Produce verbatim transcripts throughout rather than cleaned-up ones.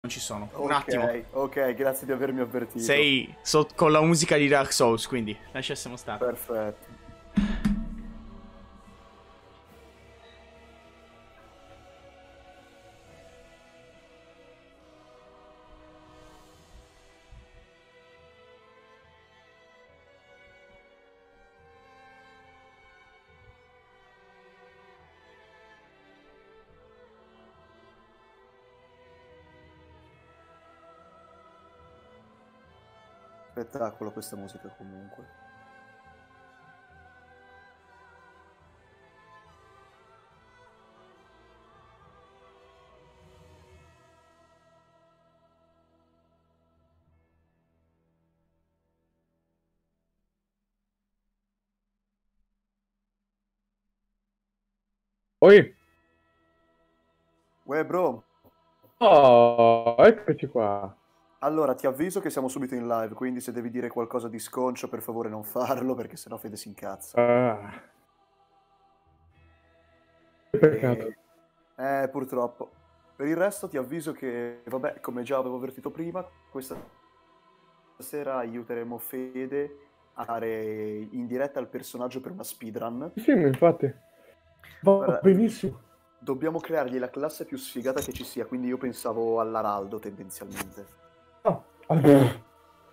Non ci sono. Un Ok, attimo. ok, grazie di avermi avvertito. Sei so con la musica di Dark Souls, quindi lasciassimo stare. Perfetto. Spettacolo questa musica comunque. Oi! Uè bro, Oh, eccoci qua. allora ti avviso che siamo subito in live, quindi se devi dire qualcosa di sconcio per favore non farlo perché sennò Fede si incazza. Ah, che peccato. Eh, purtroppo. Per il resto ti avviso che, vabbè, come già avevo avvertito prima, questa sera aiuteremo Fede a fare in diretta il personaggio per una speedrun. Sì, ma infatti. Va Guarda, benissimo. dobbiamo creargli la classe più sfigata che ci sia, quindi io pensavo all'Araldo tendenzialmente. Ah, allora.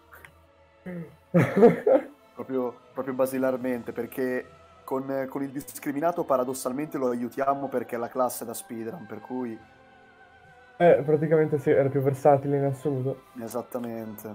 Proprio, proprio basilarmente, perché con, con il discriminato paradossalmente lo aiutiamo perché è la classe da speedrun, per cui... Eh, praticamente sì, era più versatile in assoluto. Esattamente.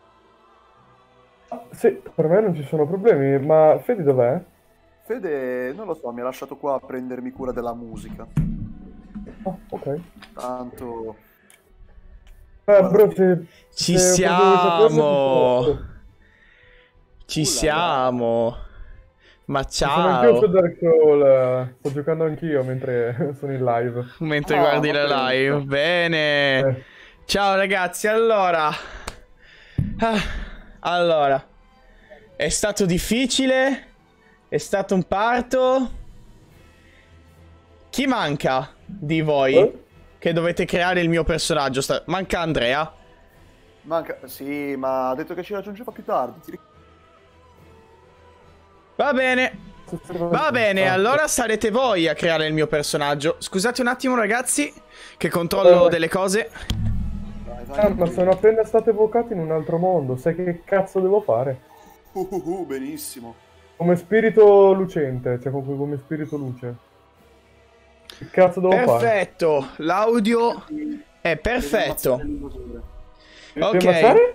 Ah, sì, per me non ci sono problemi, ma Fede dov'è? Fede, non lo so, mi ha lasciato qua a prendermi cura della musica. Ah, ok. Tanto... Eh, Guarda, bro, se... Ci se proprio vuoi saperlo, ci siamo. sono- Ci Ulala. siamo. Ma Ci sono anch'io su ciao. Dark Souls, sto giocando anch'io mentre sono in live. Mentre Ah, guardi ma la live. pensa. Bene. Eh, Ciao ragazzi, allora. Ah, allora. È stato difficile. È stato un parto. Chi manca di voi? Eh? Che dovete creare il mio personaggio? Sta- Manca Andrea. Manca... Sì, ma ha detto che ci raggiungeva più tardi. Ti ric- Va bene. Va bene, allora sarete voi a creare il mio personaggio. Scusate un attimo ragazzi, che controllo Eh. delle cose. Vai, vai, Ah, ma tranquillo. sono appena stato evocato in un altro mondo, sai che cazzo devo fare? Uh, uh, uh, benissimo. Come spirito lucente, cioè come, come spirito luce. Che cazzo devo fare? Perfetto, l'audio è Devi perfetto. ammazzare l'invasore. Devi Ok. ammazzare?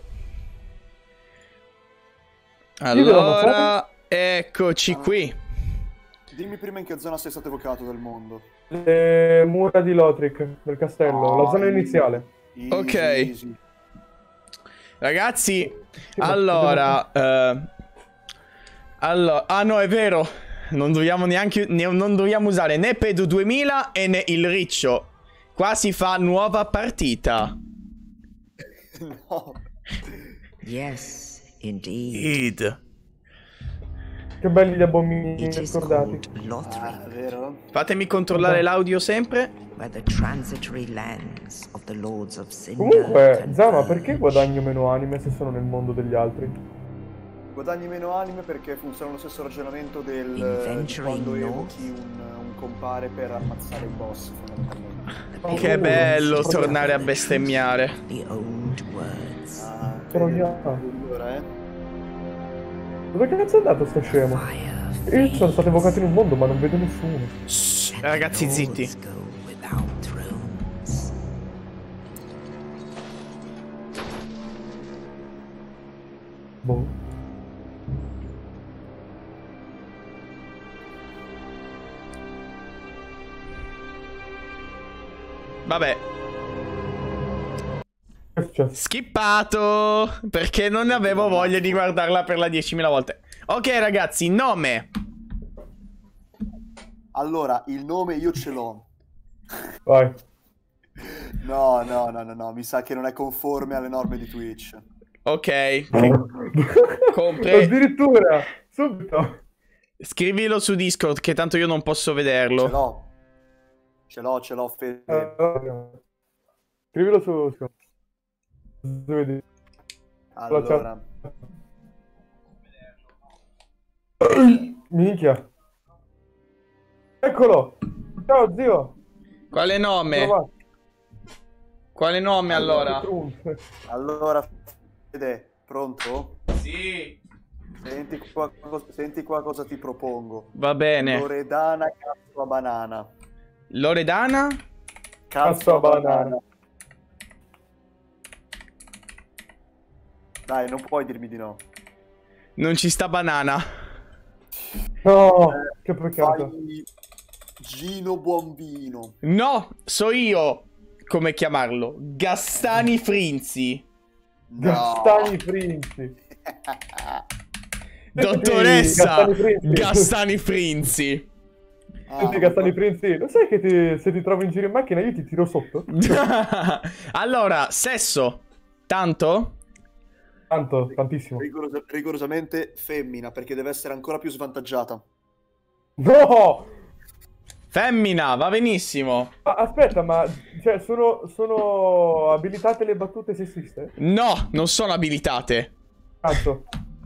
Io devo ammazzare? Allora, eccoci Ah. qui. Dimmi prima in che zona sei stato evocato del mondo. Le mura di Lothric, del castello, Ah, la zona easy. iniziale. Easy, Ok. easy. Ragazzi, Sì, ma allora... eh, allora... Ah no, è vero. Non dobbiamo neanche... ne- non dobbiamo usare né Pedo duemila e né il riccio. Qua si fa nuova partita. No. Yes, indeed. Id. Che belli gli abomini It is scordati. called Ah, Lothric, vero? Fatemi controllare l'audio sempre. where the transitory lands of the Lords of Cinder Comunque, Zama, perché converge. guadagno meno anime se sono nel mondo degli altri? Guadagni meno anime perché funziona lo stesso ragionamento del di Inventory quando north. evochi un, un compare per ammazzare il boss, fondamentalmente. The Che Che pale bello ones tornare a discover the bestemmiare. truth of The old words. Ah, Sono vedi, io. allora, eh. Dove cazzo è andato sto scemo? Fire Io sono stato evocato in un mondo, ma non vedo nessuno. Shh, and ragazzi the zitti. lords go without thrones. Boh. Vabbè, Che è successo? skippato. Perché non avevo voglia di guardarla per la diecimila volte. Ok ragazzi, nome. Allora, il nome io ce l'ho. Vai. No, no, no, no, no, mi sa che non è conforme alle norme di Twitch. Ok. Compre- Addirittura, subito. Scrivilo su Discord che tanto io non posso Ce vederlo. l'ho. Ce l'ho, ce l'ho, Fede. Eh, Scrivilo su... su- Vedi. Allora, minchia. Eccolo. Ciao zio. Quale nome? Trovato. Quale nome allora? allora, Fede, pronto? Sì. Senti qua, senti qua cosa ti propongo. Va bene. Loredana cazzo a banana. Loredana? Cazzo a banana. Dai, non puoi dirmi di no. Non ci sta banana. No, Eh, che peccato. fai Gino Buonvino. No, so io come chiamarlo. Gastani Frinzi. No. Gastani Frinzi. Dottoressa Gastani Frinzi. Gastani Frinzi. Ah, Tutti Gastani Frinzi. Lo sai che ti- se ti trovo in giro in macchina io ti tiro sotto? Allora, sesso. Tanto? Tanto, tantissimo. rigorosa- rigorosamente femmina, perché deve essere ancora più svantaggiata. No! Femmina, va benissimo. Ma aspetta, ma cioè, sono, sono abilitate le battute sessiste? No, non sono abilitate. Cazzo.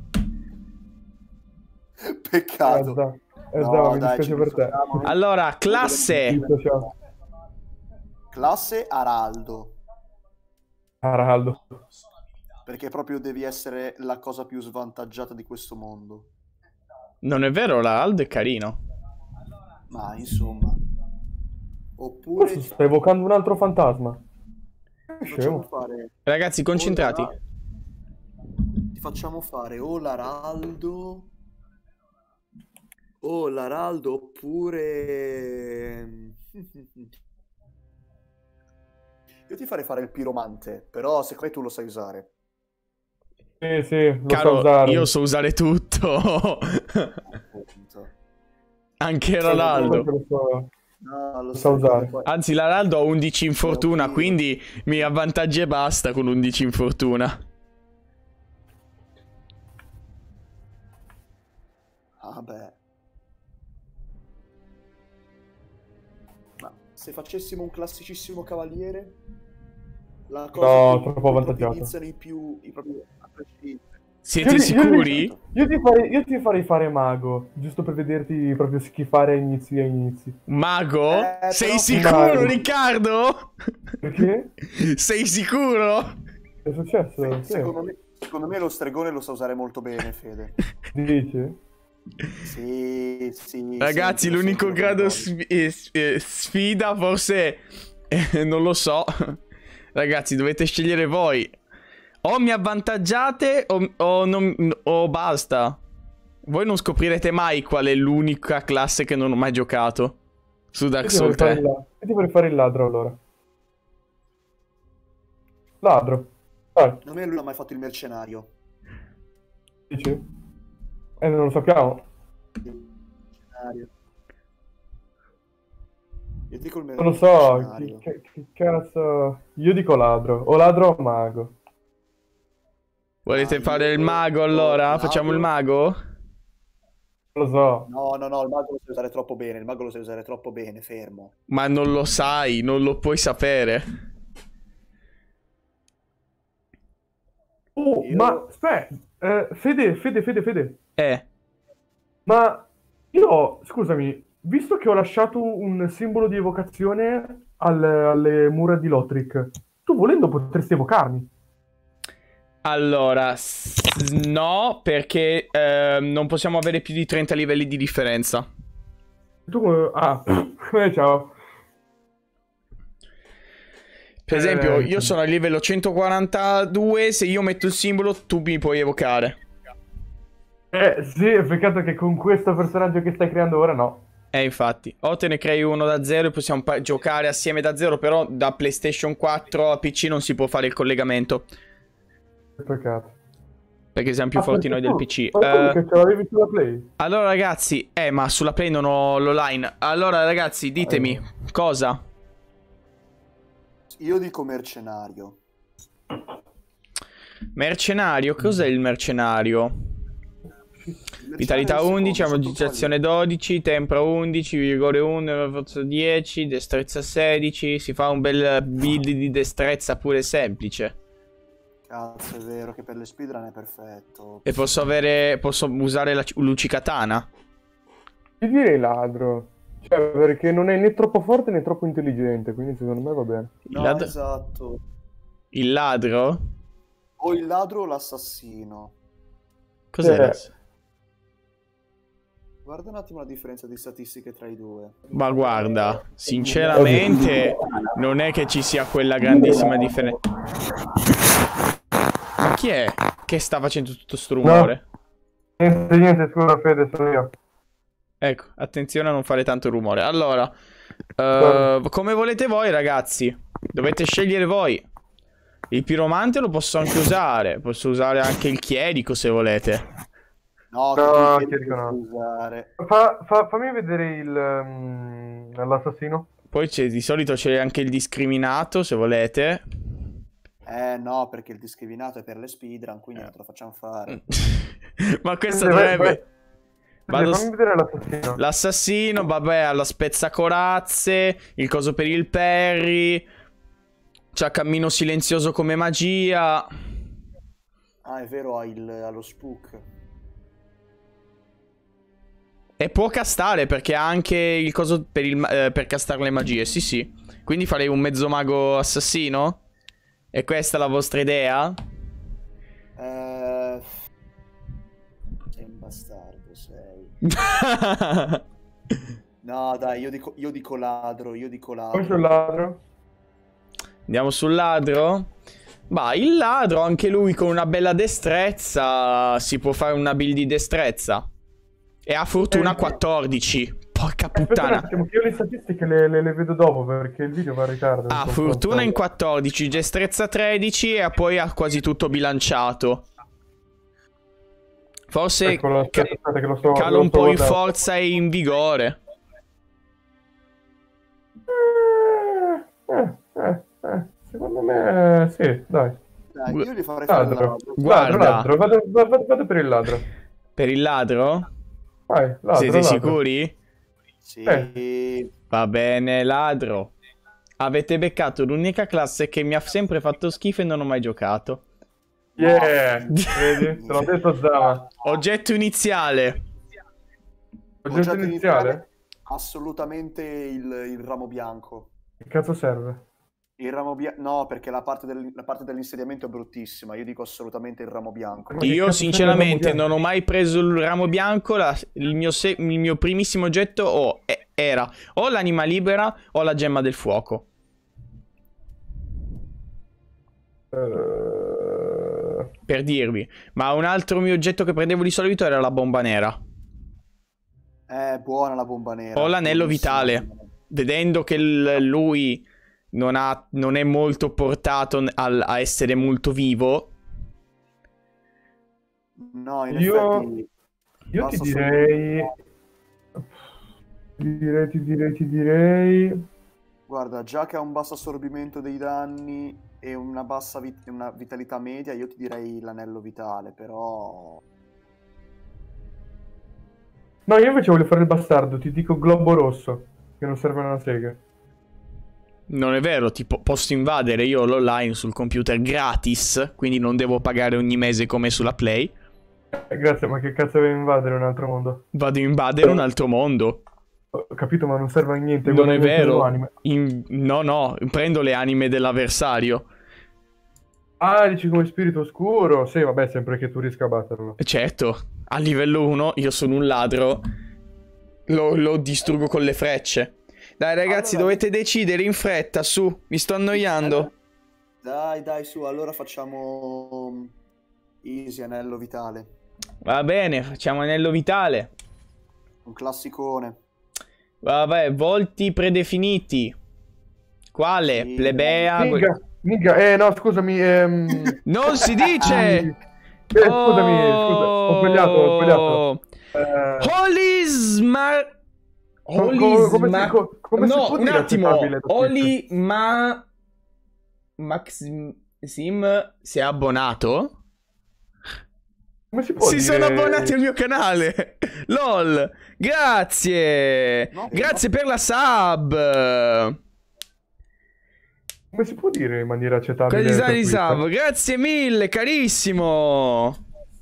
Peccato. Eh, già. Eh, No, già, mi dai, dispiace ci per te. dissociamo. Allora, classe. Mi dispiace. Classe Araldo, Araldo. perché proprio devi essere la cosa più svantaggiata di questo mondo. Non è vero, l'Aldo è carino. Ma insomma. Oppure Questo sta evocando un altro fantasma. ti facciamo Scemo. fare Ragazzi, concentrati. o l'Ara- ti facciamo fare o l'Araldo o l'Araldo oppure io ti farei fare il piromante, però secondo me tu lo sai usare. Sì, sì, lo so Caro, usare. io so usare tutto. Appunto. Anche Sì, l'Araldo. Lo so. No, lo Lo sai so usare. poi- Anzi, l'Araldo ha undici in fortuna, quindi mi avvantaggi e basta con undici in fortuna. Ah beh. Ma se facessimo un classicissimo cavaliere? La cosa No, che troppo purtroppo avvantaggiato. iniziano i più i propri a prescindere. Siete Io ti- sicuri? Io, io ti farei, io ti farei fare mago, giusto per vederti proprio schifare a inizi a inizi. Mago? Eh, Sei però- sicuro, Mago. Riccardo? Perché? Sei sicuro? È successo? Sì. Secondo me, secondo me lo stregone lo sa usare molto bene, Fede. Dici? Sì, sì. Ragazzi, sentilo, l'unico sentilo grado con sfi- eh, s- eh, sfida forse eh, non lo so. Ragazzi, dovete scegliere voi. O mi avvantaggiate o, o, non- o basta. Voi non scoprirete mai qual è l'unica classe che non ho mai giocato su Io Dark ti vorrei Souls fare il, tre. la- io ti vorrei fare il ladro allora. Ladro. Dai, A me lui non ha mai fatto il mercenario. dici? Eh, non lo sappiamo. Mercenario. Io dico il Non lo so. mercenario. Chi, che, che cazzo... Io dico ladro. O ladro o mago. Volete Ah, fare io- il mago allora? mago. Facciamo il mago? Non lo so. No, no, no, il mago lo sai usare troppo bene. Il mago lo sai usare troppo bene, fermo. Ma non lo sai, non lo puoi sapere. Oh, Io- ma aspetta. Eh, Fede, Fede, Fede, Fede. Eh, Ma io, scusami, visto che ho lasciato un simbolo di evocazione al- alle mura di Lothric, tu volendo potresti evocarmi. allora, s- no, perché eh, non possiamo avere più di trenta livelli di differenza. Tu come... Ah, eh, ciao. Per esempio, Eh, io sono a livello centoquarantadue, se io metto il simbolo tu mi puoi evocare. Eh, sì, peccato che con questo personaggio che stai creando ora no. Eh, infatti, o te ne crei uno da zero e possiamo pa- giocare assieme da zero, però da PlayStation quattro a P C non si può fare il collegamento, Peccato. perché siamo più Ah, forti perché noi del tu- P C. Ma tu Eh, che ce l'avevi sulla Play? allora ragazzi, eh, ma sulla Play non ho l'online. Allora ragazzi, ditemi, cosa? Io dico mercenario. Mercenario, cos'è il mercenario? Il Vitalità mercenario è il undici, secondo, amministrazione dodici, tempra undici, vigore uno, forza dieci, destrezza sedici. Si fa un bel build di destrezza pure semplice. Cazzo, è vero che per le speedrun è perfetto. E posso avere... Posso usare la Lucicatana? Ti direi ladro. Cioè, perché non è né troppo forte né troppo intelligente, quindi secondo me va bene. Il No, ladro? esatto. Il ladro? O il ladro o l'assassino. Cos'è? Eh. adesso? Guarda un attimo la differenza di statistiche tra i due. Ma guarda, sinceramente non è che ci sia quella grandissima differenza. Ma chi è che sta facendo tutto sto rumore? Niente, niente, scusa Fede, sono io. Ecco, attenzione a non fare tanto rumore. Allora, uh, come volete voi ragazzi, dovete scegliere voi. Il piromante lo posso anche usare, posso usare anche il chierico se volete. No, No, che chierico no. usare. Fa, fa- fammi vedere il um, l'assassino. Poi c'è, di solito c'è anche il discriminato se volete. Eh no, perché il discriminato è per le speedrun, quindi non te lo facciamo fare. Ma questo Vai, vai, dovrebbe... vai. Vado... Fammi vedere l'assassino. L'assassino, vabbè, ha la spezzacorazze, il coso per il parry, c'ha cammino silenzioso come magia. Ah, è vero, ha il, ha lo spook. E può castare perché ha anche il coso per, il, eh, per castare le magie, sì sì. Quindi farei un mezzo mago assassino? È questa la vostra idea? Eh... Sei un bastardo, sei. No, dai, io dico, io dico ladro, io dico Poi ladro. sul ladro. Andiamo sul ladro? Bah, il ladro, anche lui con una bella destrezza, si può fare una build di destrezza. E ha fortuna Eh, sì. quattordici. Porca Aspetta un puttana. attimo, che io le statistiche le, le- le vedo dopo perché il video va in ritardo. Ha non so fortuna quanto. in quattordici, destrezza tredici e poi ha quasi tutto bilanciato. Forse Eccolo, aspetta, ca- aspetta che lo sto, cala lo un sto po' in guardando. forza e in vigore. Eh, eh, eh, eh, secondo me sì, dai. Dai, io li farei fare Ladro. ladro. Guarda. Ladro, ladro. Vado, vado- vado per il ladro. Per il ladro? Vai, ladro, Siete ladro. sicuri? Sì. Eh. Va bene, ladro. Avete beccato l'unica classe che mi ha sempre fatto schifo e non ho mai giocato. Yeah, vedi? Te l'ho detto Zama. Oggetto iniziale. Oggetto iniziale? Assolutamente il, il ramo bianco. Che cazzo serve? Il ramo bianco... No, perché la parte, del- la parte dell'insediamento è bruttissima. Io dico assolutamente il ramo bianco. Ma che Io cazzo sinceramente serve il ramo non ho mai preso il ramo bianco. la- il, mio se- il mio primissimo oggetto o- e- era o l'anima libera o la gemma del fuoco. Eh, Per dirvi. Ma un altro mio oggetto che prendevo di solito era la bomba nera. È buona la bomba nera. O l'anello buonissima. vitale. Vedendo che il- lui non, ha, non è molto portato al- a essere molto vivo. No, in Io- effetti... Io ti basta solo- direi... Ti direi, ti direi, ti direi... Guarda, già che ha un basso assorbimento dei danni e una bassa vit- una vitalità media, io ti direi l'anello vitale, però... No, io invece voglio fare il bastardo, ti dico globo rosso, che non serve a una sega. Non è vero, tipo, posso invadere io l'online sul computer gratis, quindi non devo pagare ogni mese come sulla Play. Eh, grazie, ma che cazzo deve invadere un altro mondo? Vado a invadere un altro mondo. Ho capito, ma non serve a niente. Non guarda è niente vero. dell'anime. In- No, no, prendo le anime dell'avversario. Ah, dici come spirito oscuro? Sì, vabbè, sempre che tu riesca a batterlo. Certo, a livello uno io sono un ladro. Lo, lo distruggo con le frecce. Dai ragazzi, Allora- dovete decidere in fretta, su. Mi sto annoiando. Dai, dai, su, allora facciamo... Easy, anello vitale. Va bene, facciamo anello vitale. Un classicone. Vabbè, volti predefiniti. Quale? Sì, Plebea? Minga, minga, eh no, scusami. Ehm... Non si dice! Eh, scusami, scusa, ho sbagliato, ho sbagliato. Eh, Holy Smar... Co- Holy co- come si- Sma- co- come si no, può un dire attimo. accettabile da Holy Ma... Maxim... Sim si è abbonato? come si può Si dire... sono abbonati al mio canale. LOL. Grazie. No, Grazie per la sub. Come si può dire in maniera accettabile? Quelli per di Twitter? Sab, grazie mille, carissimo.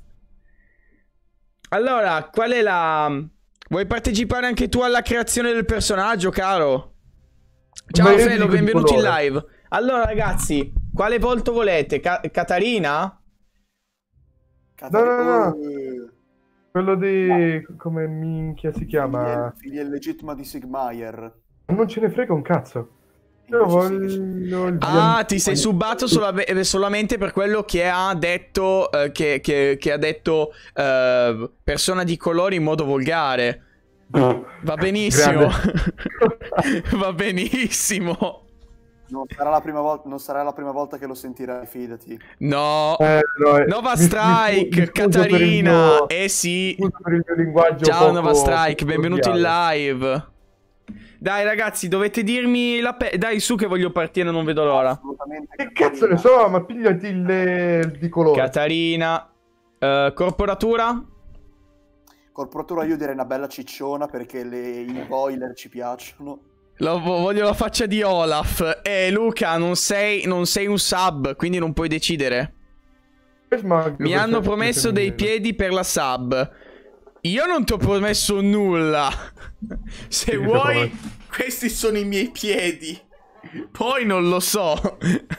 Allora, qual è la... Vuoi partecipare anche tu alla creazione del personaggio, caro? Ciao Ma io ti Felo, dico di benvenuti in colore. live. Allora ragazzi, quale volto volete? Ca- Catarina? No, no, no. Eh, Quello di... come minchia si figlia, chiama? figlia illegittima di Sigmaier. Non ce ne frega un cazzo. Io Invece sì che ci- voglio il Ah, bianco. ti sei subato sola- solamente per quello che ha detto, eh, che, che- che ha detto eh, persona di colore in modo volgare. Va benissimo. Va benissimo. Non sarà la prima volta, non sarà la prima volta che lo sentirai, fidati. No. Eh, no, eh, Nova mi- mi Strike, scu- mi scuso per il Catarina. mio- Eh sì. Scusa per il mio linguaggio. Ciao poco- Nova Strike, poco benvenuti in cordiale. live. Dai ragazzi, dovete dirmi la pe... Dai su che voglio partire, non vedo l'ora. Assolutamente. Che cazzo ne so, ma pigliati il di colore. Catarina. eh, corporatura? Corporatura io direi una bella cicciona perché le, i boiler ci piacciono. Lo- voglio la faccia di Olaf. Eh Luca, non sei, non sei un sub, quindi non puoi decidere. Mi hanno promesso dei piedi per la sub. Io non ti ho promesso nulla. Se Sì, vuoi, sì. questi sono i miei piedi. Poi non lo so.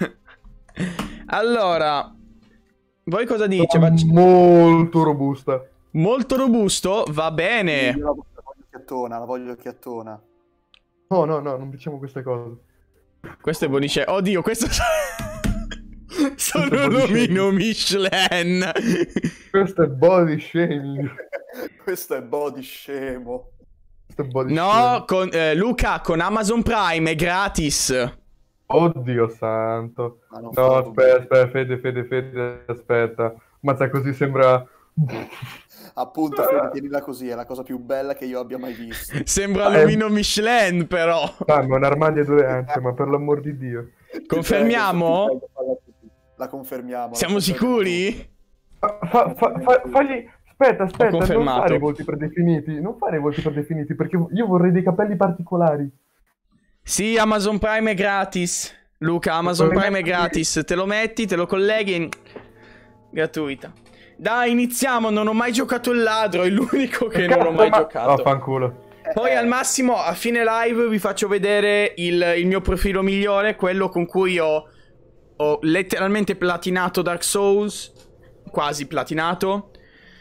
Allora, voi cosa dice? Facci- Molto robusta. Molto robusto? Va bene. Io la, la voglio chiattona, la voglio chiattona. No, no, no, non diciamo queste cose. Questo è buonice. Oddio, questo... Sono Questo è un body omino Michelin. Questo è body shaming. Questo è body scemo. Questo è body No, shaming. con, eh, Luca, con Amazon Prime è gratis. Oddio santo. Ma non No, fa- aspetta, aspetta, Fede, Fede, Fede, aspetta. Mazza, così sembra... Appunto, Fede, tienila così, è la cosa più bella che io abbia mai visto. Sembra Ah, è- l'omino Michelin, però. Ah, ma un armadio due ante, ma per l'amor di Dio. Confermiamo? Ti prego, falla così. La confermiamo. la Siamo confermiamo. sicuri? Fa, fa, fa, fa- fagli... Aspetta, aspetta, non confermato. fare i volti predefiniti. Non fare i volti predefiniti, perché io vorrei dei capelli particolari. Sì, Amazon Prime è gratis. Luca, Amazon Prime è gratis. Te lo metti, te lo colleghi. Gratuita. Dai, iniziamo. Non ho mai giocato il ladro. È l'unico che non ho mai Ma- giocato. Oh, fanculo. Poi al massimo, a fine live, vi faccio vedere il, il mio profilo migliore. Quello con cui ho, ho letteralmente platinato Dark Souls. Quasi platinato.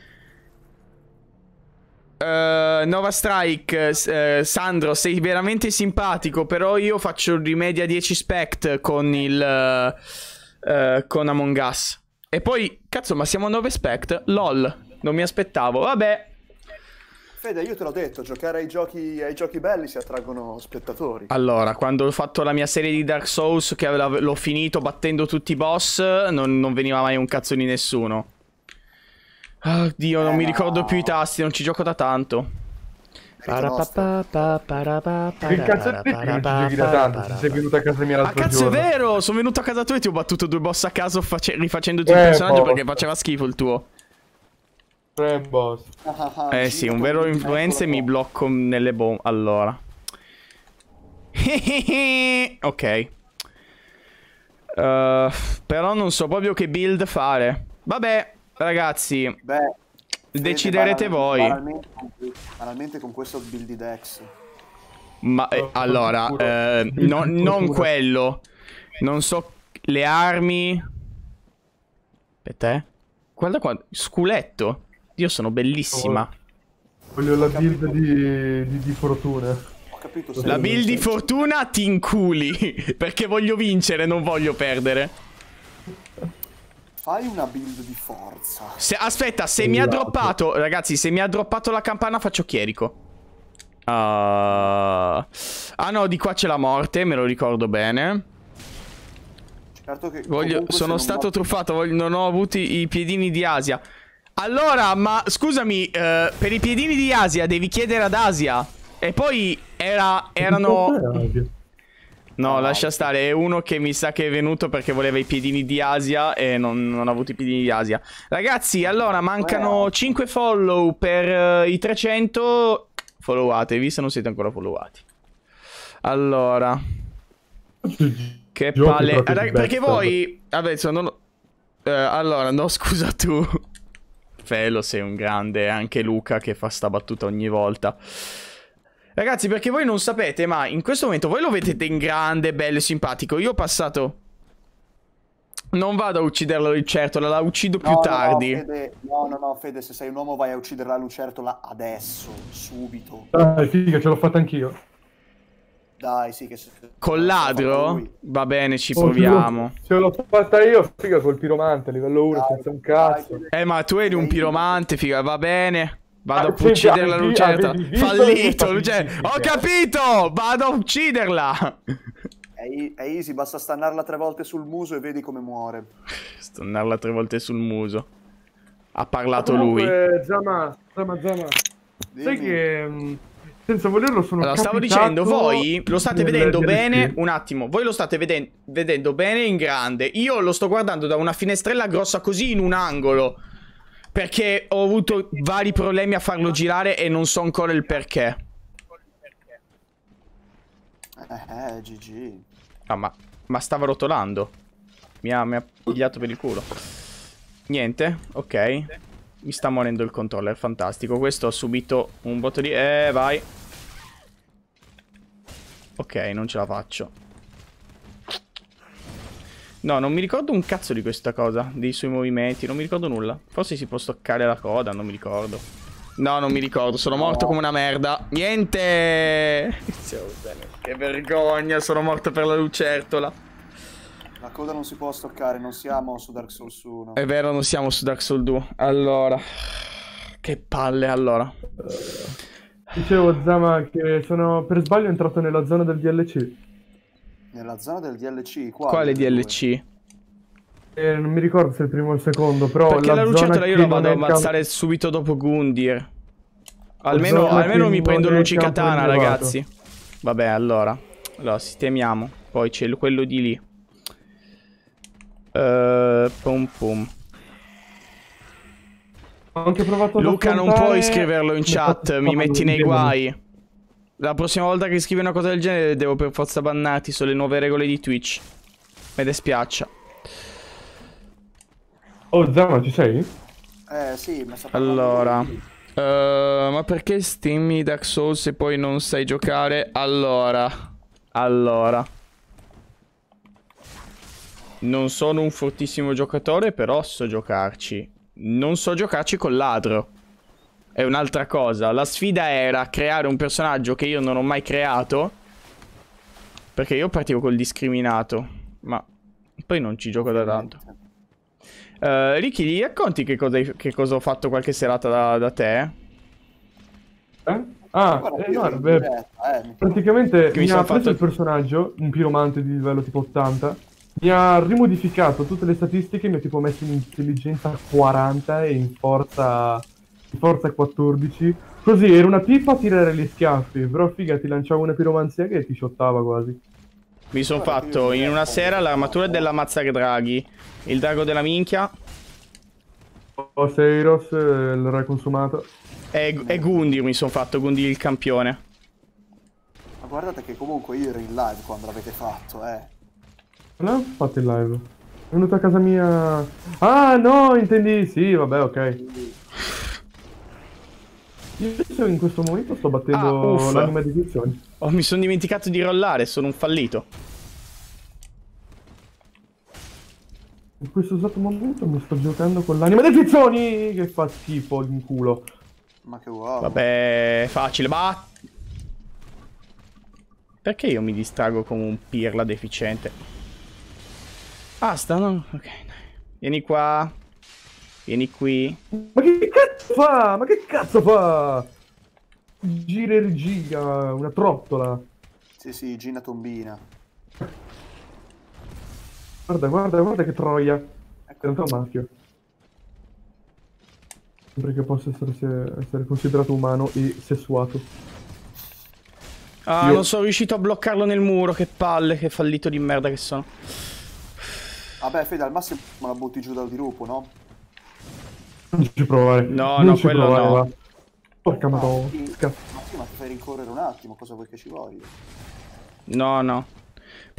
Uh, Nova Strike, uh, Sandro, sei veramente simpatico. Però io faccio il rimedia dieci spect con il uh, uh, con Among Us. E poi, cazzo, ma siamo a nove spect? LOL, non mi aspettavo. Vabbè. Fede, io te l'ho detto, giocare ai giochi, ai giochi belli si attraggono spettatori. Allora, quando ho fatto la mia serie di Dark Souls, che ave- l'ho finito battendo tutti i boss, non, non veniva mai un cazzo di nessuno. Oddio, non Eh, mi no. ricordo più i tasti, non ci gioco da tanto. Merito nostro. Che cazzo è te che non ci giochi da tanto? Se sei venuto a casa mia Ah, l'altro cazzo, è giorno. vero! Sono venuto a casa tua e ti ho battuto due boss a caso face- rifacendoti il Eh, personaggio porca. perché faceva schifo il tuo. Tre boss. Ah, ah, Eh gira sì, un con vero il influencer ecco mi la blocco nelle bombe. Allora. Ok. Uh, però non so proprio che build fare. Vabbè, ragazzi, po'. Beh, deciderete Fede, voi. Banalmente, banalmente con questo build di Dex. Ma eh, Oh, allora, sicuro. eh, Build no- di non fortuna. quello. Non so, le armi. Aspetta, eh. Guarda qua, sculetto. Io sono bellissima. Voglio la build di, di, di fortuna. Ho capito. La sì, build di sì. fortuna ti inculi. Perché voglio vincere, non voglio perdere. Fai una build di forza. Se, aspetta, se mi ha droppato, ragazzi, se mi ha droppato la campana faccio chierico. Ah, ah no, di qua c'è la morte, me lo ricordo bene. Certo che Voglio, comunque sono se non stato mor- truffato, voglio- non ho avuto i, i piedini di Asia. Allora, ma scusami, eh, per i piedini di Asia devi chiedere ad Asia. E poi era, erano... No, No, lascia no. stare, è uno che mi sa che è venuto perché voleva i piedini di Asia e non, non ha avuto i piedini di Asia. Ragazzi, allora, mancano Eh. cinque follow per eh, i trecento. Followatevi se non siete ancora followati. Allora, Che Giochi palle. proprio Rag- di perché bastard. voi... Vabbè, sono... Eh, allora, no, scusa tu. Felo, sei un grande. Anche Luca che fa sta battuta ogni volta. Ragazzi, perché voi non sapete, ma in questo momento voi lo vedete in grande, bello e simpatico. Io ho passato... Non vado a uccidere la lucertola, la uccido più No, tardi. No, no, Fede, no, no, no, Fede, se sei un uomo vai a uccidere la lucertola adesso, subito. Dai, figa, ce l'ho fatta anch'io. Dai, sì, che... se- Col se l'ha fatto ladro? lui. Va bene, ci Oh, proviamo. Ce l'ho fatta io, figa, col piromante, livello uno, Dai, senza un dai, cazzo. Fede. Eh, ma tu eri un piromante, figa, va bene. Vado Ah, a sì, uccidere la avevi- lucertola. avevi visto che Fallito, facevi luce- schifo. Ho capito! Vado a ucciderla! È, e- è easy, basta stannarla tre volte sul muso e vedi come muore. Stannarla tre volte sul muso. Ha parlato Comunque, lui. Zama, Zama, Zama. Sai Dimmi. che mh, senza volerlo sono Allora, stavo capitato dicendo, voi lo state nel vedendo D L C. bene. Un attimo, voi lo state veden- vedendo bene in grande. Io lo sto guardando da una finestrella grossa così in un angolo. Perché ho avuto vari problemi a farlo girare e non so ancora il perché. Eh, eh, G G. Ah, ma, ma stava rotolando. Mi ha, mi ha pigliato per il culo. Niente, ok. Mi sta morendo il controller, fantastico. Questo ha subito un botto di... Eh, vai. Ok, non ce la faccio. No, non mi ricordo un cazzo di questa cosa. Dei suoi movimenti, non mi ricordo nulla. Forse si può stoccare la coda, non mi ricordo. No, non mi ricordo, sono morto come una merda. Niente. Che vergogna, sono morto per la lucertola. La coda non si può stoccare, non siamo su Dark Souls uno. È vero, non siamo su Dark Souls due. Allora, che palle, allora. Dicevo, Zama, che sono per sbaglio entrato nella zona del D L C. Nella zona del D L C, qua. Quale D L C? E non mi ricordo se è il primo o il secondo, però Perché la zona lucertola io che la non vado è a in ammazzare subito dopo Gundyr. Almeno, zona almeno che mi non prendo è in Lucicatana, campo elevato. ragazzi. Vabbè, allora. Allora, sistemiamo. Poi c'è quello di lì. Uh, pum pum. Ho anche provato ad Luca, non affrontare- puoi scriverlo in mi ha fatto chat, mi metti nei demoni. guai. La prossima volta che scrivi una cosa del genere devo per forza bannarti, sono le nuove regole di Twitch. Mi dispiace. Oh, Zama, ci sei? Eh, sì, ma sta parlando Allora, lui. eh, ma perché stimmi Dark Souls e poi non sai giocare? Allora, allora. Non sono un fortissimo giocatore, però so giocarci. Non so giocarci col ladro. È un'altra cosa. La sfida era creare un personaggio che io non ho mai creato. Perché io partivo col discriminato. Ma poi non ci gioco da tanto. Uh, Ricky, gli racconti che cosa, hai- che cosa ho fatto qualche serata da, da te? Eh? Ah, Guarda, eh, io no, ero in beh, diretta, eh, mi- praticamente Che mi, mi ha son preso fatto- il personaggio, un piromante di livello tipo ottanta, mi ha rimodificato tutte le statistiche, mi ha tipo messo in intelligenza quaranta e in forza, in forza quattordici. Così era una tipa a tirare gli schiaffi, però figa, ti lanciava una piromanzia che ti shottava quasi. Mi sono Guarda, fatto io- in una sera l'armatura della Mazzagraghi, il drago della minchia Ho Seiros, eh, il re consumato. e, e Gundyr mi sono fatto, Gundyr il campione. Ma guardate che comunque io ero in live quando l'avete fatto, eh. Non ho fatto il live. È venuto a casa mia... Ah, no, intendi... Sì, vabbè, ok. Io adesso in questo momento sto Ah, battendo uff. l'anima di edizioni. Oh, mi sono dimenticato di rollare, sono un fallito. In questo esatto momento mi sto giocando con l'anima dei fizzoni che fa schifo in culo. Ma che wow. Vabbè, facile, ma... Perché io mi distrago come un pirla deficiente? Basta, no? Ok, dai. Vieni qua. Vieni qui. Ma che cazzo fa? Ma che cazzo fa? Gira e rigira, una trottola. Sì, sì, Gina Tombina. Guarda, guarda, guarda che troia. È un maschio. Sembra che possa essere, essere considerato umano e sessuato. Ah, Io- non sono riuscito a bloccarlo nel muro, che palle, che fallito di merda che sono. Vabbè, Fede, al massimo la butti giù dal dirupo, no? Non ci provare. No, non no, ci quello provare, no. va. Porca madonna. sì. Sca- Ma sì, ma ti fai rincorrere un attimo, cosa vuoi che ci voglia? No, no.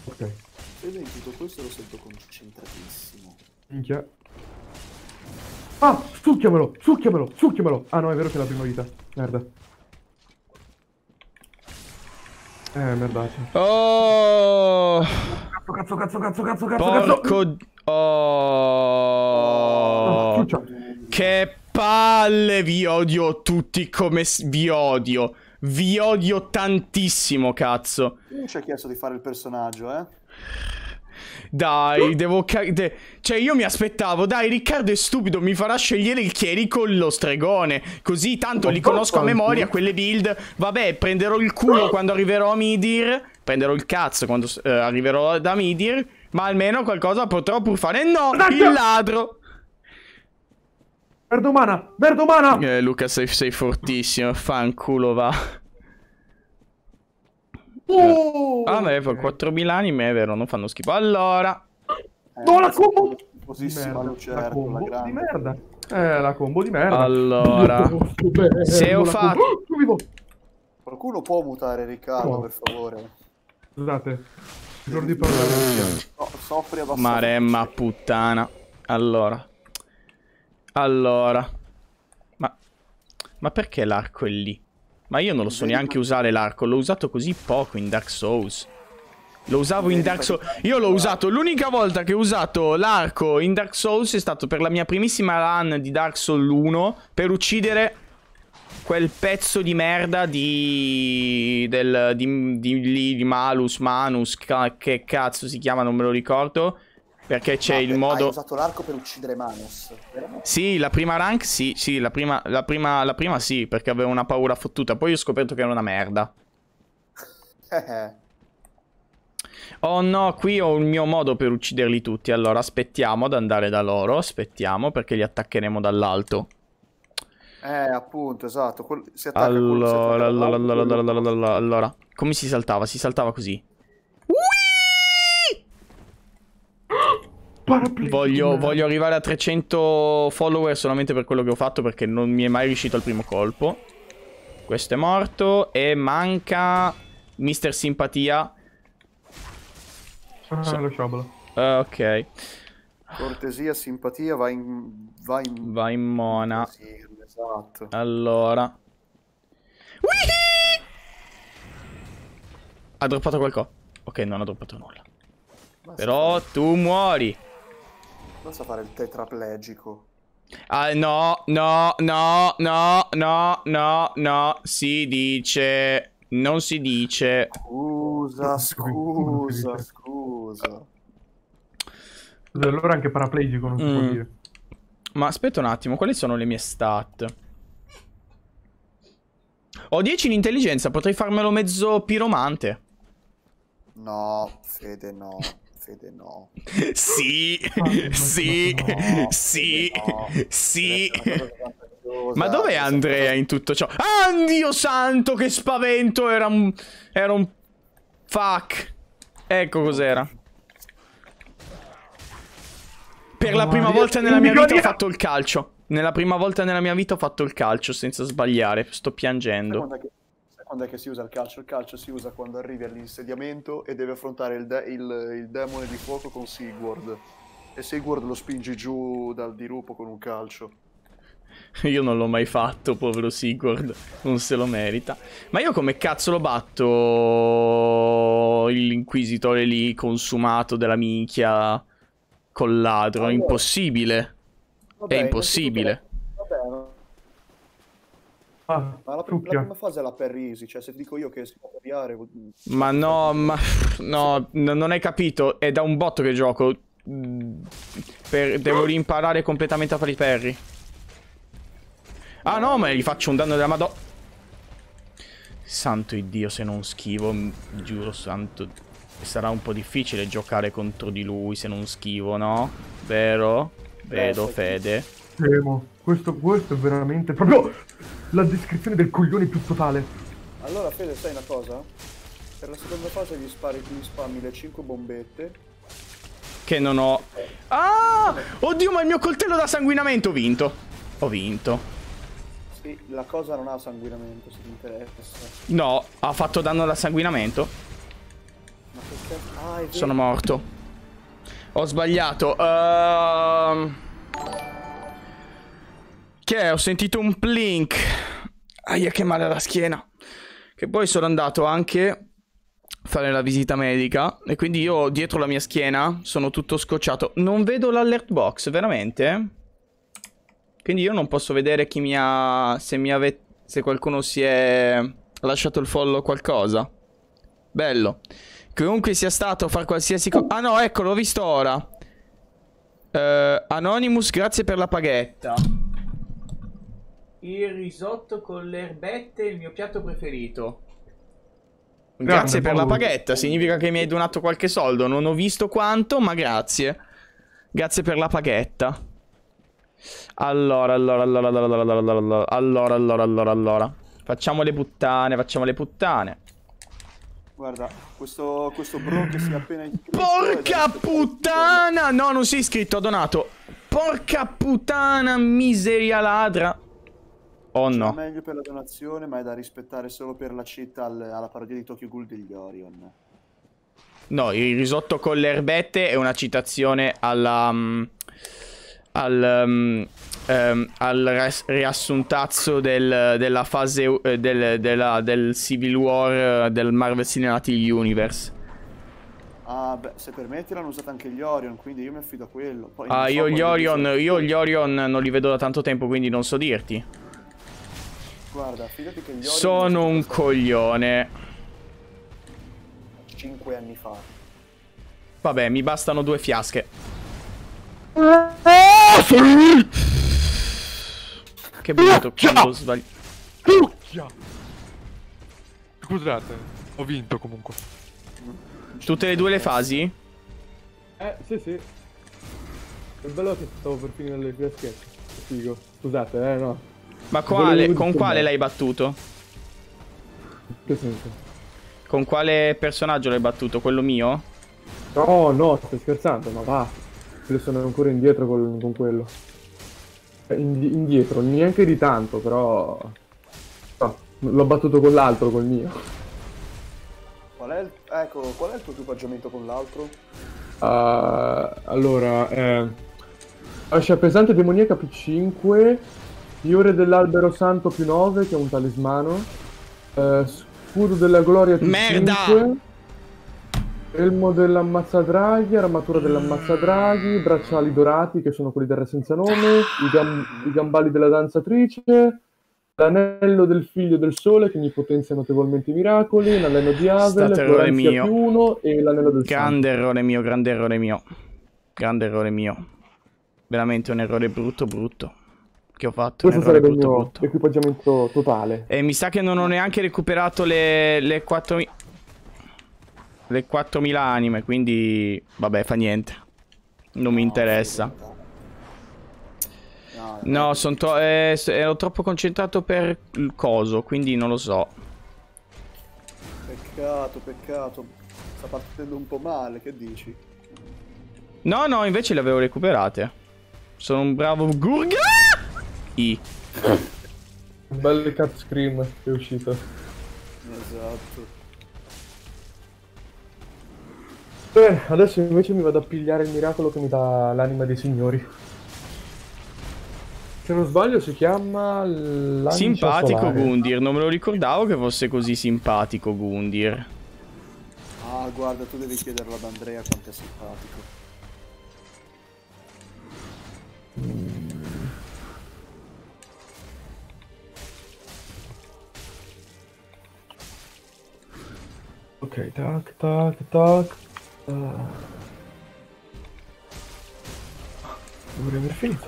Ok. Fede in tutto questo lo sento concentratissimo. Minchia. Ah, succhiamelo, succhiamelo, succhiamelo. Ah no, è vero che è la prima vita. Merda. Eh, merdaccia. Oh! Cazzo, cazzo, cazzo, cazzo, cazzo, Porco... cazzo. Oh! Oh, ciuccia. Che palle! Vi odio tutti come... s- Vi odio. Vi odio tantissimo, cazzo. Io ci ha chiesto di fare il personaggio, eh? Dai, devo... ca- de- cioè, io mi aspettavo, dai, Riccardo è stupido, mi farà scegliere il Chieri con lo stregone. Così tanto li conosco a memoria, quelle build. Vabbè, prenderò il culo quando arriverò a Midir. Prenderò il cazzo quando eh, arriverò da Midir. Ma almeno qualcosa potrò pur fare. No, il ladro. Verdomana, Verdomana. Eh, Luca, sei, sei fortissimo. Fanculo, va. Oh! Ah, beh, okay. quattromila anime, è vero, non fanno schifo. Allora... Eh, No, la combo così di si merda, va la Lucerto, combo la di grande. merda. Eh, la combo di merda. Allora... Bello, Se ho la fatto... combo- Oh, vivo. Qualcuno può mutare Riccardo, No. per favore? Scusate. Giuro di parlare. No, soffri abbastanza. Maremma puttana. Allora. Allora. Ma... Ma perché l'arco è lì? Ma io non lo so neanche usare l'arco. L'ho usato così poco in Dark Souls. Lo usavo in Dark Souls. Io l'ho usato. L'unica volta che ho usato l'arco in Dark Souls è stato per la mia primissima run di Dark Souls uno. Per uccidere quel pezzo di merda di... Del... Di, di, di, di Malus, Manus. ca- Che cazzo si chiama, non me lo ricordo. Perché c'è il modo... Hai usato l'arco per uccidere Manus, veramente? Sì, la prima rank sì, sì, la prima, la prima, la prima sì, perché avevo una paura fottuta. Poi ho scoperto che era una merda. Oh no, qui ho il mio modo per ucciderli tutti. Allora, aspettiamo ad andare da loro. Aspettiamo, perché li attaccheremo dall'alto. Eh, appunto, esatto. Quel... Si attacca quello, si Allora, attacca allora, dall'alto, allora, quello- allora, allora, allora. Come si saltava? Si saltava così. Paraplegico di Voglio, merda. voglio arrivare a trecento follower solamente per quello che ho fatto, perché non mi è mai riuscito al primo colpo. Questo è morto. E manca mister Simpatia. Ah, lo sciabolo. Uh, ok. Cortesia, simpatia, va in... Va in... Va in mona. Sì, esatto. Allora. Wihee! Ha droppato qualcosa. Ok, non ha droppato nulla. Basta Però fare... tu muori. Basta fare il tetraplegico. Ah, no, no, no, no, no, no, no. Si dice. Non si dice. Scusa, scusa, scusa. Allora anche paraplegico non si può Mm. dire. Ma aspetta un attimo, quali sono le mie stat? Ho dieci in intelligenza, potrei farmelo mezzo piromante. No, Fede no, Fede no. Sì, ma sì, no, sì, no. sì. Deve essere una cosa vantaggiosa, Ma dov'è deve essere Andrea una in tutto ciò? Ah, Dio santo, che spavento! Era un... Era un... Fuck. Ecco cos'era. Per la prima volta nella mia vita ho fatto il calcio. Nella prima volta nella mia vita ho fatto il calcio senza sbagliare. Sto Sai piangendo. quando è che, sai quando è che si usa il calcio? Il calcio si usa quando arrivi all'insediamento e devi affrontare il, de- il, il demone di fuoco con Sigurd. E Sigurd lo spingi giù dal dirupo con un calcio. Io non l'ho mai fatto, povero Sigurd. Non se lo merita. Ma io come cazzo lo batto l'inquisitore lì consumato della minchia col ladro? È Allora, impossibile. Vabbè, È impossibile. Vabbè, Ah, ma la, prim- la succhia. prima fase è la parrisi, cioè se ti dico io che si può parriare... Ma no, ma no, n- non hai capito. È da un botto che gioco. Mm, per- devo rimparare completamente a fare i parry. Ah no, ma gli faccio un danno della madò. Santo Iddio, se non schivo, m- giuro santo. Sarà un po' difficile giocare contro di lui se non schivo, no? Vero? Vedo, sì. Fede. Temo. Questo, questo è veramente proprio la descrizione del coglione più totale. Allora Fede, sai una cosa? Per la seconda fase gli spari, gli spammi le cinque bombette. Che non ho... Ah! Oddio, ma il mio coltello da sanguinamento ho vinto. Ho vinto. Sì, la cosa non ha sanguinamento, se ti interessa. No, ha fatto danno da sanguinamento. Ma che cazzo? Ah, è vero. Sono morto. Ho sbagliato. Uh... Che è? Ho sentito un plink. Aia, che male alla schiena. Che poi sono andato anche a fare la visita medica. E quindi io dietro la mia schiena sono tutto scocciato. Non vedo l'alert box, veramente? Quindi io non posso vedere chi mi ha... Se mi ave... Se qualcuno si è lasciato il follow o qualcosa. Bello. Chiunque sia stato a fare qualsiasi cosa... Ah no, ecco, l'ho visto ora. uh, Anonymous, grazie per la paghetta. Il risotto con le erbette è il mio piatto preferito. Grazie per la paghetta. Significa che mi hai donato qualche soldo. Non ho visto quanto, ma grazie. Grazie per la paghetta. Allora, allora, allora, allora, allora, allora, allora, allora, allora, allora, allora. Facciamo le puttane, facciamo le puttane. Guarda, questo, questo bro che si è appena iscritto. Porca puttana! No, non sei iscritto, ho donato. Porca puttana, miseria ladra. Oh no. È meglio per la donazione, ma è da rispettare solo per la cita al, alla parodia di Tokyo Ghoul degli Orion. No, il risotto con le erbette è una citazione alla... Um, al... Um, um, al riassuntazzo del, della fase uh, del, della, del Civil War uh, del Marvel Cinematic Universe. Ah, beh, se permetti l'hanno usata anche gli Orion, quindi io mi affido a quello. Poi Ah, so io gli Orion, bisogna... io gli Orion non li vedo da tanto tempo, quindi non so dirti. Guarda, fidati che gli Orion Sono un coglione. cinque anni fa. Vabbè, mi bastano due fiasche. Che brutto quando sbaglio. Scusate, ho vinto comunque. Tutte e due le fasi? Eh, sì, sì. Il bello è che stavo per finire le fiaschette. Figo. Scusate, eh, no. Ma quale, con quale l'hai battuto? Che senso? Con quale personaggio l'hai battuto? Quello mio? No, no, stai scherzando, ma va. Io sono ancora indietro con, con quello. Indi indietro, neanche di tanto, però... No, l'ho battuto con l'altro, col mio. Qual è il... Ecco, qual è il tuo equipaggiamento con l'altro? Uh, allora, eh... ascia pesante demoniaca più cinque, fiore dell'albero santo più nove, che è un talismano, eh, scudo della gloria più Merda! cinque, elmo dell'ammazzadraghi, armatura dell'ammazzadraghi, bracciali dorati, che sono quelli del re senza nome, i, gam i gambali della danzatrice, l'anello del figlio del sole, che mi potenzia notevolmente i miracoli, l'anello di Avel, Florencia più uno e l'anello del grande santo. errore mio, grande errore mio. Grande errore mio. Veramente un errore brutto brutto che ho fatto. Questo un errore sarebbe il brutto, mio brutto. equipaggiamento totale. E mi sa che non ho neanche recuperato le, le quattromila le quattromila anime, quindi vabbè, fa niente. Non mi interessa. No, sono tro eh, ero troppo concentrato per il coso, quindi non lo so. Peccato, peccato. Sta partendo un po' male, che dici? No, no, invece le avevo recuperate. Sono un bravo Gurga! I. Un bel cut scream che è uscito. Esatto. Beh, adesso invece mi vado a pigliare il miracolo che mi dà l'anima dei signori. Se non sbaglio si chiama... Simpatico solare. Gundir, non me lo ricordavo che fosse così simpatico Gundir. Ah, guarda, tu devi chiederlo ad Andrea quanto è simpatico. Mm. Ok, tac, tac, tac. Uh. Dovrei aver finito.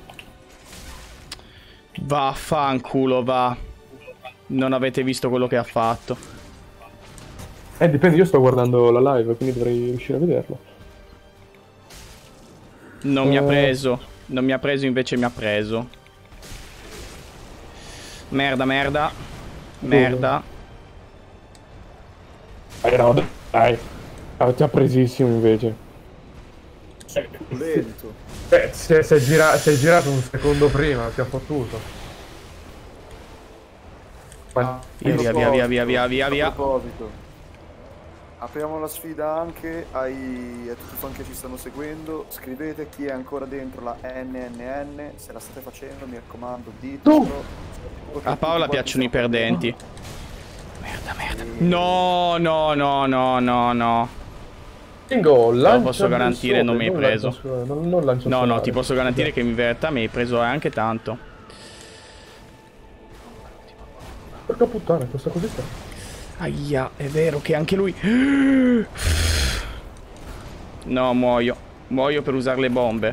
Vaffanculo, va. Non avete visto quello che ha fatto. Eh, dipende, io sto guardando la live, quindi dovrei riuscire a vederlo. Non mi ha Eh. preso. Non mi ha preso, invece mi ha preso. Merda, merda. Merda. Eh no, dai. Ah, ti ha presissimo invece. Lento. Eh, si è, si, è gira si è girato un secondo prima, ti ha fottuto. Ma Via, via, via, via, via, via, via, A via. proposito. Apriamo la sfida anche ai... a tutti i fan che ci stanno seguendo. Scrivete chi è ancora dentro la N N N. Se la state facendo, mi raccomando, ditelo. A Paola piacciono i perdenti. Merda, merda. No, no, no, no, no, no. Bingo, Lo posso garantire, non mi hai preso. Non, non lancio No, no, solare. ti posso garantire che in verità mi hai preso anche tanto. Porca puttana, questa cosetta. Aia, è vero che anche lui... No, muoio. Muoio per usare le bombe.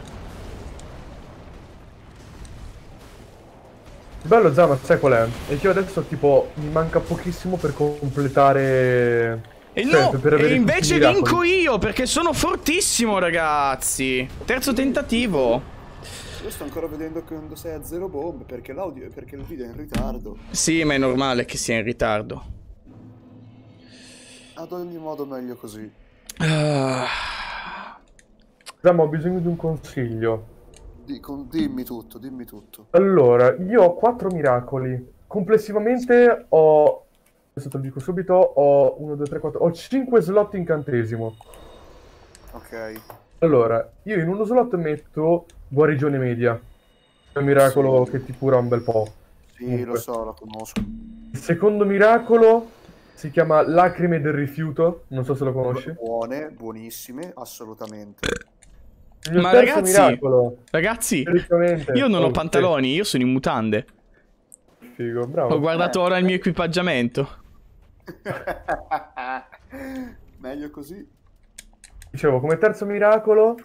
Il bello, Zama, sai qual è? È che io adesso, tipo, mi manca pochissimo per completare... E cioè, no, per avere e tutti i invece miracoli. vinco io, perché sono fortissimo, ragazzi. Terzo tentativo. Io sto ancora vedendo che quando sei a zero bombe, perché l'audio, perché il video è in ritardo. Sì, ma è normale che sia in ritardo. Ad ogni modo meglio così. Ah. Zama, ho bisogno di un consiglio. Di- con- dimmi tutto, dimmi tutto. Allora, io ho quattro miracoli. Complessivamente ho... adesso te lo dico subito, ho uno, due, tre, quattro... ho cinque slot incantesimo. Ok. Allora, io in uno slot metto guarigione media. È un miracolo Sì. che ti cura un bel po'. Sì, Comunque. lo so, la conosco. Il secondo miracolo si chiama Lacrime del rifiuto, non so se lo conosci. Buone, buonissime, assolutamente. Il mio Ma terzo ragazzi, miracolo, Ragazzi, teoricamente- io non ho oh, pantaloni, io sono in mutande. sì, Figo, bravo. Ho guardato Eh. ora il mio equipaggiamento. Meglio così. Dicevo, come terzo miracolo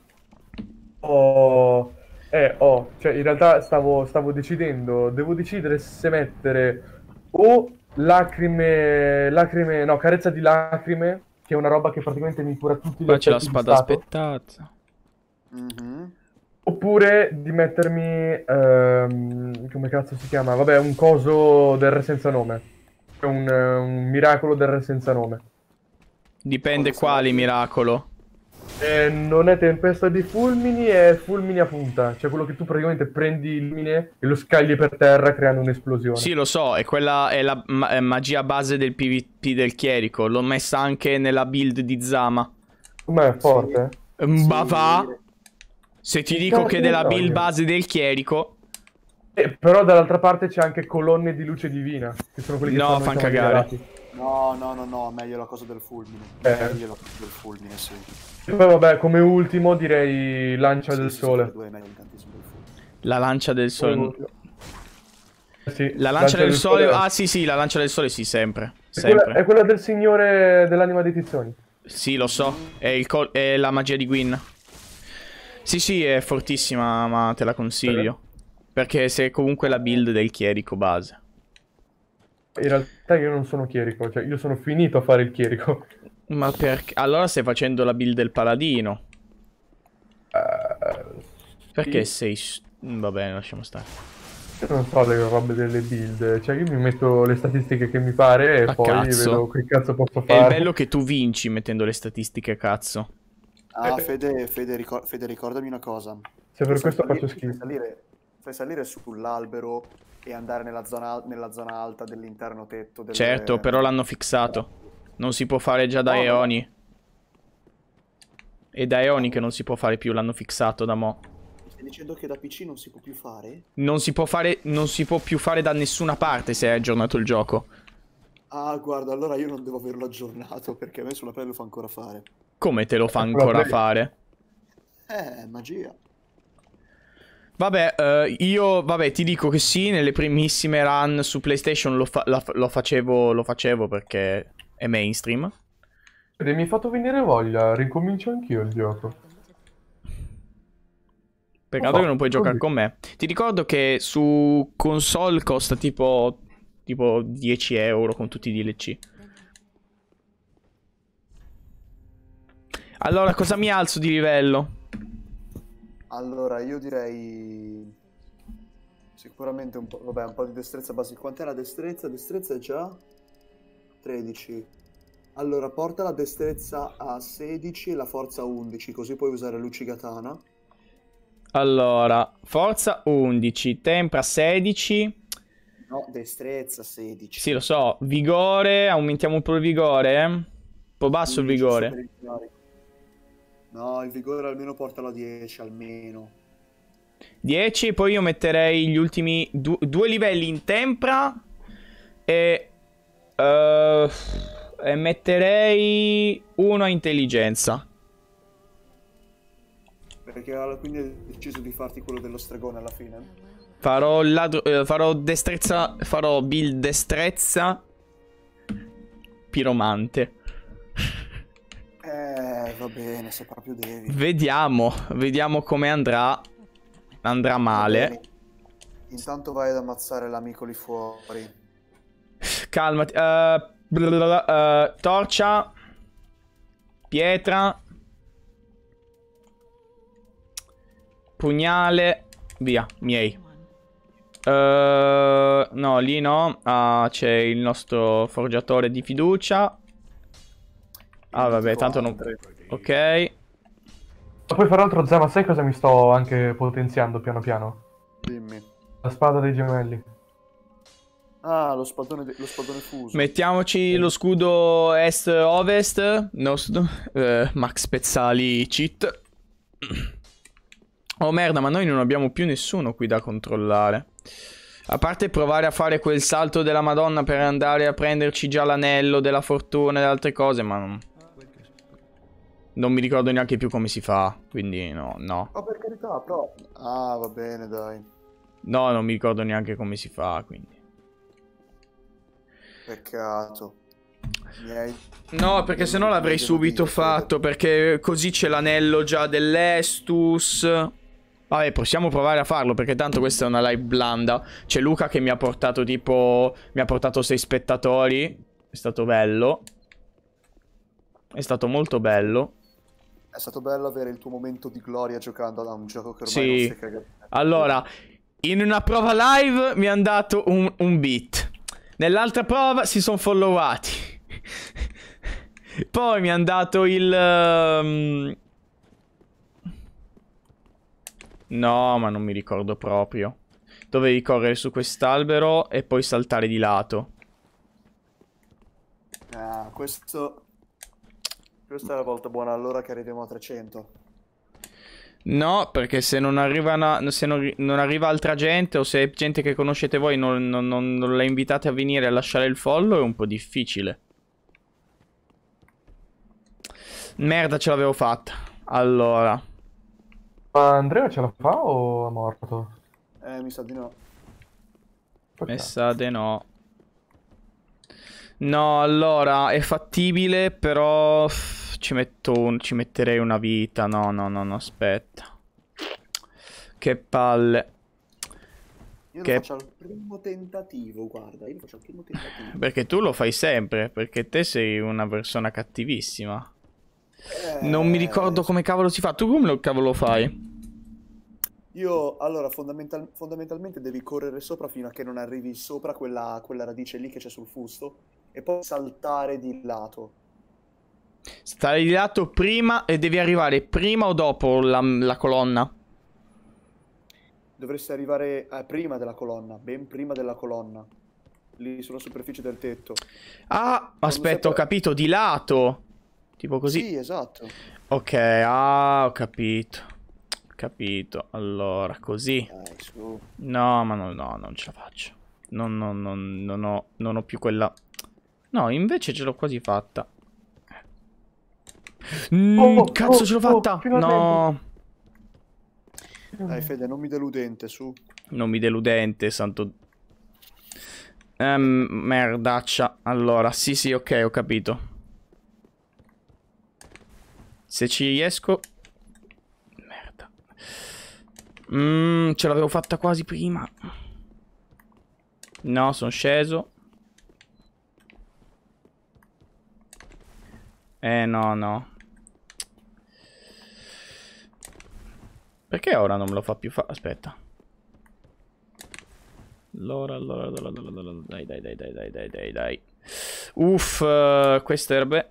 ho... Eh, ho... Cioè, in realtà stavo, stavo decidendo, devo decidere se mettere o lacrime... Lacrime... No, carezza di lacrime, che è una roba che praticamente mi cura tutti gli Qua c'è la effetti di spada stato. aspettata. Mhm. Oppure di mettermi... ehm, come cazzo si chiama? Vabbè, un coso del re senza nome. È un, eh, un miracolo del re senza nome. Dipende Cosa quali sarebbe? miracolo. Eh, non è tempesta di fulmini, è fulmini a punta. Cioè quello che tu praticamente prendi il fulmine e lo scagli per terra creando un'esplosione. Sì, lo so, è quella è la ma- è magia base del PvP del chierico. L'ho messa anche nella build di Zama. Ma è forte. eh. Ma Sì. va? Se ti Che dico cazzo che ne della so build io? base del chierico. Eh, però dall'altra parte c'è anche colonne di luce divina. Che sono quelli che No, fanno i fan cavalieri cagare. dorati. No, no, no, no, meglio la cosa del fulmine. Eh. Meglio la cosa del fulmine, sì. E poi vabbè, come ultimo direi Lancia Sì, del sì, Sole. sì, due è meglio incantesimo del fulmine. La lancia del Come sole. ultimo. Eh sì, La lancia del sole. Ah, sì, sì, la lancia del sole, sì, sempre. È quella, Sempre. è quella del signore dell'anima dei tizzoni. Sì, lo so. È, il col- è la magia di Gwyn. Sì, sì, è fortissima, ma te la consiglio. Perché sei comunque la build del chierico base. In realtà io non sono chierico, cioè io sono finito a fare il chierico. Ma perché? Allora stai facendo la build del paladino. Eh, Perché sì. sei... s- Va bene, lasciamo stare. Io non so le robe delle build, cioè io mi metto le statistiche che mi pare e A poi cazzo. vedo che cazzo posso È il fare. bello che tu vinci mettendo le statistiche, cazzo. Ah, Fede, Fede, ricor- Fede, ricordami una cosa. Se per Fai questo salire- faccio schifo. Fai salire, fai salire sull'albero e andare nella zona, nella zona alta dell'interno tetto. Del... Certo, però l'hanno fissato. Non si può fare già da No, no. eoni. È da eoni che non si può fare più, l'hanno fissato da mo'. Stai dicendo che da P C non si può più fare? Non si può fare, non si può più fare da nessuna parte se hai aggiornato il gioco. Ah, guarda, allora io non devo averlo aggiornato perché a me sulla Play lo fa ancora fare. Come te lo fa Sulla ancora Play. fare? Eh, magia. Vabbè, eh, io, vabbè, ti dico che sì, nelle primissime run su PlayStation lo, fa- la- lo facevo, lo facevo perché è mainstream. Vedi, mi hai fatto venire voglia, ricomincio anch'io il gioco. Peccato Oh, che non puoi giocare così. con me. Ti ricordo che su console costa tipo, tipo dieci euro con tutti i D L C. Allora, cosa mi alzo di livello? Allora, io direi sicuramente un po', vabbè, un po' di destrezza basica. Quant'è la destrezza? Destrezza è già tredici. Allora, porta la destrezza a sedici e la forza a undici, così puoi usare Lucigatana. Allora, forza undici, tempra sedici. No, destrezza sedici. Sì, lo so. Vigore, aumentiamo un po' il vigore. po' basso il Giusto vigore. per il carico. No, il vigore almeno portalo a dieci, almeno. dieci e poi io metterei gli ultimi du due livelli in tempra e, uh, e metterei uno a intelligenza. Perché alla- quindi hai deciso di farti quello dello stregone alla fine? Farò il ladro, eh, farò destrezza, farò build destrezza piromante. Eh, va bene, se proprio devi. Vediamo, vediamo come andrà. Andrà Va male. bene. Intanto vai ad ammazzare l'amico lì fuori. Calmati. Uh, blablabla, uh, torcia. Pietra. Pugnale. Via, miei. Uh, no, lì no. Ah, c'è il nostro forgiatore di fiducia. Ah, vabbè, tanto non... Ok. Ma poi, fra l'altro, Zama, sai cosa mi sto anche potenziando piano piano? Dimmi. La spada dei gemelli. Ah, lo spadone, de- lo spadone fuso. Mettiamoci lo scudo est-ovest. No, scudo- eh, Max Pezzali cheat. Oh merda, ma noi non abbiamo più nessuno qui da controllare. A parte provare a fare quel salto della Madonna per andare a prenderci già l'anello della fortuna e altre cose, ma non... Non mi ricordo neanche più come si fa, quindi no, no. Ma per carità, però... Ah, va bene, dai. No, non mi ricordo neanche come si fa, quindi... Peccato. Mi hai... No, perché sennò l'avrei subito fatto, perché così c'è l'anello già dell'Estus. Vabbè, possiamo provare a farlo, perché tanto questa è una live blanda. C'è Luca che mi ha portato tipo... Mi ha portato sei spettatori. È stato bello. È stato molto bello. È stato bello avere il tuo momento di gloria giocando a un gioco che ormai Sì. non si caga. Allora, in una prova live mi hanno dato un, un beat. Nell'altra prova si sono followati. Poi mi hanno dato il... um, No, ma non mi ricordo proprio. Dovevi correre su quest'albero e poi saltare di lato. Ah, questo... Questa è la volta buona, allora che arriviamo a trecento. No, perché se non arriva, se non, non arriva altra gente o se è gente che conoscete voi non, non, non, non la invitate a venire a lasciare il follow è un po' difficile. Merda, ce l'avevo fatta. Allora. Ma Andrea ce la fa o è morto? Eh, mi sa di no. Mi sa di no. No, allora, è fattibile, però uff, ci metto un, ci metterei una vita. No, no, no, no, aspetta. Che palle. Io Che- lo faccio al primo tentativo, guarda, io lo faccio al primo tentativo. Perché tu lo fai sempre, perché te sei una persona cattivissima. Eh, Non mi ricordo come cavolo si fa. Tu come lo cavolo fai? Io, allora, fondamental- fondamentalmente devi correre sopra fino a che non arrivi sopra quella, quella radice lì che c'è sul fusto e poi saltare di lato. Stai di lato prima e devi arrivare prima o dopo la, la colonna? Dovresti arrivare eh, prima della colonna, ben prima della colonna, lì sulla superficie del tetto. Ah, aspetta, sei ho per- capito, di lato. Tipo così. Sì, esatto. Ok, ah, ho capito. Ho capito. Allora, così. Dai, su. No, ma no, no, non ce la faccio. Non, non, non, non ho, non ho più quella... No, invece ce l'ho quasi fatta. Mm, Oh, cazzo, oh, ce l'ho oh, fatta! finalmente. No, Dai, Fede, non mi deludente, su. non mi deludente, santo... Ehm, merdaccia. Allora, sì, sì, ok, ho capito. Se ci riesco... Merda. Mm, ce l'avevo fatta quasi prima. No, sono sceso. Eh, no, no. Perché ora non me lo fa più fa... Aspetta. Allora, allora, allora, allora, allora, dai, dai, dai, dai, dai, dai, dai, dai. Uff, uh, queste erbe.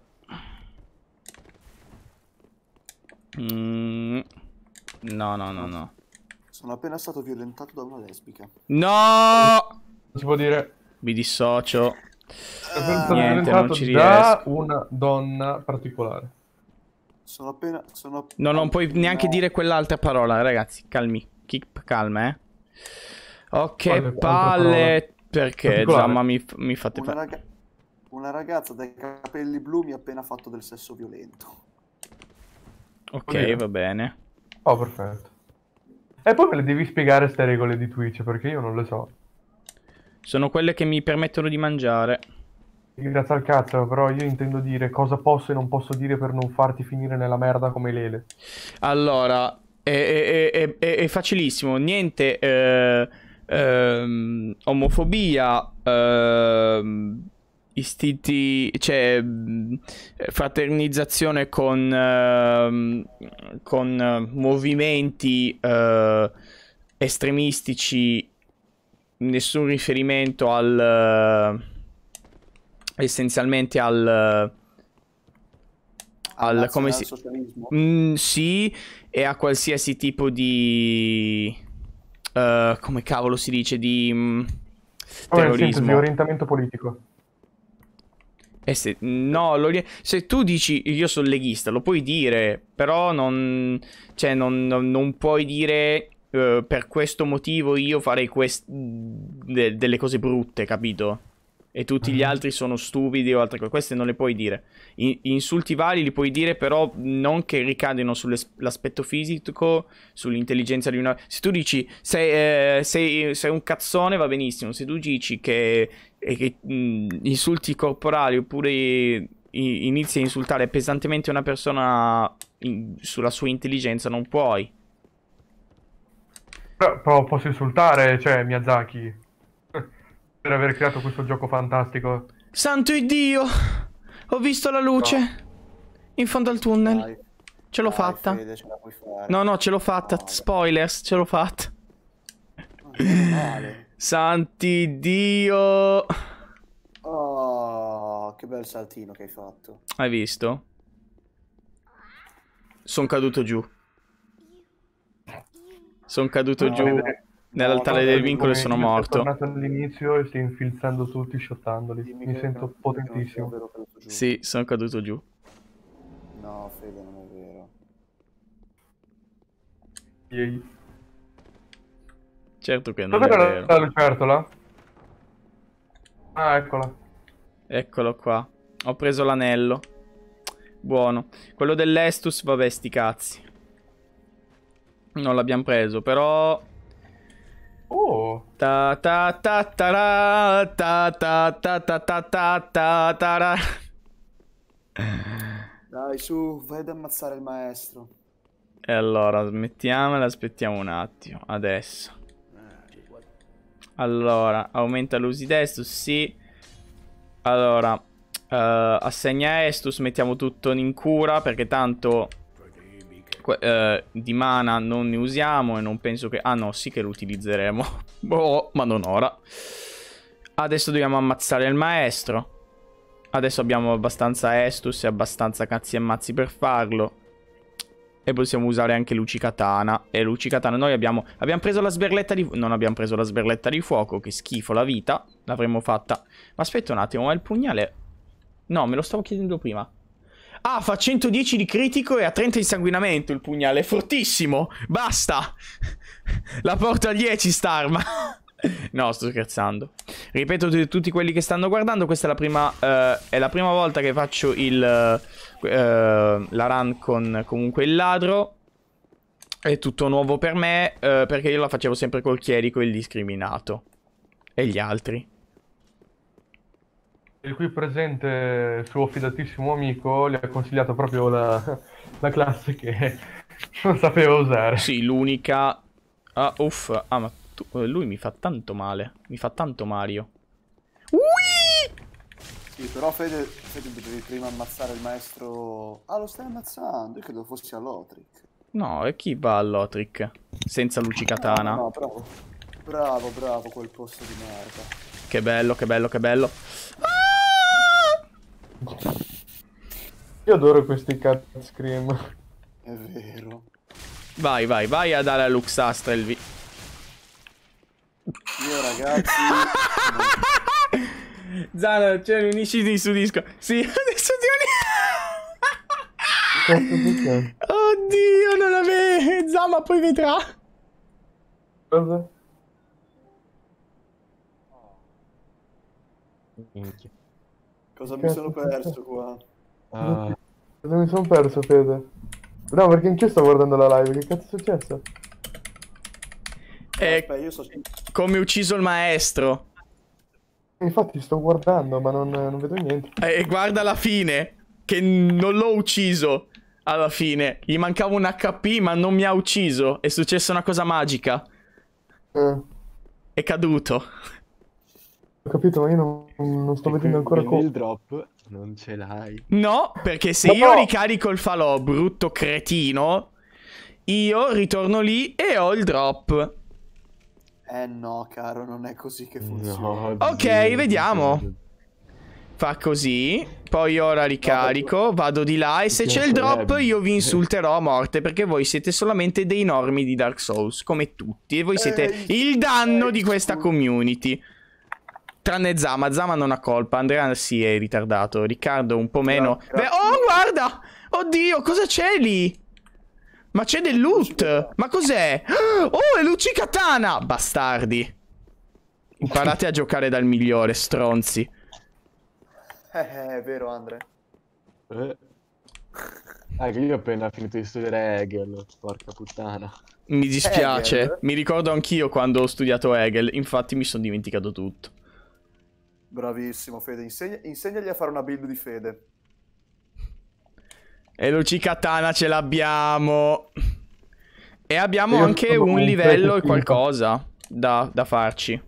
Mm. No, no, no, no. Sono appena stato violentato da una lesbica. No! Si può dire... Mi dissocio. Sono Niente, diventato non ci da riesco. una donna particolare. Sono appena... Sono... No, non puoi neanche No. dire quell'altra parola, ragazzi. Calmi. Keep calma, eh. Ok, Quale altra palle. Perché Particolare. Giamma mi, mi fate Una, fare. raga- una ragazza dai capelli blu mi ha appena fatto del sesso violento. Ok, Oddio. va bene. Oh, perfetto. E poi me le devi spiegare ste regole di Twitch, perché io non le so. Sono quelle che mi permettono di mangiare. Grazie al cazzo, però io intendo dire cosa posso e non posso dire per non farti finire nella merda come Lele. Allora, è, è- è- è- è facilissimo. Niente eh, ehm, omofobia, ehm, istinti, cioè mh, fraternizzazione con, ehm, con eh, movimenti eh, estremistici, nessun riferimento al eh, essenzialmente al al come si Nazionalsocialismo. Mm, sì, e a qualsiasi tipo di eh, come cavolo si dice di mm, Oh, nel senso di terrorismo. orientamento politico. Eh se, no, l'ori- se tu dici io sono leghista, lo puoi dire, però non, cioè non, non- non puoi dire eh, per questo motivo io farei quest- de- delle cose brutte, capito? E tutti gli Mhm. altri sono stupidi o altre cose. Queste non le puoi dire. I- insulti vari li puoi dire, però non che ricadino sull'aspetto fisico, sull'intelligenza di una... Se tu dici sei, eh, sei, sei un cazzone va benissimo. Se tu dici che, e che mh, insulti corporali oppure i- inizi a insultare pesantemente una persona in- sulla sua intelligenza, non puoi. Però, però posso insultare, cioè, Miyazaki, per aver creato questo gioco fantastico. Santo Iddio! Ho visto la luce in fondo al tunnel. Dai, Ce l'ho dai, fatta. Fede, ce la puoi fare. No, no, ce l'ho fatta. No, Spoilers, ce l'ho fatta. dai. Meno male. Santi Dio. Oh, che bel saltino che hai fatto. Hai visto? Sono caduto giù. Sono caduto No, giù vede- nell'altare no, del no, vincolo e Come sono io sono morto. tornato all'inizio e stai infilzando tutti, shottandoli. Dimmi Mi che sento non- che potentissimo. non sia vero caduto giù. Sì, sono caduto giù. No, Fede, non è vero. Yay. Certo che non è Dov'era vero. la lucertola? Ah, eccola. Eccolo qua. Ho preso l'anello. Buono. Quello dell'Estus, vabbè, sti cazzi. Non l'abbiamo preso, però... Oh, Ta ta ta ta ta ta ta ta ta ta ta ta ra. Dai, su, vai ad ammazzare il maestro. E allora, smettiamola, aspettiamo un attimo. Adesso. Allora, aumenta l'usi d'Estus, sì. Allora, eh, assegna Estus, mettiamo tutto in cura, perché tanto que- eh, di mana non ne usiamo e non penso che... Ah no, sì che lo utilizzeremo. Boh, ma non ora. Adesso dobbiamo ammazzare il maestro. Adesso abbiamo abbastanza Estus e abbastanza cazzi e mazzi per farlo. E possiamo usare anche Lucicatana. E Lucicatana noi abbiamo... Abbiamo preso la sberletta di... Non abbiamo preso la sberletta di fuoco. Che schifo la vita. L'avremmo fatta... Ma aspetta un attimo, ma il pugnale... No, me lo stavo chiedendo prima. Ah, fa centodieci di critico e ha trenta di sanguinamento il pugnale. È fortissimo. Basta. La porto a dieci st'arma. No, sto scherzando. Ripeto a tutti quelli che stanno guardando, questa è la prima, eh, è la prima volta che faccio il, eh, la run con comunque il ladro. È tutto nuovo per me, eh, perché io la facevo sempre col chierico e il discriminato. E gli altri. il qui presente suo fidatissimo amico gli ha consigliato proprio la, la classe che non sapeva usare. Sì, l'unica... Ah, uff. Ah, ma tu... lui mi fa tanto male. Mi fa tanto Mario. Ui! Sì, però Fede, Fede devi prima ammazzare il maestro... Ah, lo stai ammazzando? Io credo fossi all'Otric. No, e chi va all'Otric? Senza Lucicatana. No, no, bravo. Bravo, bravo, quel posto di merda. Che bello, che bello, che bello. Io adoro questi cat scream. È vero. Vai, vai, vai a dare a Luxastra il vi... Io, ragazzi... Zana, cioè, unisciti su Discord. Sì, adesso ti uni... Oddio, non avevo... Zama poi vedrà. Cosa? Minchia. Cosa mi sono perso qua? Ah, Cosa mi sono perso, Fede? No, perché anch'io sto guardando la live, che cazzo è successo? Eh, Aspetta, io so... come ho ucciso il maestro. Infatti sto guardando, ma non, non vedo niente. E guarda la fine, che non l'ho ucciso alla fine. Gli mancava un H P, ma non mi ha ucciso. È successa una cosa magica. Eh, È caduto. ho capito, ma io non, non sto e vedendo ancora quindi il come. drop non ce l'hai. No, perché se No! io ricarico il falò, brutto cretino, io ritorno lì e ho il drop. Eh no, caro, non è così che funziona. No, Ok, zio, vediamo. zio. Fa così, poi ora ricarico, vado di là e se c'è il drop io vi insulterò a morte perché voi siete solamente dei normi di Dark Souls, come tutti, e voi siete il danno di questa community. Tranne Zama, Zama non ha colpa, Andrea sì è ritardato, Riccardo un po' meno. Beh, oh guarda, oddio, cosa c'è lì? Ma c'è del loot, ma cos'è? Oh, è Luci Katana, bastardi. Imparate a giocare dal migliore, stronzi. Eh, è vero, Andre. Eh. Ah, che io ho appena finito di studiare Hegel, porca puttana. Mi dispiace, Hegel? mi ricordo anch'io quando ho studiato Hegel, infatti mi sono dimenticato tutto. Bravissimo, Fede. Insegna- insegnagli a fare una build di Fede. E Luci Katana ce l'abbiamo. E abbiamo Io anche sono un un livello e prete qualcosa da, da farci.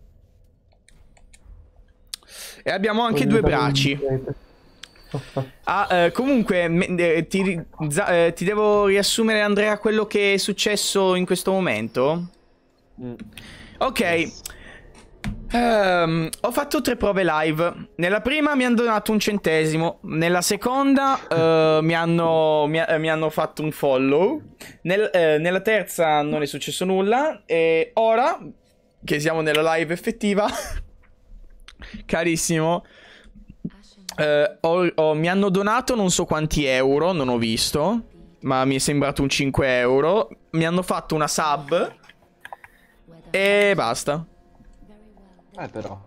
E abbiamo anche due bracci. Ah, eh, comunque, me- eh, ti, ri- za- eh, ti devo riassumere, Andrea, quello che è successo in questo momento? Mm. Ok. Ehm, ho fatto tre prove live. Nella prima mi hanno donato un centesimo. Nella seconda eh, mi, hanno, mi, eh, mi hanno fatto un follow. Nel- eh, nella terza non è successo nulla. E ora, che siamo nella live effettiva, carissimo, eh, ho- ho- mi hanno donato non so quanti euro, non ho visto, ma mi è sembrato un cinque euro. Mi hanno fatto una sub e basta. Eh, però.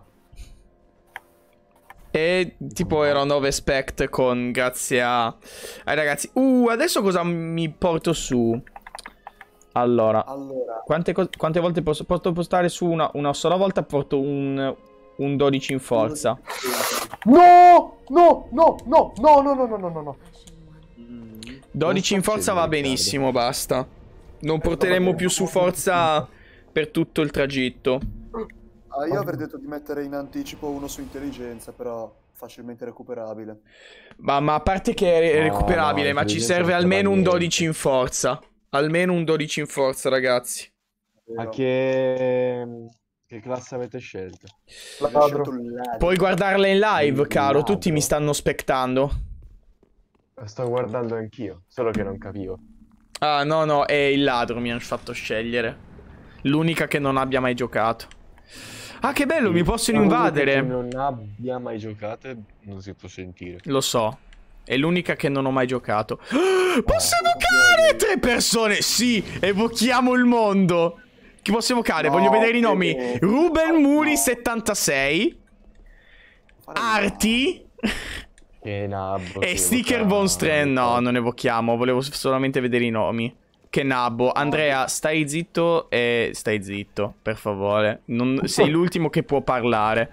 E tipo ero nove spect con grazie a... ai ragazzi. Uh, adesso cosa mi porto su? Allora, Allora, quante, co- quante volte posso, posso postare su una, una sola volta? Porto un, un dodici in forza. No! No! No! No! No! No! No! No! No! No! No! dodici in forza va benissimo, basta. Non porteremo più su forza per tutto il tragitto. ah, io avrei detto di mettere in anticipo uno su intelligenza, però facilmente recuperabile. Ma, ma a parte che è No, recuperabile, no, ma ci intelligenza serve non almeno serve a un niente. dodici in forza. Almeno un dodici in forza, ragazzi. Ma Vero. che... che classe avete scelto? Avevo Ladro. scelto il ladro. Puoi guardarla in live, Il caro. Tutti ladro. mi stanno spectando. Lo sto guardando anch'io, solo che non capivo. Ah, no, no, è il ladro mi hanno fatto scegliere. L'unica che non abbia mai giocato. Ah, che bello, mi possono L'unica invadere. che non abbia mai giocato non si può sentire. Lo so. È l'unica che non ho mai giocato. Ah, posso evocare tre persone? Sì, evochiamo il mondo. Chi posso evocare? No, Voglio vedere i nomi. Fede. Ruben Muri No. settantasei. Fare- Arti. Che nabbo. E si Sticker evoca- Von Strand. No, non evochiamo. Volevo solamente vedere i nomi. Che nabbo. Andrea, stai zitto e stai zitto, per favore. Non... Sei l'ultimo che può parlare.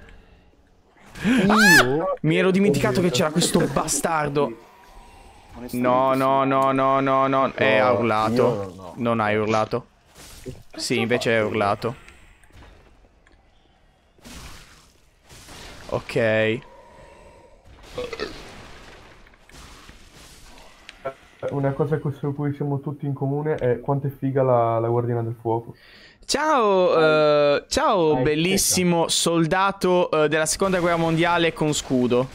Io? Mi ero dimenticato che c'era questo bastardo. Onestamente No, sì. no, no, no, no, no. Eh, ha No, urlato. io no. Non hai urlato. Sì, invece hai urlato. Ok. Una cosa su cui siamo tutti in comune è quanto è figa la, la Guardiana del Fuoco. Ciao, eh, ciao, Dai, bellissimo soldato eh, della seconda guerra mondiale con scudo.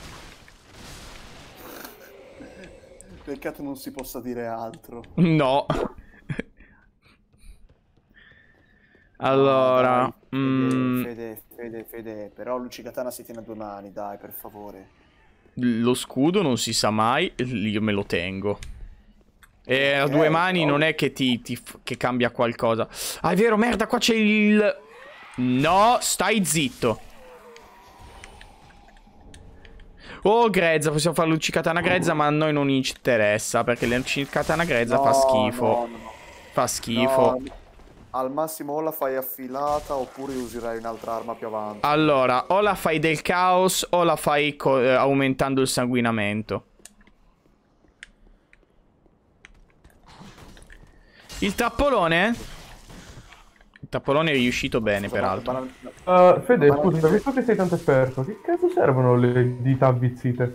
Peccato non si possa dire altro. No. Allora, Dai, mm, Fede, Fede, Fede, Fede, però Lucicatana si tiene a due mani, dai, per favore. Lo scudo non si sa mai, io me lo tengo. E a due mani non è che ti, ti che cambia qualcosa. Ah, è vero, merda, qua c'è il... No, stai zitto. Oh, grezza, possiamo fare Lucicatana grezza, ma a noi non ci interessa, perché la Lucicatana grezza No, fa schifo. no, no, no. Fa schifo. No, al massimo o la fai affilata oppure userai un'altra arma più avanti. Allora, o la fai del caos o la fai eh, aumentando il sanguinamento. Il trappolone? Il trappolone è riuscito bene, peraltro. Uh, Fede, scusa, visto che sei tanto esperto, che cazzo servono le dita avvizzite?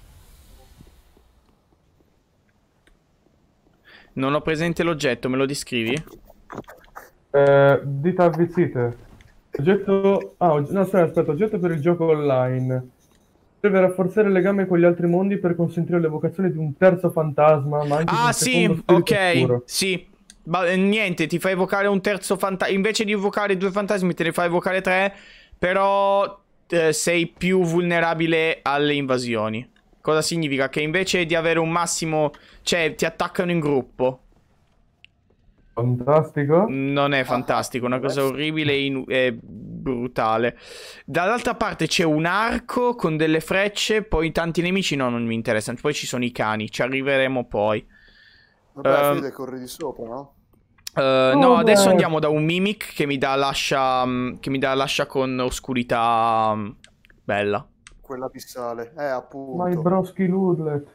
Non ho presente l'oggetto, me lo descrivi? Eh, dita avvizzite. Oggetto... Ah, og- no, aspetta, aspetta, oggetto per il gioco online. Serve a rafforzare il legame con gli altri mondi per consentire l'evocazione di un terzo fantasma, ma anche di Ah, un sì, secondo spirito ok, oscuro. sì. Ma eh, niente, ti fa evocare un terzo fantasma. Invece di evocare due fantasmi, te ne fa evocare tre. Però eh, sei più vulnerabile alle invasioni. Cosa significa? Che invece di avere un massimo... Cioè, ti attaccano in gruppo. Fantastico. Non è fantastico, è una cosa orribile e, inu- e brutale. Dall'altra parte c'è un arco con delle frecce. Poi tanti nemici, no, non mi interessano. Poi ci sono i cani, ci arriveremo poi. Vabbè, Um, Fede, corri di sopra, no? Uh, Oh, no, adesso beh. andiamo da un mimic che mi dà l'ascia. mm, Che mi dà l'ascia con oscurità mm, bella. Quella abissale. Eh, appunto. My broski Ludlet.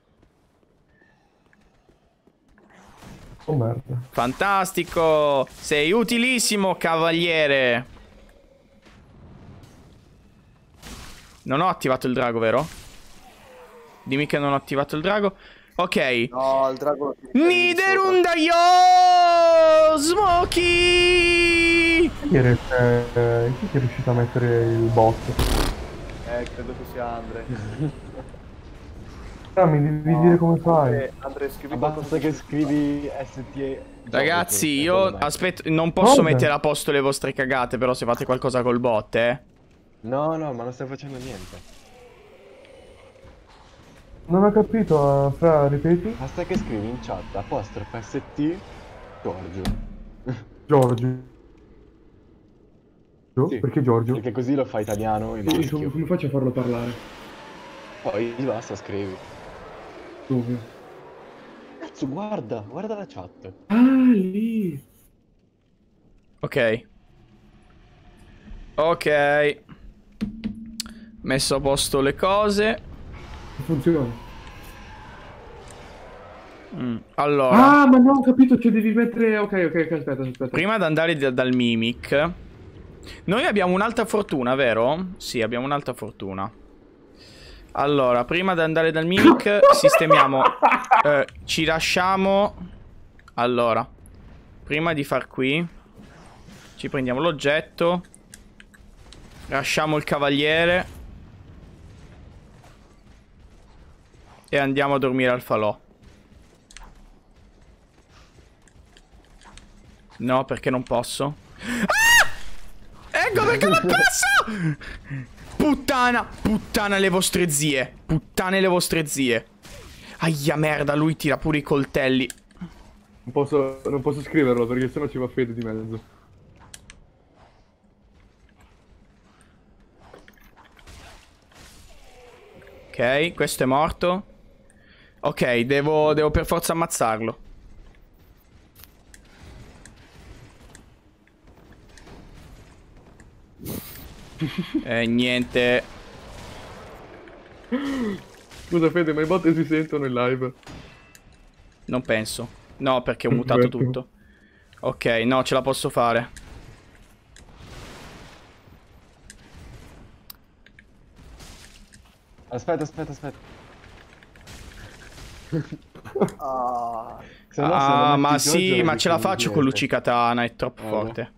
Oh merda. Fantastico! Sei utilissimo, cavaliere. Non ho attivato il drago, vero? Dimmi che non ho attivato il drago. Ok. No, il drago lo tieni di sopra. Niderundayo Smokey! Chi è, eh, chi è riuscito a mettere il bot? Eh, credo che sia Andre. Ah, mi devi No, dire come fai. Andre, Andre, scrivi Basta qualcosa che su- scrivi S T E. Ragazzi, Gioco, io secondo me. aspetto, non posso Cosa? mettere a posto le vostre cagate, però se fate qualcosa col bot, eh. No, no, ma non stai facendo niente. Non ho capito, eh, Fra, ripeti? Basta che scrivi in chat apostrofo S T Giorgio. Giorgio. Sì, Perché Giorgio? Perché così lo fa italiano e Come, maschio. come faccio a farlo parlare? Poi basta, scrivi. Dove? Cazzo, guarda, guarda la chat. Ah, lì. Ok. Ok. Messo a posto le cose. Funziona. Mm, Allora, Ah, ma no, ho capito, cioè devi mettere... Ok, ok, ok, aspetta, aspetta. prima di andare da- dal mimic, noi abbiamo un'alta fortuna, vero? Sì, abbiamo un'alta fortuna. Allora, prima di andare dal mimic, sistemiamo... eh, ci lasciamo... Allora, prima di far qui, ci prendiamo l'oggetto. Lasciamo il cavaliere. E andiamo a dormire al falò. No, perché non posso. Ah! Ecco perché non posso! Puttana, puttana le vostre zie. Puttane le vostre zie. Aia merda, lui tira pure i coltelli. Non posso, non posso scriverlo perché sennò ci va Fede di mezzo. Ok, questo è morto. Ok, devo, devo per forza ammazzarlo. Eh, niente. Scusa Fede, ma i bot si sentono in live? Non penso. No, perché ho mutato Perfetto. tutto. Ok, no, ce la posso fare. Aspetta, aspetta, aspetta. Ah, Se no, se non Ah, metti ma Giorgio, sì, non ma ce la dici faccio con niente. Lucicatana, è troppo Eh, forte.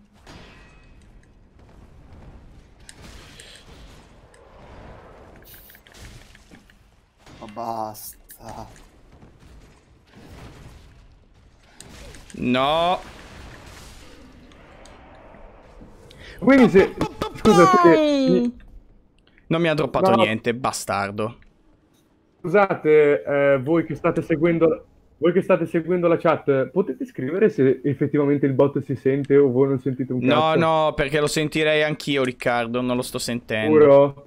ma basta. No. Quindi se... scusa, Fede, Non mi ha droppato No. niente, bastardo. scusate, eh, voi che state seguendo... Voi che state seguendo la chat, potete scrivere se effettivamente il bot si sente o voi non sentite un No, cazzo? no, perché lo sentirei anch'io, Riccardo. Non lo sto sentendo. Sicuro?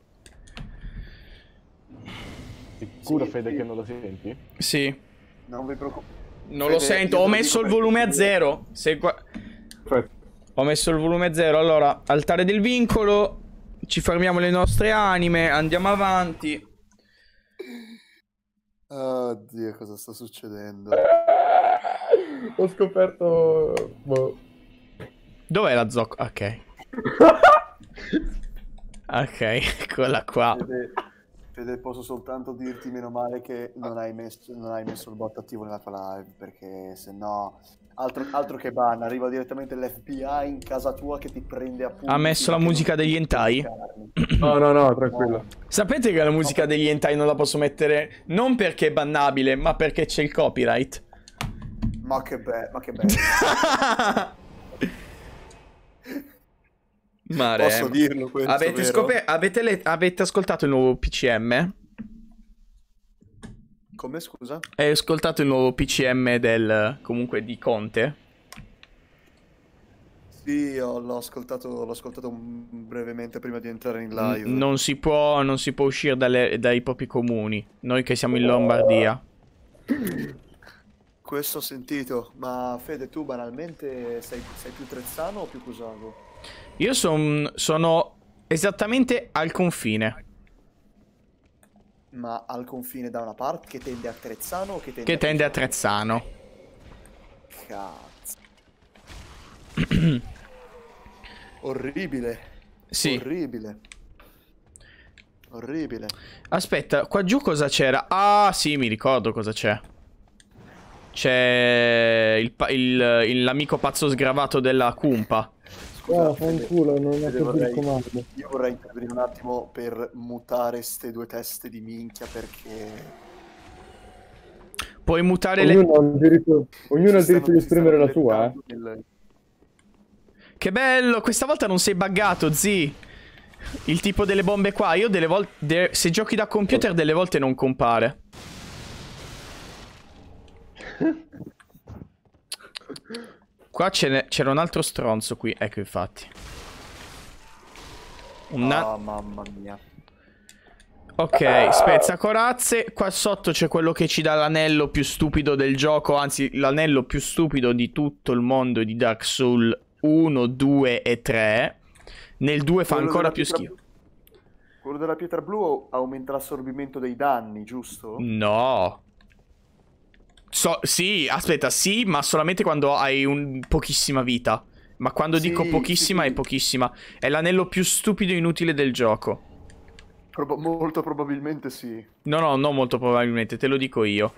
Sicuro, Sì, Fede, sì. che non lo senti? Sì. Non vi preoccupate. Non lo Fede, sento. io Ho te lo messo il dico volume a perché- zero. Se qua... Perfetto. Ho messo il volume a zero. Allora, altare del vincolo. Ci fermiamo le nostre anime. Andiamo avanti. Oddio, cosa sta succedendo? Ho scoperto... Boh. Dov'è la zoccola? Ok. Ok, eccola qua. Fede, Fede, posso soltanto dirti meno male che non hai messo, non hai messo il bot attivo nella tua live, perché se no... Altro, altro che ban, arriva direttamente l'F B I in casa tua che ti prende a punti. Ha messo la che non musica ti degli hentai? carni. No, no, no, tranquillo. Sapete che la musica degli hentai non la posso mettere non perché è bannabile, ma perché c'è il copyright. Ma che bello, ma che bello. Mare. Posso dirlo questo, Avete, vero? scopre- avete, le- avete ascoltato il nuovo P C M? Come, scusa? Hai ascoltato il nuovo P C M del, comunque, di Conte? Sì, ho- l'ho ascoltato, l'ho ascoltato mm, brevemente prima di entrare in live. N- non si può, non si può uscire dalle- dai propri comuni. Noi che siamo in Lombardia. Questo ho sentito, ma Fede, tu banalmente sei, sei più Trezzano o più Cusago? Io son- sono esattamente al confine. Ma al confine da una parte che tende a Trezzano o che tende Che a tende a Trezzano? Trezzano. Cazzo. Orribile. Sì. Orribile. Orribile. Aspetta, qua giù cosa c'era? Ah, sì, mi ricordo cosa c'è. C'è il pa- il- il- l'amico pazzo sgravato della Cumpa. Scusa, Ah, fa un Fede, culo, non ho Fede, capito il vorrei- comando. Io vorrei intervenire un attimo per mutare ste due teste di minchia perché... Puoi mutare le... Ognuno ha il diritto, ognuno ha il si diritto stanno- di si stanno esprimere la sua, eh. dilettando nel- Che bello, questa volta non sei buggato, zi. Il tipo delle bombe qua, io delle volte... Se giochi da computer delle volte non compare. Qua ce n'è- c'era un altro stronzo qui, ecco infatti. Un na- Ah, mamma mia. Ok, spezza corazze. Qua sotto c'è quello che ci dà l'anello più stupido del gioco. Anzi, l'anello più stupido di tutto il mondo di Dark Souls uno, due e tre. Nel due fa Quello ancora della più pietra- schifo. Quello della pietra blu aumenta l'assorbimento dei danni, giusto? No. So- sì, aspetta, sì, ma solamente quando hai un pochissima vita. Ma quando Sì, dico pochissima sì, è sì. pochissima. È l'anello più stupido e inutile del gioco. Proba- molto probabilmente sì. No, no, non molto probabilmente, te lo dico io.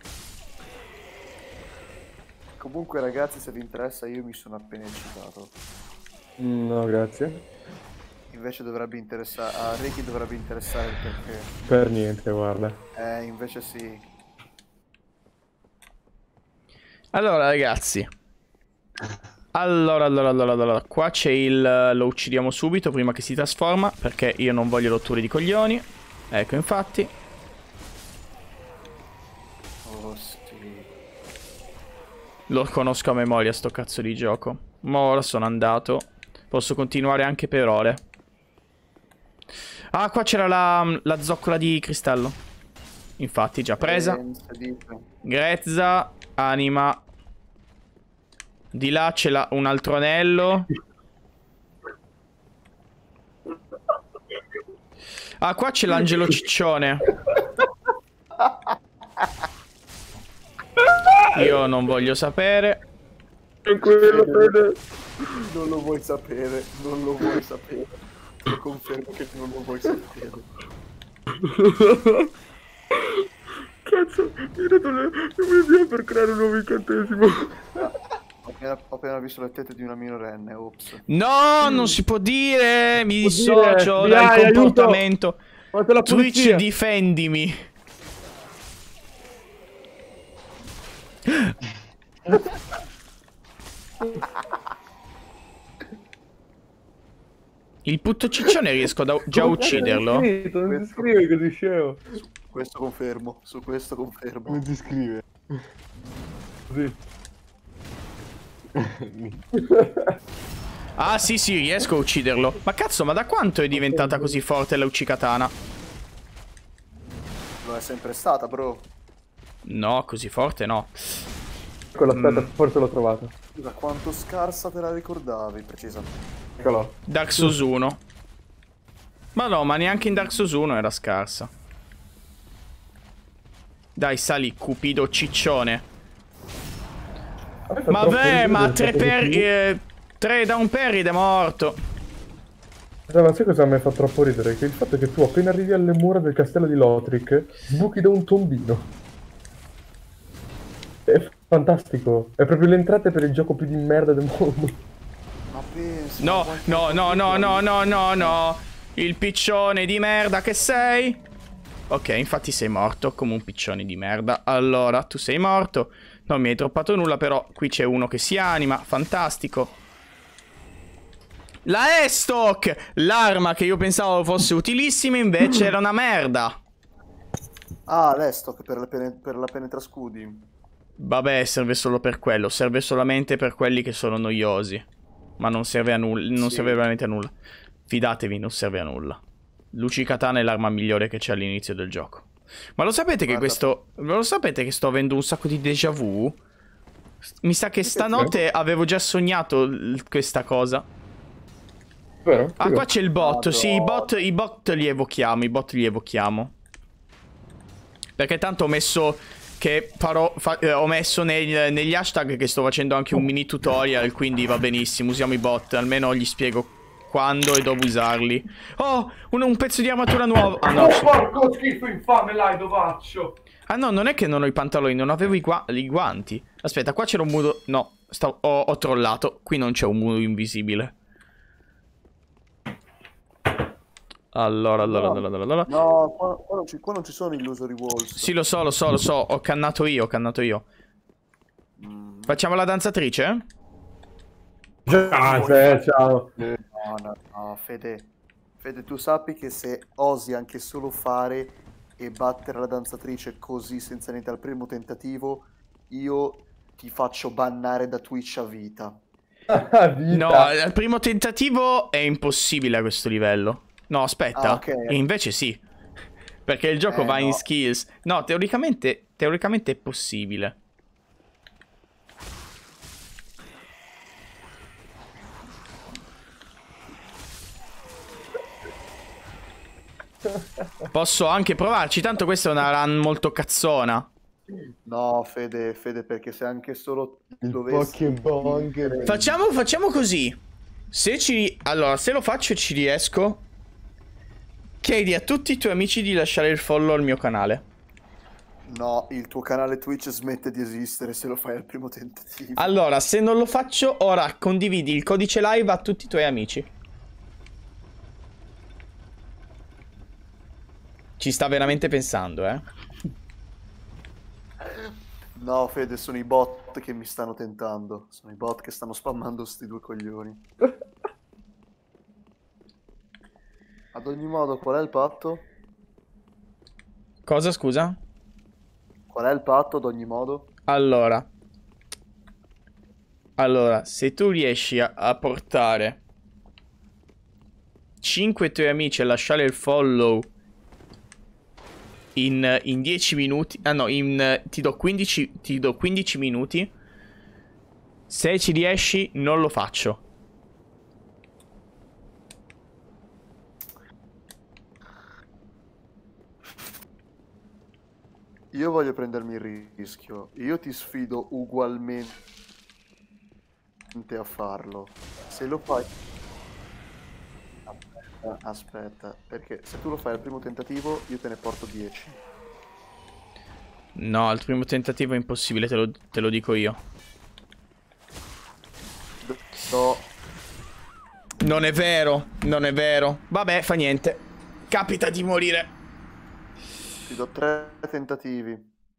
Comunque ragazzi, se vi interessa, io mi sono appena eccitato. Mm, No, grazie. Invece dovrebbe interessare... A Ricky dovrebbe interessare il perché. Per niente, guarda. Eh, invece sì. Allora, ragazzi. Allora, allora, allora, allora. Qua c'è il... Lo uccidiamo subito prima che si trasforma, perché io non voglio rotture di coglioni. Ecco, infatti. Oh sì. Lo conosco a memoria sto cazzo di gioco. Ma ora sono andato. Posso continuare anche per ore. Ah, qua c'era la, la zoccola di cristallo. Infatti, già presa. Pensa, dite. Grezza, anima. Di là c'è la- un altro anello. Ah, qua c'è l'angelo ciccione. Io non voglio sapere. Tranquillo, Fede. Non lo vuoi sapere, non lo vuoi sapere. Lo confermo che non lo vuoi sapere. Cazzo, mi hai dato le le idee per creare un nuovo incantesimo. Ho appena, ho appena visto le tette di una minorenne, ops. No, non si può dire. Mi Può dissocio dire. dal Dai, aiuto. comportamento. Fate la Twitch, pulizia. difendimi. Il putto ciccione riesco da- già a ucciderlo. Non si scrive, non si scrive così scemo. Questo confermo, su questo confermo. Non si scrive. Così. Ah sì sì, riesco a ucciderlo. Ma cazzo, ma da quanto è diventata così forte la Uccicatana? Lo è sempre stata, bro. No, così forte no. Eccolo, aspetta, Mm. forse l'ho trovato. Scusa, quanto scarsa te la ricordavi, precisa. Eccolo. Dark Souls uno. Ma no, ma neanche in Dark Souls uno era scarsa. Dai, sali, cupido ciccione. Ma beh, ma tre per... Eh, tre da un parry ed è morto. No, ma sai cosa mi fa troppo ridere? Che il fatto è che tu appena arrivi alle mura del castello di Lothric sbuchi da un tombino. È fantastico. È proprio l'entrata per il gioco più di merda del mondo. Ma pensa... No, ma no, no, no, no, no, no, no. Il piccione di merda che sei. Ok, infatti sei morto come un piccione di merda. Allora, tu sei morto. Non mi hai droppato nulla, però qui c'è uno che si anima. Fantastico. La E-Stock! L'arma che io pensavo fosse utilissima invece era una merda. Ah, l'Estoc per, le pene- per la penetra scudi. Vabbè, serve solo per quello. Serve solamente per quelli che sono noiosi. Ma non serve a nulla. Non Sì. serve veramente a nulla. Fidatevi, non serve a nulla. L'Uccicatana è l'arma migliore che c'è all'inizio del gioco. Ma lo sapete che Guarda. questo... Lo sapete che sto avendo un sacco di déjà vu? Mi sa che stanotte avevo già sognato l- questa cosa. Vero? Ah, qua c'è il bot. Madonna. Sì, i bot, i bot li evochiamo. I bot li evochiamo. Perché tanto ho messo... Che farò... fa- eh, ho messo nel- negli hashtag che sto facendo anche un mini tutorial. Quindi va benissimo. Usiamo i bot. Almeno gli spiego quando e dove usarli. Oh, un, un pezzo di armatura nuova. Ah no, Oh, sì. porco schifo infame, Laidovaccio! Ah no, non è che non ho i pantaloni, non avevo i, gua- i guanti. Aspetta, qua c'era un muro... No, sta- ho, ho trollato. Qui non c'è un muro invisibile. Allora, allora, No. allora, allora, allora. No, qua, qua non, ci, qua non ci sono illusory walls. Sì, lo so, lo so, lo so. Ho cannato io, ho cannato io. Mm, Facciamo la danzatrice? Ah, sì, ciao. no, no, no, Fede. Fede, tu sappi che se osi anche solo fare e battere la danzatrice così senza niente al primo tentativo, io ti faccio bannare da Twitch a vita. Ah, vita. No, al primo tentativo è impossibile a questo livello. No, aspetta. Ah, ok. E invece sì. Perché il gioco Eh, va in no. skills. No, teoricamente, teoricamente è possibile. Posso anche provarci, tanto questa è una run molto cazzona. No, Fede, Fede, perché se anche solo Il dovessi... Pokémon che... Facciamo, facciamo così. Se ci... Allora, se lo faccio e ci riesco, chiedi a tutti i tuoi amici di lasciare il follow al mio canale. No, il tuo canale Twitch smette di esistere se lo fai al primo tentativo. Allora, se non lo faccio, ora condividi il codice live a tutti i tuoi amici. Ci sta veramente pensando, eh. No, Fede, sono i bot che mi stanno tentando. Sono i bot che stanno spammando sti due coglioni. Ad ogni modo, qual è il patto? Cosa, scusa? Qual è il patto, ad ogni modo? Allora. Allora, se tu riesci a, a portare cinque tuoi amici a lasciare il follow in, in dieci minuti. Ah no, in, ti do quindici, ti do quindici minuti. Se ci riesci, non lo faccio. Io voglio prendermi il rischio. Io ti sfido ugualmente a farlo. Se lo fai... Aspetta, aspetta, perché se tu lo fai al primo tentativo, io te ne porto dieci. No, al primo tentativo è impossibile, te lo, te lo dico io. No, Non è vero, non è vero. Vabbè, fa niente. Capita di morire. ti do tre tentativi.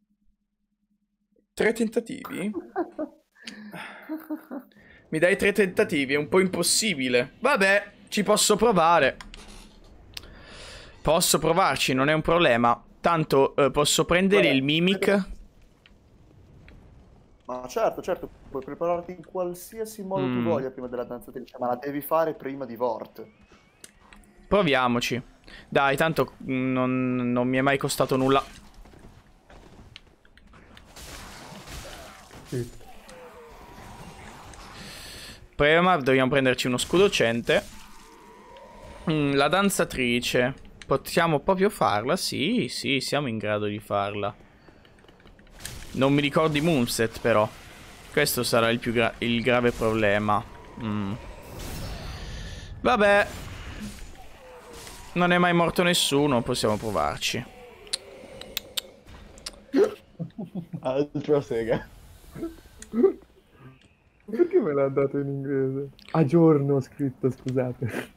Tre tentativi? Mi dai tre tentativi, è un po' impossibile. Vabbè, Ci posso provare. Posso provarci, non è un problema. Tanto eh, posso prendere Beh, il Mimic. Ma certo, certo, puoi prepararti in qualsiasi modo Mm. tu voglia prima della danzatrice, ma la devi fare prima di Vort. Proviamoci. Dai, tanto mm, non, non mi è mai costato nulla. Sì. Prima dobbiamo prenderci uno scudo docente. Mm, la danzatrice. Possiamo proprio farla? Sì, sì, siamo in grado di farla. Non mi ricordo i moveset però. Questo sarà il più gra il grave problema. Mm. Vabbè. Non è mai morto nessuno, possiamo provarci. Altra sega. Perché me l'ha dato in inglese? A giorno ho scritto, scusate.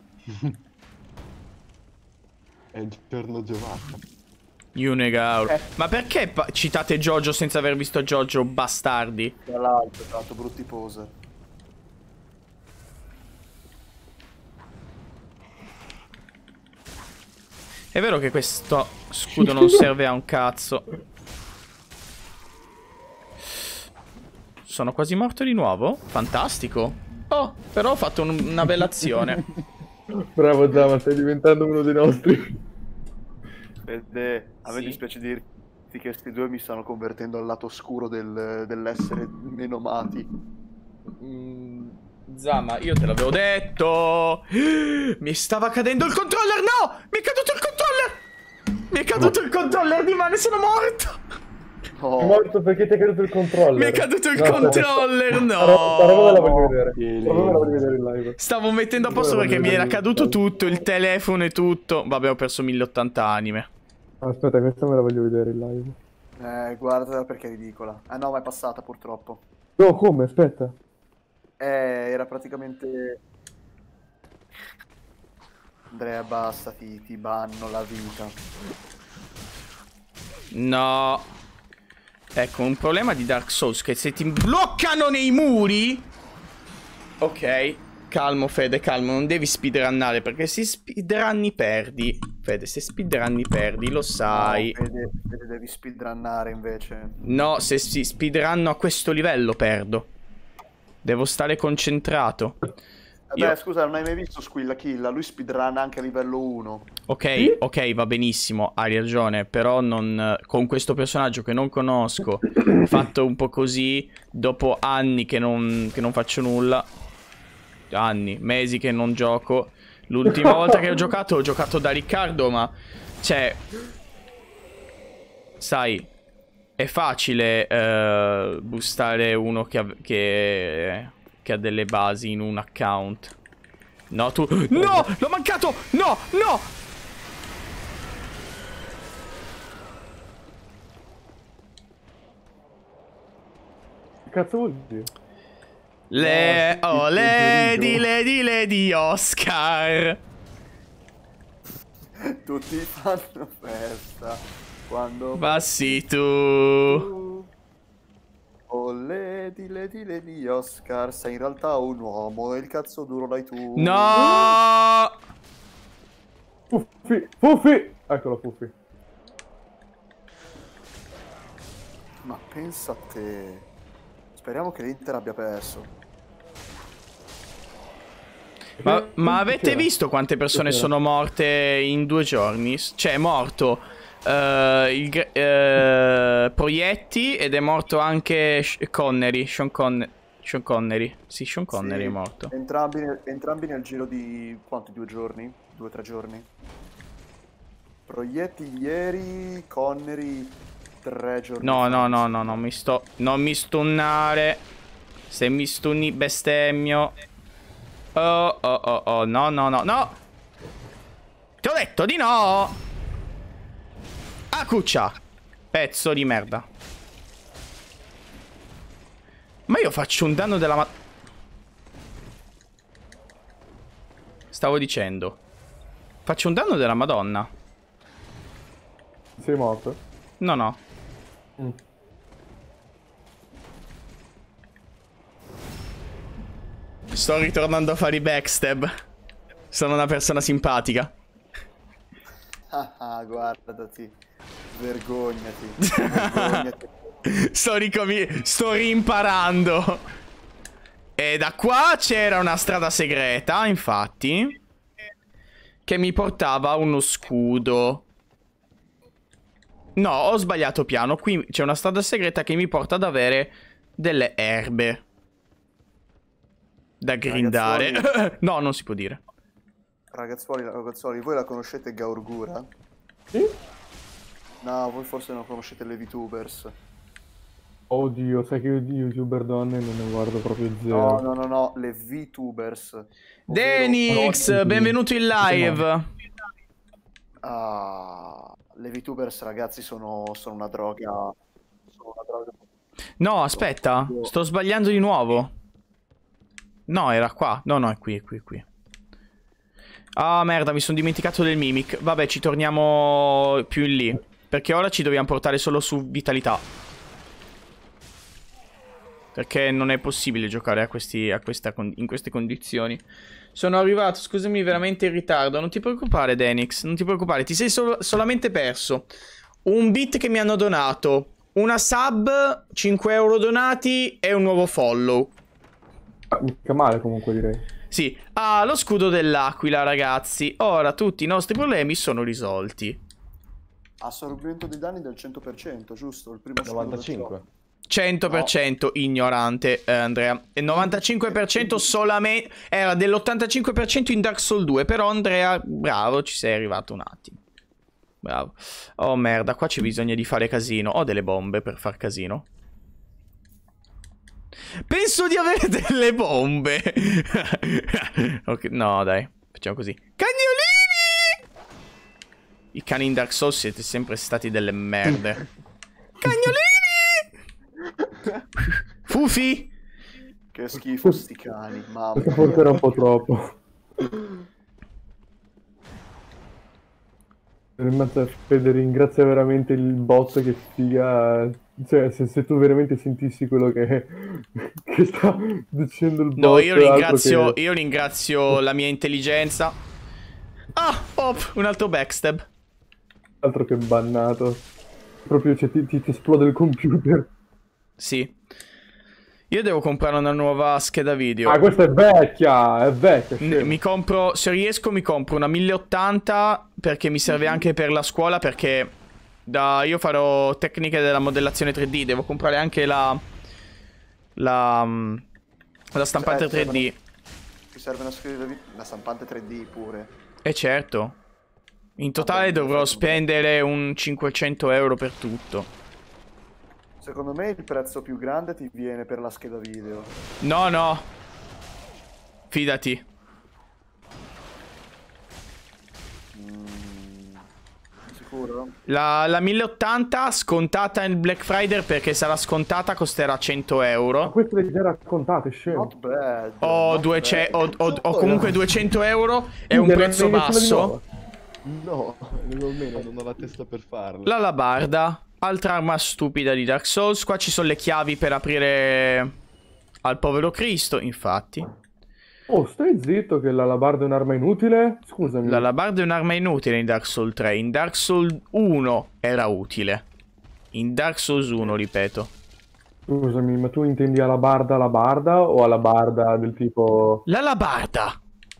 È il giorno giovato. Yunegaur. Eh. Ma perché pa- citate Jojo senza aver visto Jojo, bastardi? Tra l'altro, tra l'altro, brutti poser. È vero che questo scudo non serve a un cazzo. Sono quasi morto di nuovo? Fantastico. Oh, però ho fatto un- una bella azione. Bravo Zama, stai diventando uno dei nostri. Vede, a me Sì. dispiace dirti che questi due mi stanno convertendo al lato oscuro del- dell'essere menomati. Mm, Zama, io te l'avevo detto. Mi stava cadendo il controller. No! Mi è caduto il controller! Mi è caduto il controller di mano e sono morto. È Oh, morto perché ti è caduto il controller. Mi è caduto il No, aspetta. controller, no. Sta roba- sta roba me la voglio vedere. Che Sta roba me la voglio lento. vedere in live. Stavo mettendo a posto perché mi era caduto tutto, il telefono e tutto. Vabbè, ho perso mille ottanta anime. Aspetta, questa me la voglio vedere in live. eh, guarda perché è ridicola. Ah no, ma è passata purtroppo. No, come? Aspetta. Eh, era praticamente... Andrea, basta, ti, ti banno la vita. No. Ecco, un problema di Dark Souls che se ti bloccano nei muri. Ok, calmo Fede, calmo, non devi speedrunnare perché se speedrunni perdi. Fede, se speedrunni perdi, lo sai. No, Fede, Fede, devi speedrunnare invece. No, se si speedrunno a questo livello perdo. Devo stare concentrato. Vabbè, Io- scusa, non hai mai visto Squilla Kill? Lui speedrun anche a livello uno. Ok, ok, va benissimo, hai ragione, però non, con questo personaggio che non conosco, fatto un po' così, dopo anni che non, che non faccio nulla, anni, mesi che non gioco, l'ultima volta che ho giocato, ho giocato da Riccardo, ma, cioè, sai, è facile eh, boostare uno che ha, che, che ha delle basi in un account. No, tu... No! L'ho mancato! No! No! Che cazzo vuol dire? Le... No, Oh, sì, sì, Lady, giuro. Lady, Lady Oscar! Tutti fanno festa quando... Bassi tu! tu. Oh, Lady, Lady, Lady Oscar, sei in realtà un uomo e il cazzo duro l'hai tu. No! Fuffi! Fuffi! Eccolo Fuffi. Ma pensa a te. Speriamo che l'Inter abbia perso. Ma, ma avete C'era. visto quante persone C'era. sono morte in due giorni? Cioè, è morto eh, il, gr- eh, Proietti ed è morto anche Sh- Connery. Sean, Con- Sean Connery. Sì, Sean Connery Sì, è morto. Entrambi, nel- entrambi nel giro di... quanti? Due giorni? Due o tre giorni? Proietti ieri, Connery tre giorni No, fa, no, mi no, sembra. no, no, mi sto... Non mi stunnare. Se mi stunni bestemmio. Oh, oh, oh, oh, no, no, no, no. Ti ho detto di no. Ah, cuccia. Pezzo di merda. Ma io faccio un danno della ma... Stavo dicendo. Faccio un danno della Madonna. Sei morto? No, no. Mm. Sto ritornando a fare i backstab. Sono una persona simpatica. Ah, ah, guardati. Vergognati. Vergognati. Sto, ricomi- sto rimparando. E da qua c'era una strada segreta, infatti, che mi portava a uno scudo. No, ho sbagliato piano. Qui c'è una strada segreta che mi porta ad avere delle erbe da grindare. Ragazzuoli. No, non si può dire. Ragazzuoli, ragazzuoli, voi la conoscete Gaurgura? Sì? No, voi forse non conoscete le VTubers. Oddio, sai che io di youtuber donne non ne guardo proprio No, zero. no, no, no, le VTubers. ovvero- Denix, Oggi- benvenuto in live. Ah, le VTubers, ragazzi, sono, sono una droga. Sono una droga. No, aspetta, sto sbagliando di nuovo. No, era qua. No, no, è qui, è qui, è qui. Ah, merda, mi sono dimenticato del Mimic. Vabbè, ci torniamo più in lì. Perché ora ci dobbiamo portare solo su vitalità. Perché non è possibile giocare a questi, a questa, in queste condizioni. Sono arrivato, scusami, veramente in ritardo. Non ti preoccupare, Denix, non ti preoccupare. Ti sei sol solamente perso un bit che mi hanno donato, una sub, cinque euro donati e un nuovo follow. Ah, mica male comunque direi. Sì, ah, lo scudo dell'aquila, ragazzi. Ora tutti i nostri problemi sono risolti. Assorbimento dei danni del cento per cento, giusto? Il primo scudo del novantacinque. gioco. cento per cento ignorante, eh, Andrea. E novantacinque per cento solamente. Era dell'ottantacinque per cento in Dark Souls due. Però, Andrea, bravo, ci sei arrivato un attimo. Bravo. Oh, merda, qua c'è bisogno di fare casino. Ho delle bombe per far casino. Penso di avere delle bombe. Ok, no, dai. Facciamo così. Cagnolini! I cani in Dark Souls siete sempre stati delle merde. Cagnolini! Fufi! Che schifo sti cani, mamma. Questo forse era un po' troppo. Fede, ringrazia veramente il bot che figa. Cioè, se, se tu veramente sentissi quello che, che sta dicendo il bot. No, io ringrazio, che... io ringrazio la mia intelligenza. Ah, op, un altro backstab. Altro che bannato. Proprio cioè, ti, ti, ti esplode il computer. Sì. Io devo comprare una nuova scheda video. Ah, questa è vecchia, è vecchia. N mi compro, se riesco mi compro una mille ottanta perché mi serve anche per la scuola, perché da, io farò tecniche della modellazione tre D, devo comprare anche la la, la stampante Eh, tre D. Ti serve una scheda di... una stampante tre D pure. E certo. In totale Vabbè, dovrò spendere un cinquecento euro per tutto. Secondo me il prezzo più grande ti viene per la scheda video. No, no. Fidati. Mm, sicuro? La, la mille ottanta scontata nel Black Friday, perché sarà scontata, costerà cento Ma euro. queste le già raccontate, scemo. Not bad. O, not duecento, bad. o, o, o comunque duecento euro. È un Minchia, prezzo ne- ne- nessuna di basso. nuova. No, almeno non ho la testa per farlo. La labarda. Altra arma stupida di Dark Souls. Qua ci sono le chiavi per aprire al povero Cristo, infatti. Oh, stai zitto che l'alabarda è un'arma inutile? Scusami. La labarda è un'arma inutile in Dark Souls tre. In Dark Souls uno era utile. In Dark Souls uno, ripeto. Scusami, ma tu intendi alabarda alabarda o alabarda del tipo... La labarda.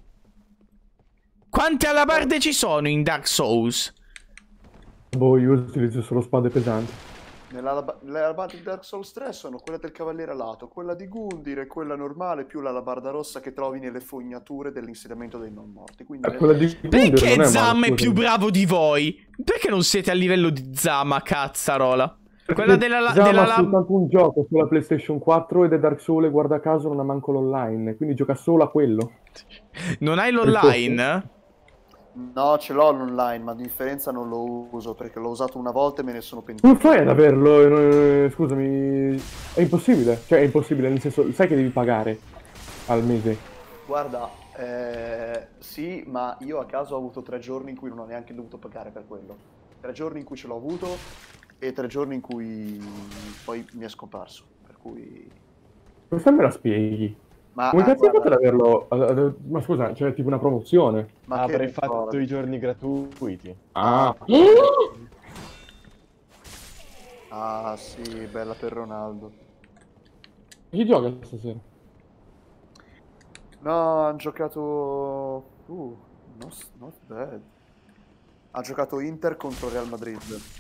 Quante alabarde ci sono in Dark Souls? Boh, io utilizzo solo spade pesanti. Nella, le alabarde di Dark Souls tre sono quella del cavaliere alato, quella di Gundyr e quella normale, più l'alabarda rossa che trovi nelle fognature dell'insediamento dei non morti. Quindi Eh, quella di Gundyr Perché non è Zam male, è più scusami. bravo di voi? Perché non siete a livello di Zama, cazzarola? Quella Perché della, Zama della ha lab... soltanto un gioco sulla PlayStation quattro ed è Dark Souls e guarda caso non ha manco l'online, quindi gioca solo a quello. Non hai l'online? no, ce l'ho l'online, ma di differenza non lo uso perché l'ho usato una volta e me ne sono pentito. Come fai ad averlo? Eh, Scusami, è impossibile. Cioè, è impossibile, nel senso, sai che devi pagare al mese. Guarda, eh, sì, ma io a caso ho avuto tre giorni in cui non ho neanche dovuto pagare per quello. Tre giorni in cui ce l'ho avuto e tre giorni in cui poi mi è scomparso. Per cui... Questa me la spieghi. Ma, Come ah, cazzo guarda, fate ad averlo? ad- ad- Ma scusa, c'è tipo una promozione. ma Ah, che avrei fatto ricordi? i giorni gratuiti. Ah. Ah, sì, bella per Ronaldo. Chi gioca stasera? No, hanno giocato... Uh, not, not bad. Ha giocato Inter contro Real Madrid.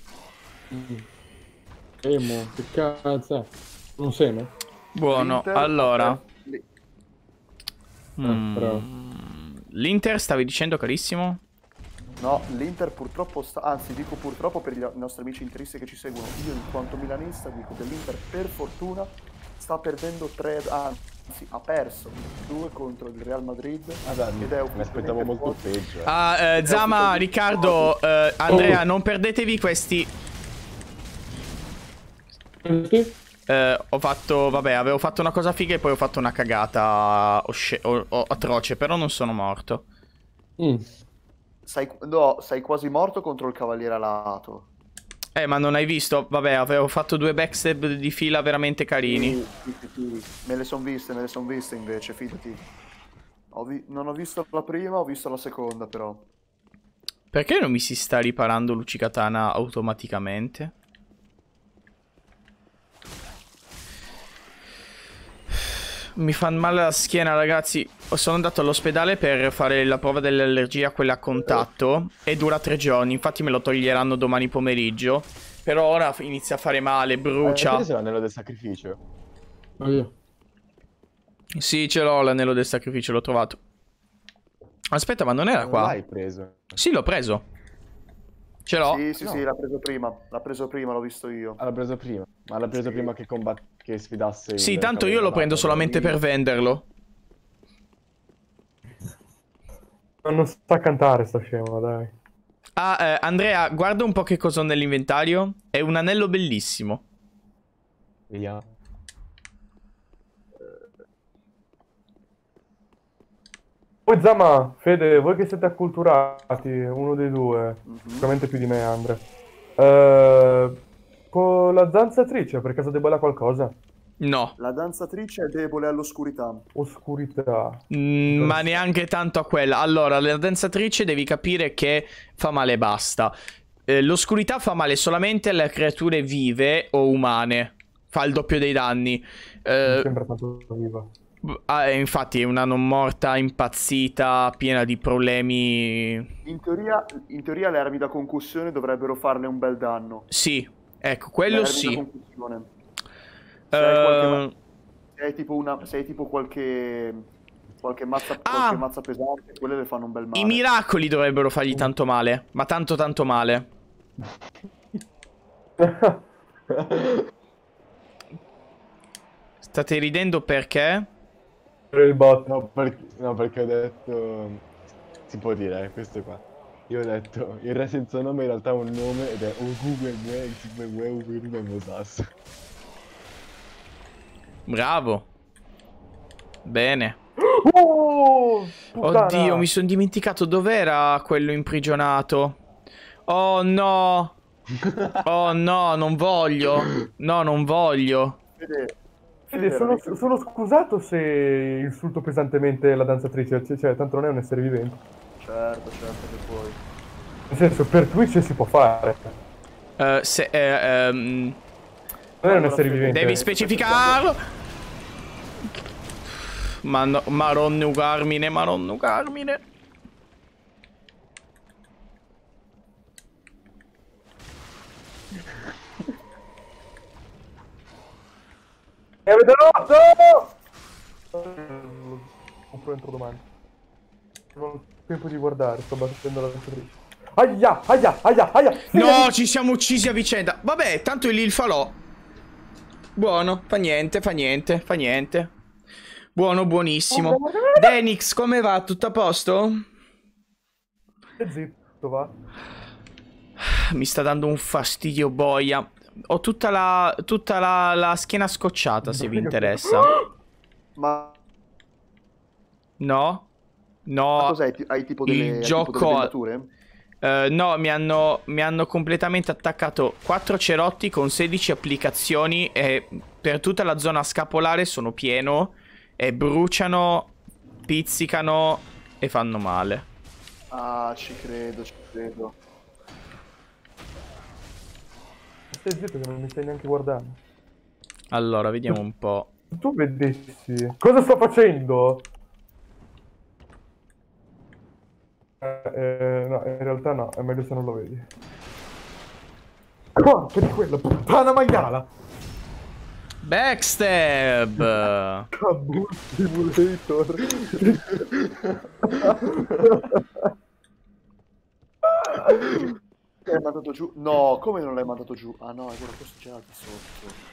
Emo, che cazzo è? Un seme? Buono, L'Inter ha allora. perso- lì. Mm, bravo. L'Inter stavi dicendo, carissimo? No, l'Inter purtroppo sta... Anzi, dico purtroppo per i i nostri amici interisti che ci seguono. Io, in quanto milanista, dico che l'Inter, per fortuna, sta perdendo tre... Anzi, ha perso due contro il Real Madrid. Ah, dai, ed è mi aspettavo ufficialmente molto fuori. peggio. eh. Ah, eh, Zama, Riccardo, eh, Andrea, non perdetevi questi. Sì? Eh, ho fatto, vabbè, avevo fatto una cosa figa e poi ho fatto una cagata osce- o- o- atroce, però non sono morto. Mm. Sei... No, sei quasi morto contro il Cavaliere Alato. Eh, ma non hai visto? Vabbè, avevo fatto due backstep di fila veramente carini. Sì, sì, sì, sì. Me le son viste, me le son viste invece, fidati. Ho vi- Non ho visto la prima, ho visto la seconda però. Perché non mi si sta riparando Lucicatana automaticamente? Mi fa male la schiena, ragazzi. Sono andato all'ospedale per fare la prova dell'allergia, quella a contatto, e dura tre giorni. Infatti me lo toglieranno domani pomeriggio. Però ora inizia a fare male, Eh, brucia. questo è l'anello del sacrificio. Oh, io. Sì, ce l'ho l'anello del sacrificio, l'ho trovato. Aspetta, ma non era Non qua? l'hai preso. Sì, l'ho preso. Ce l'ho. Sì, sì, No. sì, l'ha preso prima. L'ha preso prima, l'ho visto io. Ah, l'ha preso prima. Ma l'ha preso Sì. prima che, combat- che sfidasse Sì, il tanto io Cavaliere lo prendo Alato, solamente quindi- per venderlo. Ma non sa cantare sta scema, dai. Ah, eh, Andrea, guarda un po' che cosa ho nell'inventario. È un anello bellissimo. Vediamo. Poi Zama, Fede, voi che siete acculturati, uno dei due, Mhm. sicuramente più di me, Andre. Eh, con la zanzatrice, per caso debole a qualcosa? No. La danzatrice è debole all'oscurità. Oscurità. Mm, ma neanche tanto a quella. Allora, la danzatrice devi capire che fa male e basta. Eh, l'oscurità fa male solamente alle creature vive o umane. Fa il doppio dei danni. Mi Eh, sembra tanto viva. ah, eh, infatti è una non morta impazzita, piena di problemi. In teoria, in teoria le armi da concussione dovrebbero farle un bel danno. Sì, ecco, Le quello armi da sì. concussione. Se hai qualche, ma- Eh, se hai tipo una, se hai tipo qualche, qualche mazza, Ah! qualche mazza pesante, quelle le fanno un bel male. I miracoli dovrebbero fargli tanto male. Ma tanto tanto male. State ridendo perché? Per il bot. No, perché, no, perché ho detto... Si può dire, eh, questo qua. Io ho detto, il re senza nome in realtà ha un nome ed è Ogume Mue Mosasso. Bravo. Bene. Oh, puttana! Oddio, mi sono dimenticato dov'era quello imprigionato. Oh no. Oh no, non voglio. No, non voglio. Fede, Fede, Fede, sono, eri- sono scusato se insulto pesantemente la danzatrice, cioè, cioè, tanto non è un essere vivente. Certo, certo che puoi. Nel senso, per Twitch si può fare. Eh, se, eh, ehm, Non è un Allora, essere Fede, vivente. devi specificarlo. Ma no, Maronnu Carmine, Maronnu Carmine. E avete rotto! Lo compro entro domani. Non ho tempo di guardare, sto battendo la danzatrice. Aia, aia, aia, aia! No, ci siamo uccisi a vicenda. Vabbè, tanto è lì il falò. Buono, fa niente, fa niente, fa niente. Buono, buonissimo. Denix, come va? Tutto a posto? E zitto, va. Mi sta dando un fastidio boia. Ho tutta la, tutta la, la schiena scocciata, se vi interessa. Ma, No? ma No. cos'hai? Ti- Hai tipo delle, Il hai tipo gioco- delle vendature? Eh, no, mi hanno, mi hanno completamente attaccato quattro cerotti con sedici applicazioni e per tutta la zona scapolare sono pieno E bruciano, pizzicano e fanno male. Ah, ci credo, ci credo. Stai zitto che non mi stai neanche guardando. Allora, vediamo un po'. Tu vedessi. Cosa sto facendo? Eh, eh, no, in realtà no, è meglio se non lo vedi. Porca di quella puttana maiala! Backstab! Kabul Simulator! L'hai mandato giù? No, come non l'hai mandato giù? Ah no, è vero, questo c'era di sotto.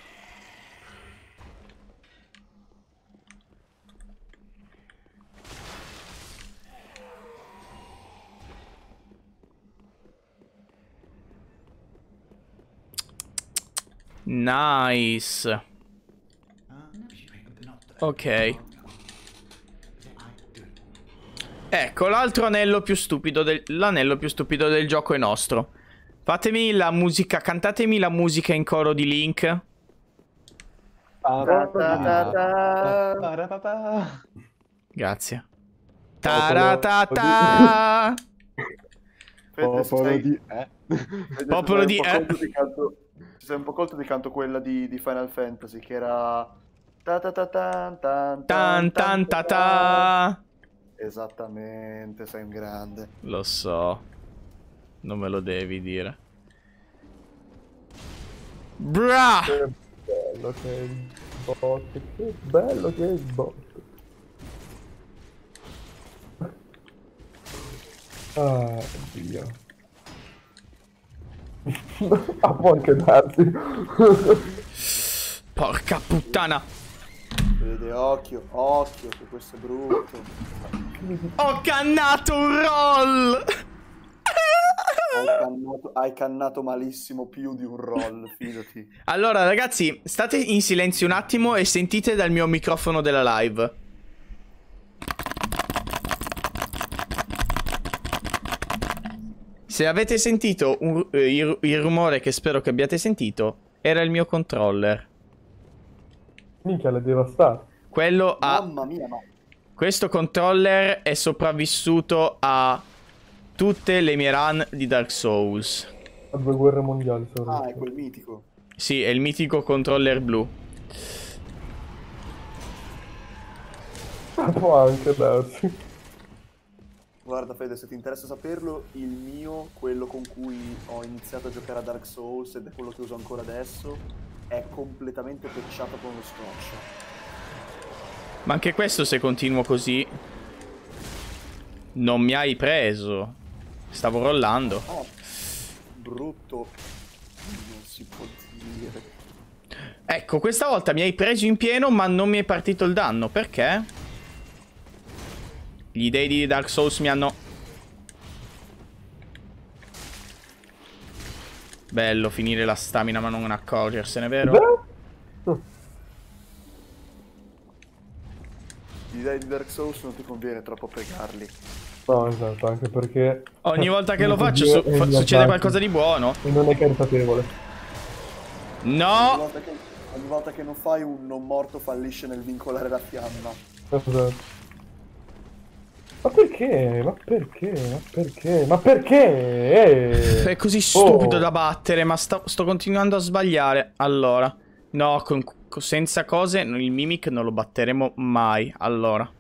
Nice. Ok. Ecco, l'altro anello più stupido del... L'anello più stupido del gioco è nostro. Fatemi la musica, cantatemi la musica in coro di Link. Grazie. Taratata. Popolo di... Eh? Popolo di... Eh. Ti sei un po' colto di canto quella di, di Final Fantasy che era... Ta ta ta tan tan Tan tan ta ta. Esattamente, sei un grande. Lo so. Non me lo devi dire. Bra! Che bello che è il bot, che bello che è il bot. Ah, Dio. Ah, può anche darsi. Porca puttana. Vede, occhio, occhio, che questo è brutto. Ho cannato un roll! Hai cannato, hai cannato malissimo più di un roll, fidati. Allora, ragazzi, state in silenzio un attimo e sentite dal mio microfono della live. Se avete sentito un, eh, il, il rumore che spero che abbiate sentito, era il mio controller. Minchia, l'è devastato. Quello ha... Mamma mia, ma... Questo controller è sopravvissuto a tutte le mie run di Dark Souls. A due guerre mondiali. Ah, è quel mitico. Sì, è il mitico controller blu. Può anche darsi. Guarda Fede, se ti interessa saperlo, il mio, quello con cui ho iniziato a giocare a Dark Souls ed è quello che uso ancora adesso, è completamente patchato con lo scotch. Ma anche questo, se continuo così, non mi hai preso. Stavo rollando. Oh, brutto. Non si può dire. Ecco, questa volta mi hai preso in pieno, ma non mi è partito il danno. Perché? Gli dei di Dark Souls mi hanno... Bello finire la stamina ma non accorgersene, vero? Gli dei di Dark Souls non ti conviene troppo pregarli. No, esatto, anche perché... Ogni volta che lo faccio su fa succede qualcosa di buono. E non è caritatevole. No! Ogni volta, che, ogni volta che non fai un non morto fallisce nel vincolare la fiamma. Esatto. Ma perché? Ma perché? Ma perché? Ma perché? È così stupido Oh. da battere, ma sto, sto continuando a sbagliare. Allora, no, con, con- senza cose il Mimic non lo batteremo mai. Allora,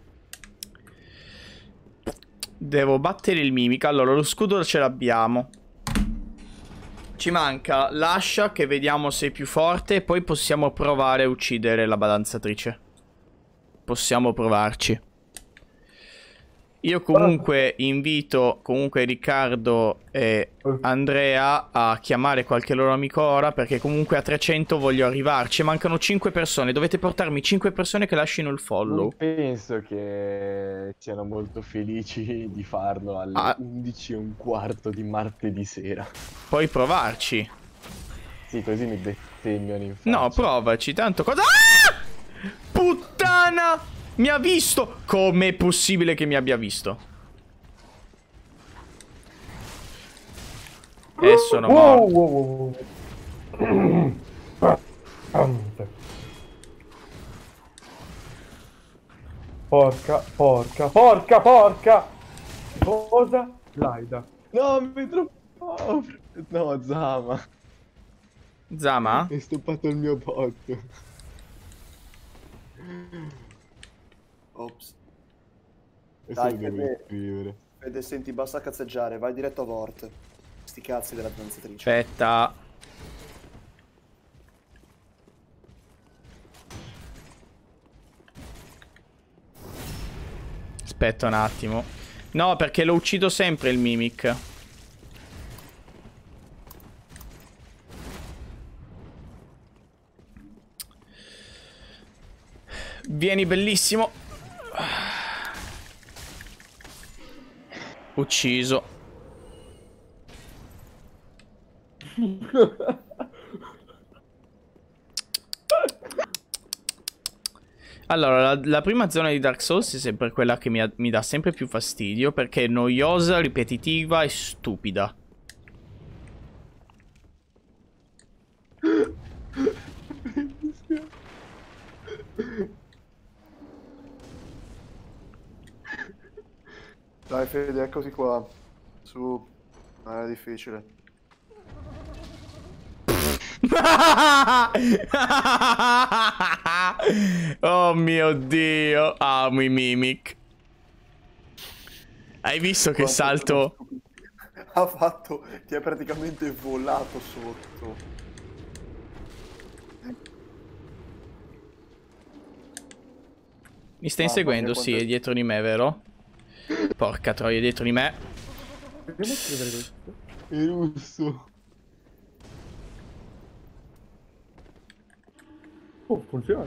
devo battere il Mimic. Allora, lo scudo ce l'abbiamo. Ci manca l'ascia, che vediamo se è più forte, e poi possiamo provare a uccidere la balanzatrice. Possiamo provarci. Io comunque invito comunque Riccardo e Andrea a chiamare qualche loro amico ora, perché comunque a trecento voglio arrivarci. Mancano cinque persone, dovete portarmi cinque persone che lasciano il follow. Non penso che siano molto felici di farlo alle Ah. undici e un quarto di martedì sera. Puoi provarci. Sì, così mi bestemmiano in faccia. No, provaci, tanto cosa... Ah! Puttana! Mi ha visto! Com'è possibile che mi abbia visto? E sono Wow, morto. wow, wow, wow. porca, porca, porca, porca! Cosa? Laida. No, mi è troppo... No, Zama. Zama? Hai stoppato il mio bot. Ops. Questo Dai, lo devo Fede. scrivere. Fede, senti, basta cazzeggiare, vai diretto a Vort. Sti cazzi della danzatrice. Aspetta. Aspetta un attimo. No, perché lo uccido sempre il Mimic. Vieni, bellissimo. Ucciso. Allora, la, la prima zona di Dark Souls è sempre quella che mi, ha- mi dà sempre più fastidio, perché è noiosa, ripetitiva e stupida. Dai, Fede, eccoci qua. Su. Non è difficile. Oh mio Dio. Amo i Mimic. Hai visto che Quanto sono salto? stupidi. Ha fatto... Ti è praticamente volato sotto. Mi stai Mamma inseguendo? mia, Sì, quanto- è dietro di me, vero? Porca troia, è dietro di me. Proviamo a scrivere questo. È russo. Oh, funziona.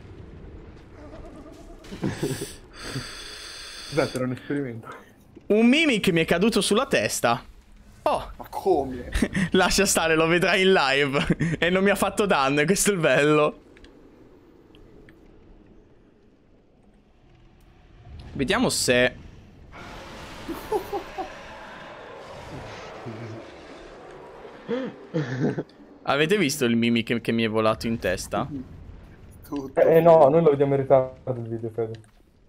Esatto, era un esperimento. Un Mimic mi è caduto sulla testa. Oh, Ma come? lascia stare, lo vedrai in live. E non mi ha fatto danno, e questo è il bello. Vediamo se... Avete visto il Mimic che mi è volato in testa? Tutto. Eh no, noi lo vediamo in ritardo il video, Fede.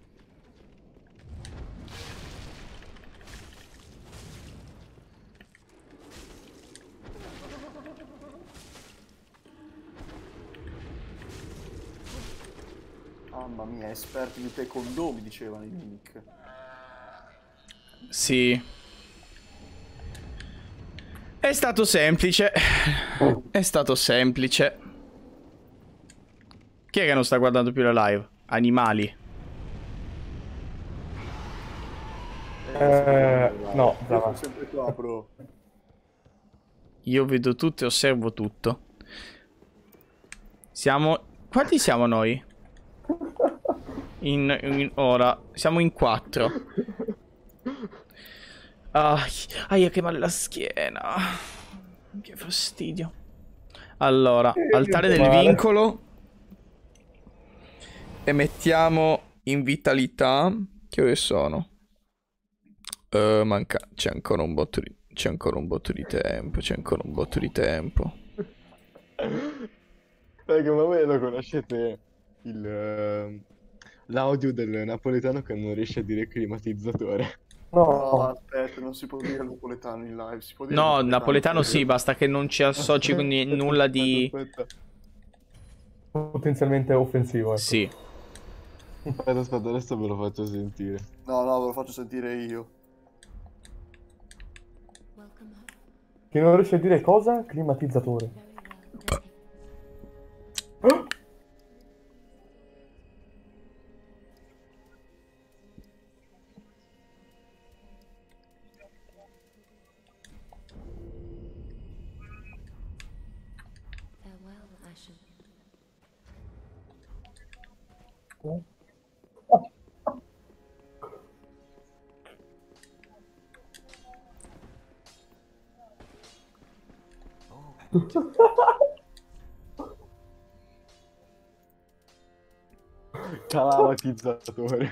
Mamma mia, esperti di taekwondo, mi dicevano i Mimic. Sì. È stato semplice. È stato semplice. Chi è che non sta guardando più la live? Animali. Eh, no, Io Zama. sono sempre qua, bro. Io vedo tutto e osservo tutto. Siamo... Quanti siamo noi? In, in ora. Siamo in quattro. Ah, aia, che male la schiena. Che fastidio. Allora, altare del male. vincolo. E mettiamo in vitalità. Che ore sono? Eh, manca... C'è ancora un botto di... C'è ancora un botto di tempo. C'è ancora un botto di tempo. Perché ma voi lo conoscete il eh, l'audio del napoletano che non riesce a dire climatizzatore? No, No, aspetta, non si può dire napoletano in live. Si può dire No, napoletano sì, basta che non ci associ con ni- nulla di... Aspetta, potenzialmente offensivo, ecco. Sì. aspetta, aspetta, adesso ve lo faccio sentire. No, no, ve lo faccio sentire io. Che non riesce a dire cosa? Climatizzatore. Oh! Climatizzatore.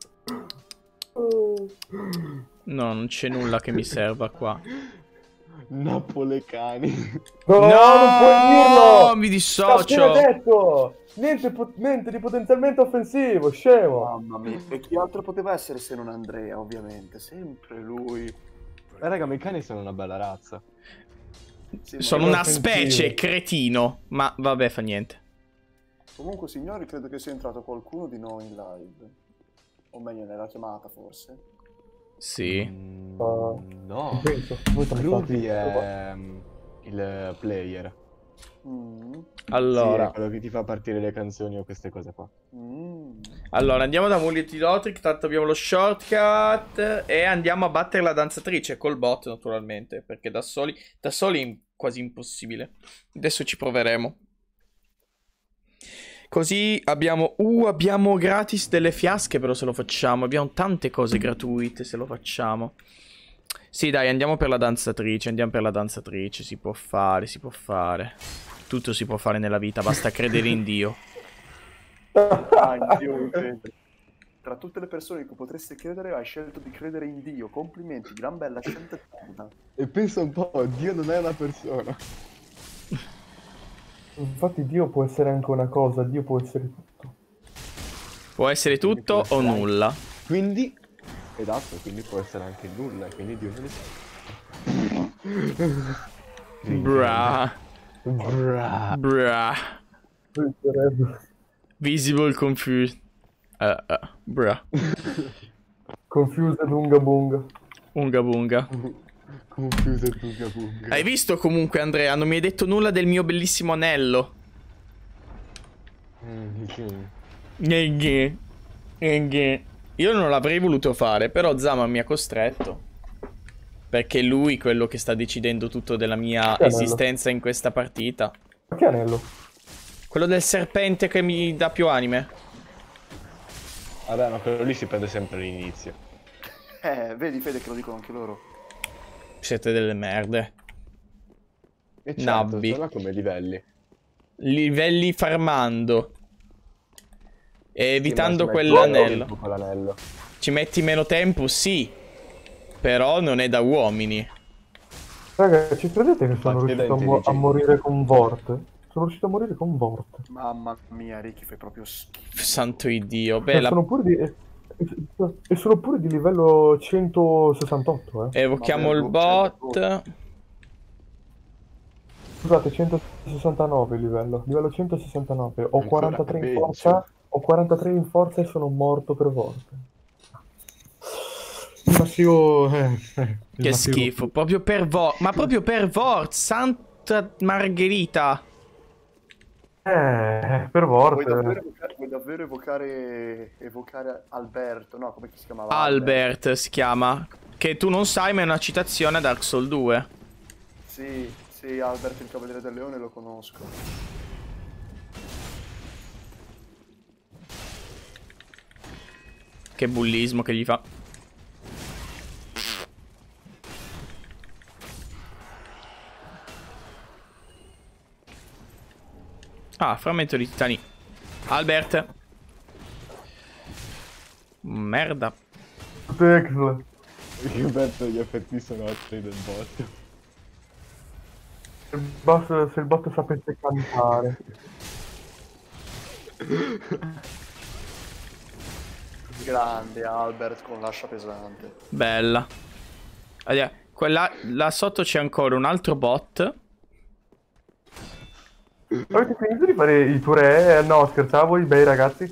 No, non c'è nulla che mi serva qua. Napolecani. No, No, non puoi dirlo! mi T'ho dissocio. appena detto! Niente, po- niente di potenzialmente offensivo, scemo! Mamma mia, e chi altro poteva essere se non Andrea, ovviamente, sempre lui. Ma raga, ma i cani sono una bella razza. Sì, Sono ma- una offensivo. specie, cretino. Ma vabbè, fa niente. Comunque, signori, credo che sia entrato qualcuno di noi in live. O meglio, nella chiamata, forse. Sì. Mm, Uh, no. Penso, voi siete Groovy stati- è mm, il player. Mm. Allora. Sì, è quello che ti fa partire le canzoni o queste cose qua. Mm. Allora, andiamo da Multilotric, tanto abbiamo lo shortcut e andiamo a battere la danzatrice col bot, naturalmente, perché da soli, da soli è quasi impossibile. Adesso ci proveremo. Così abbiamo, uh, abbiamo gratis delle fiasche però se lo facciamo, abbiamo tante cose gratuite se lo facciamo. Sì, dai, andiamo per la danzatrice, andiamo per la danzatrice, si può fare, si può fare. Tutto si può fare nella vita, basta credere in Dio. Ah, in Dio non credo. Tra tutte le persone in cui potreste credere, hai scelto di credere in Dio. Complimenti, gran bella scelta eterna. E pensa un po', Dio non è una persona. Infatti Dio può essere anche una cosa, Dio può essere tutto. Può essere tutto o nulla. Quindi, esatto, quindi può essere anche nulla, quindi Dio non esiste. Bra. Bra. Bra. Visible confused. Uh, uh, bra. Confused unga bunga. Unga bunga. Confuso tunga bunga. Hai visto comunque, Andrea? Non mi hai detto nulla del mio bellissimo anello. Mm, sì. Gneghe. Gneghe. Io non l'avrei voluto fare, però Zama mi ha costretto. Perché è lui quello che sta decidendo tutto della mia Che anello? esistenza in questa partita. Ma che anello? Quello del serpente che mi dà più anime. Vabbè, ma quello lì si prende sempre all'inizio. Eh, vedi, Fede, che lo dicono anche loro. Siete delle merde. E certo, Nabbi. sono come livelli. Livelli farmando. E evitando Sì, ma ci metti meno quell'anello. tempo con l'anello. Ci metti meno tempo, sì. Però non è da uomini. Raga, ci credete che sono Infatti è da riuscito a, mo- a intelligenti. morire con Vort? Sono riuscito a morire con Vort. Mamma mia, Ricky, fai proprio schifo. Santo Dio. Beh, Cioè, la- sono pure di... e- e- E sono pure di livello centosessantotto, eh. evochiamo Ma il bot. Scusate, centosessantanove il livello. Livello centosessantanove. Ho Ancora quarantatré in peggio. forza. Ho quarantatré in forza e sono morto per Vort. Il massivo... eh, eh, il Che massivo- schifo. Proprio per Vort. Ma proprio per Vort. Santa Margherita. Eh, per Vort. Vuoi davvero, evocare, vuoi davvero evocare, evocare Alberto? No, come si chiamava? Albert si chiama. Che tu non sai, ma è una citazione a Dark Souls due. Sì, sì, Albert il Cavaliere del Leone lo conosco. Che bullismo che gli fa. Ah, frammento di titani. Albert. Merda. Texl. Roberto, gli effetti sonori del bot. Se il boss- se il bot sapesse cantare. Grande Albert con l'ascia pesante. Bella. Allora, quella, là sotto c'è ancora un altro bot. Avete finito di fare i tuoi re? No, scherzavo, i bei ragazzi.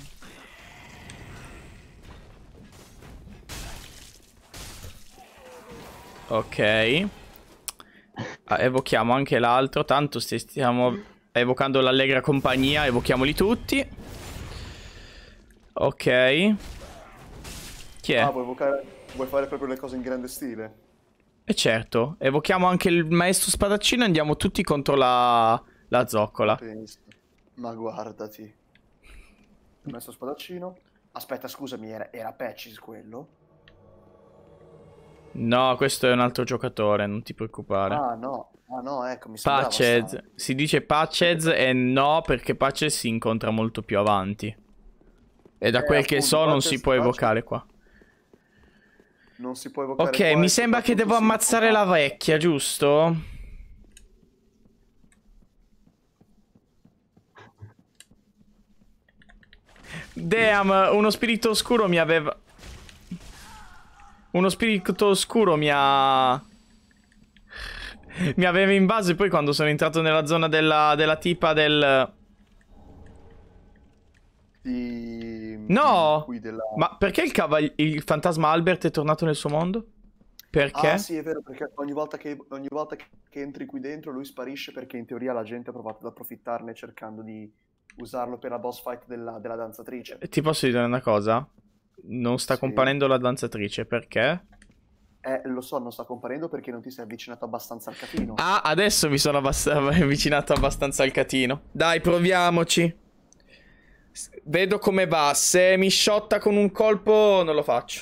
Ok. Ah, evochiamo anche l'altro. Tanto se stiamo evocando l'allegra compagnia, evochiamoli tutti. Ok. Chi è? Ah, vuoi evocare, vuoi fare proprio le cose in grande stile? E certo, evochiamo anche il maestro spadaccino e andiamo tutti contro la, la zoccola. Penso. Ma guardati. Il messo spadaccino. Aspetta, scusami, era, era Patches quello? No, questo è un altro giocatore, non ti preoccupare. Ah, no. Ah, no, ecco, mi sembrava Patchez. strano. Si dice Patchez e no, perché Patchez si incontra molto più avanti. E da Eh, quel che appunto, so non Patchez- si può Patchez- evocare qua. Non si può evocare. Ok, mi sembra che devo ammazzare la vecchia, giusto? Damn, uno spirito oscuro mi aveva... Uno spirito oscuro mi ha... Mi aveva invaso e poi quando sono entrato nella zona della, della tipa del... Di... No! Qui della... Ma perché il, cavall- il fantasma Albert è tornato nel suo mondo? Perché? Ah sì, è vero, perché ogni volta che, ogni volta che entri qui dentro lui sparisce perché in teoria la gente ha provato ad approfittarne cercando di usarlo per la boss fight della, della danzatrice. Ti posso dire una cosa? Non sta Sì. comparendo la danzatrice, perché? Eh, lo so, non sta comparendo perché non ti sei avvicinato abbastanza al catino. Ah, adesso mi sono abbast- avvicinato abbastanza al catino. Dai, proviamoci. S- Vedo come va. Se mi sciotta con un colpo, non lo faccio.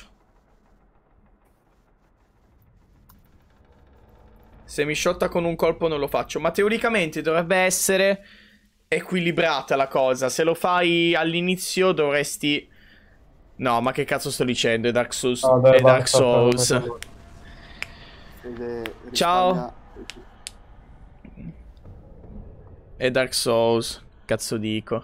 Se mi sciotta con un colpo, non lo faccio. Ma teoricamente dovrebbe essere equilibrata la cosa. Se lo fai all'inizio, dovresti... No, ma che cazzo sto dicendo? È Dark Souls. Ah, dai, è Dark basta, Souls. basta. Fede, Ciao. risparmia- È Dark Souls. Cazzo dico.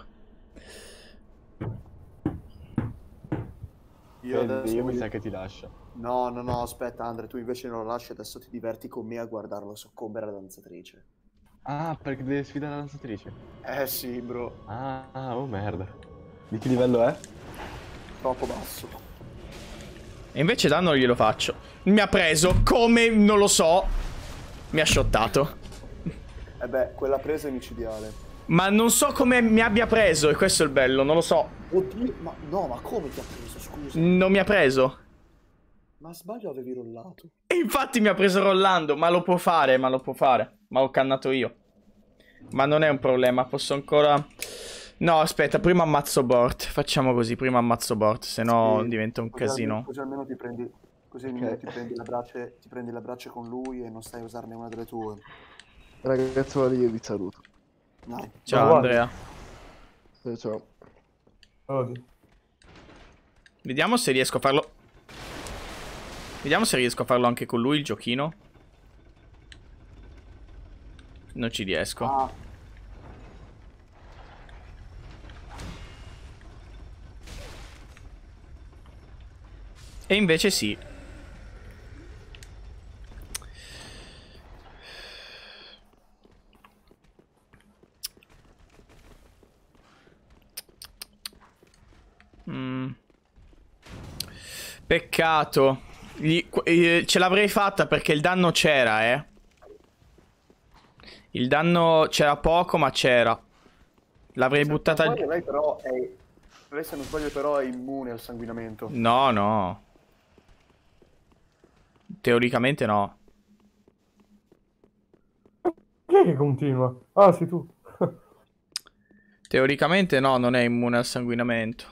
Io Fede, adesso io mi voglio- sa che ti lascio. No, no, no, aspetta Andre, tu invece non lo lasci, adesso ti diverti con me a guardarlo soccombere alla danzatrice. Ah, perché devi sfidare la danzatrice. Eh sì, bro, Ah, ah, oh merda. Di che livello è? troppo basso. E invece danno glielo faccio. Mi ha preso. Come? Non lo so. Mi ha shottato. Eh beh, quella presa è micidiale. Ma non so come mi abbia preso. E questo è il bello. Non lo so. Oddio, ma no, ma come ti ha preso, scusa? Non mi ha preso. Ma a sbaglio avevi rollato. E infatti mi ha preso rollando. Ma lo può fare, ma lo può fare. Ma ho cannato io. Ma non è un problema. Posso ancora... No, aspetta, prima ammazzo Bort. Facciamo così, prima ammazzo Bort. Se no Sì, diventa un così casino. almeno- Così almeno ti prendi, così almeno ti prendi la brace, ti prendi la brace con lui e non stai a usarne una delle tue. Ragazzuoli, io vi saluto. Dai. Ciao Ma guarda. Andrea. Ciao, ciao. Oddio. Vediamo se riesco a farlo. Vediamo se riesco a farlo anche con lui il giochino. Non ci riesco. Ah, E invece sì. Mm. Peccato. Gli- qu- eh, ce l'avrei fatta perché il danno c'era, eh. Il danno c'era poco, ma c'era. L'avrei se buttata... non sbaglio, lei però è... Lei se non sbaglio però è immune al sanguinamento. No, no. Teoricamente no. Chi è che continua? Ah, sei tu. Teoricamente no, non è immune al sanguinamento.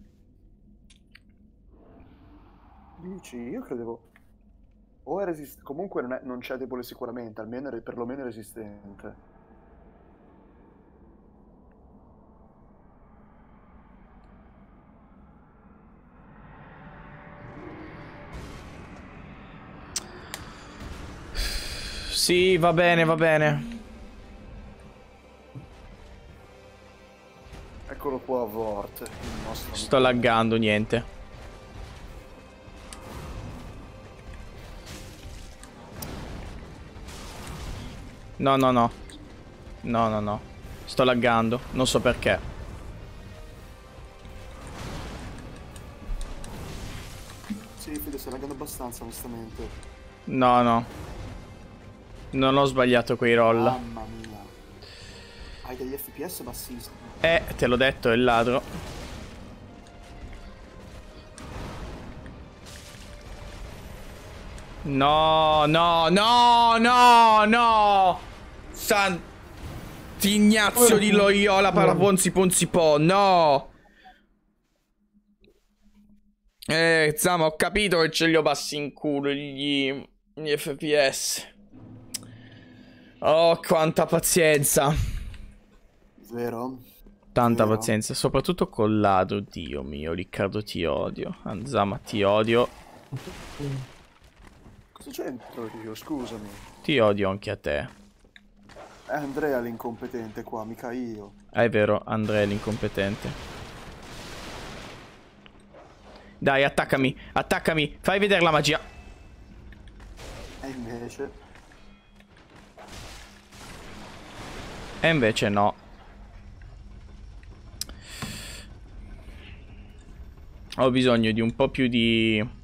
Dici, io credevo... O è resistente... Comunque non, è... non c'è debole sicuramente, almeno è... perlomeno è resistente. Sì, va bene, va bene. Eccolo qua, Vort, il nostro Sto amico. laggando, niente. No, no, no. No, no, no. Sto laggando, non so perché. Sì, Fede, stai laggando abbastanza, onestamente. No, no. Non ho sbagliato quei roll. Mamma mia. Hai degli F P S bassissimi. Eh, te l'ho detto, è il ladro. No, no, no, no, no. Sant'Ignazio di Loyola Paraponzi Ponzipo, no. Eh, Zama, ho capito che ce li ho bassi in culo gli, gli F P S. Oh, quanta pazienza. Vero? Tanta Vero. pazienza, soprattutto col ladro. Dio mio, Riccardo, ti odio. Anzama, ti odio. c'entro io, scusami. Ti odio anche a te. È Andrea l'incompetente qua, mica io. Ah, è vero, Andrea è l'incompetente. Dai, attaccami, attaccami, fai vedere la magia. E invece... E invece no. Ho bisogno di un po' più di...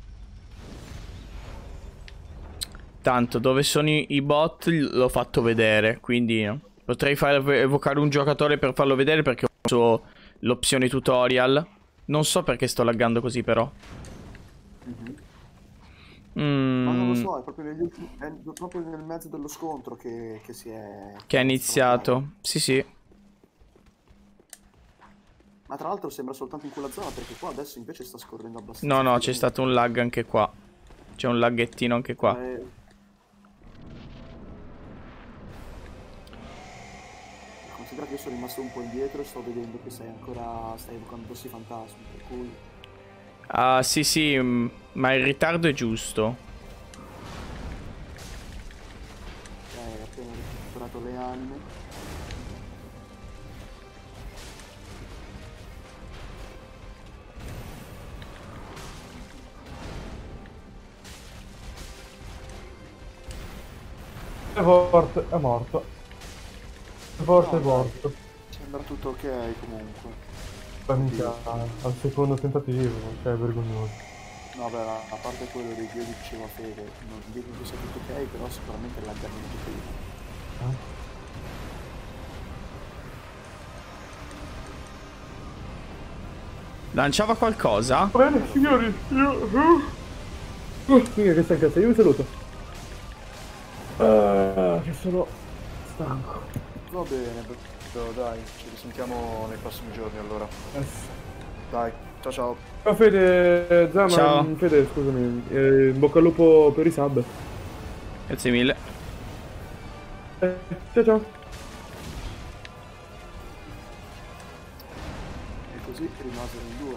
Tanto, dove sono i, i bot l'ho fatto vedere, quindi potrei far evocare un giocatore per farlo vedere perché ho messo l'opzione tutorial. Non so perché sto laggando così però. Mm-hmm. Mm. Ma non lo so, è proprio, negli ultimi, è proprio nel mezzo dello scontro che, che si è... Che è iniziato. Sì, sì. Ma tra l'altro sembra soltanto in quella zona perché qua adesso invece sta scorrendo abbastanza. No, no, c'è stato un lag anche qua. C'è un laghettino anche qua. Eh... Considera che io sono rimasto un po' indietro e sto vedendo che sei ancora... stai evocando bossi fantasmi, per cui... Ah, sì, sì, mm, ma il ritardo è giusto. Ok, hai appena recuperato le anime. Evort è morto. Evort No, è morto. Sembra tutto ok comunque. Ma mica al secondo tentativo, cioè è vergognoso. No, beh, a a parte quello dei dio diceva Fede, non dico che sia tutto ok, però sicuramente l'aggamento prima. Eh? Lanciava qualcosa? Bene, signori, io... Uh, mica che stanchezza, io vi saluto. Uh, che sono stanco. Va bene, però dai, ci risentiamo nei prossimi giorni allora. Yes. Dai, ciao ciao. Ciao Fede, Zama, Ciao. Fede, scusami, eh, in bocca al lupo per i sub. Grazie mille. Eh, ciao ciao. E così rimasero in due.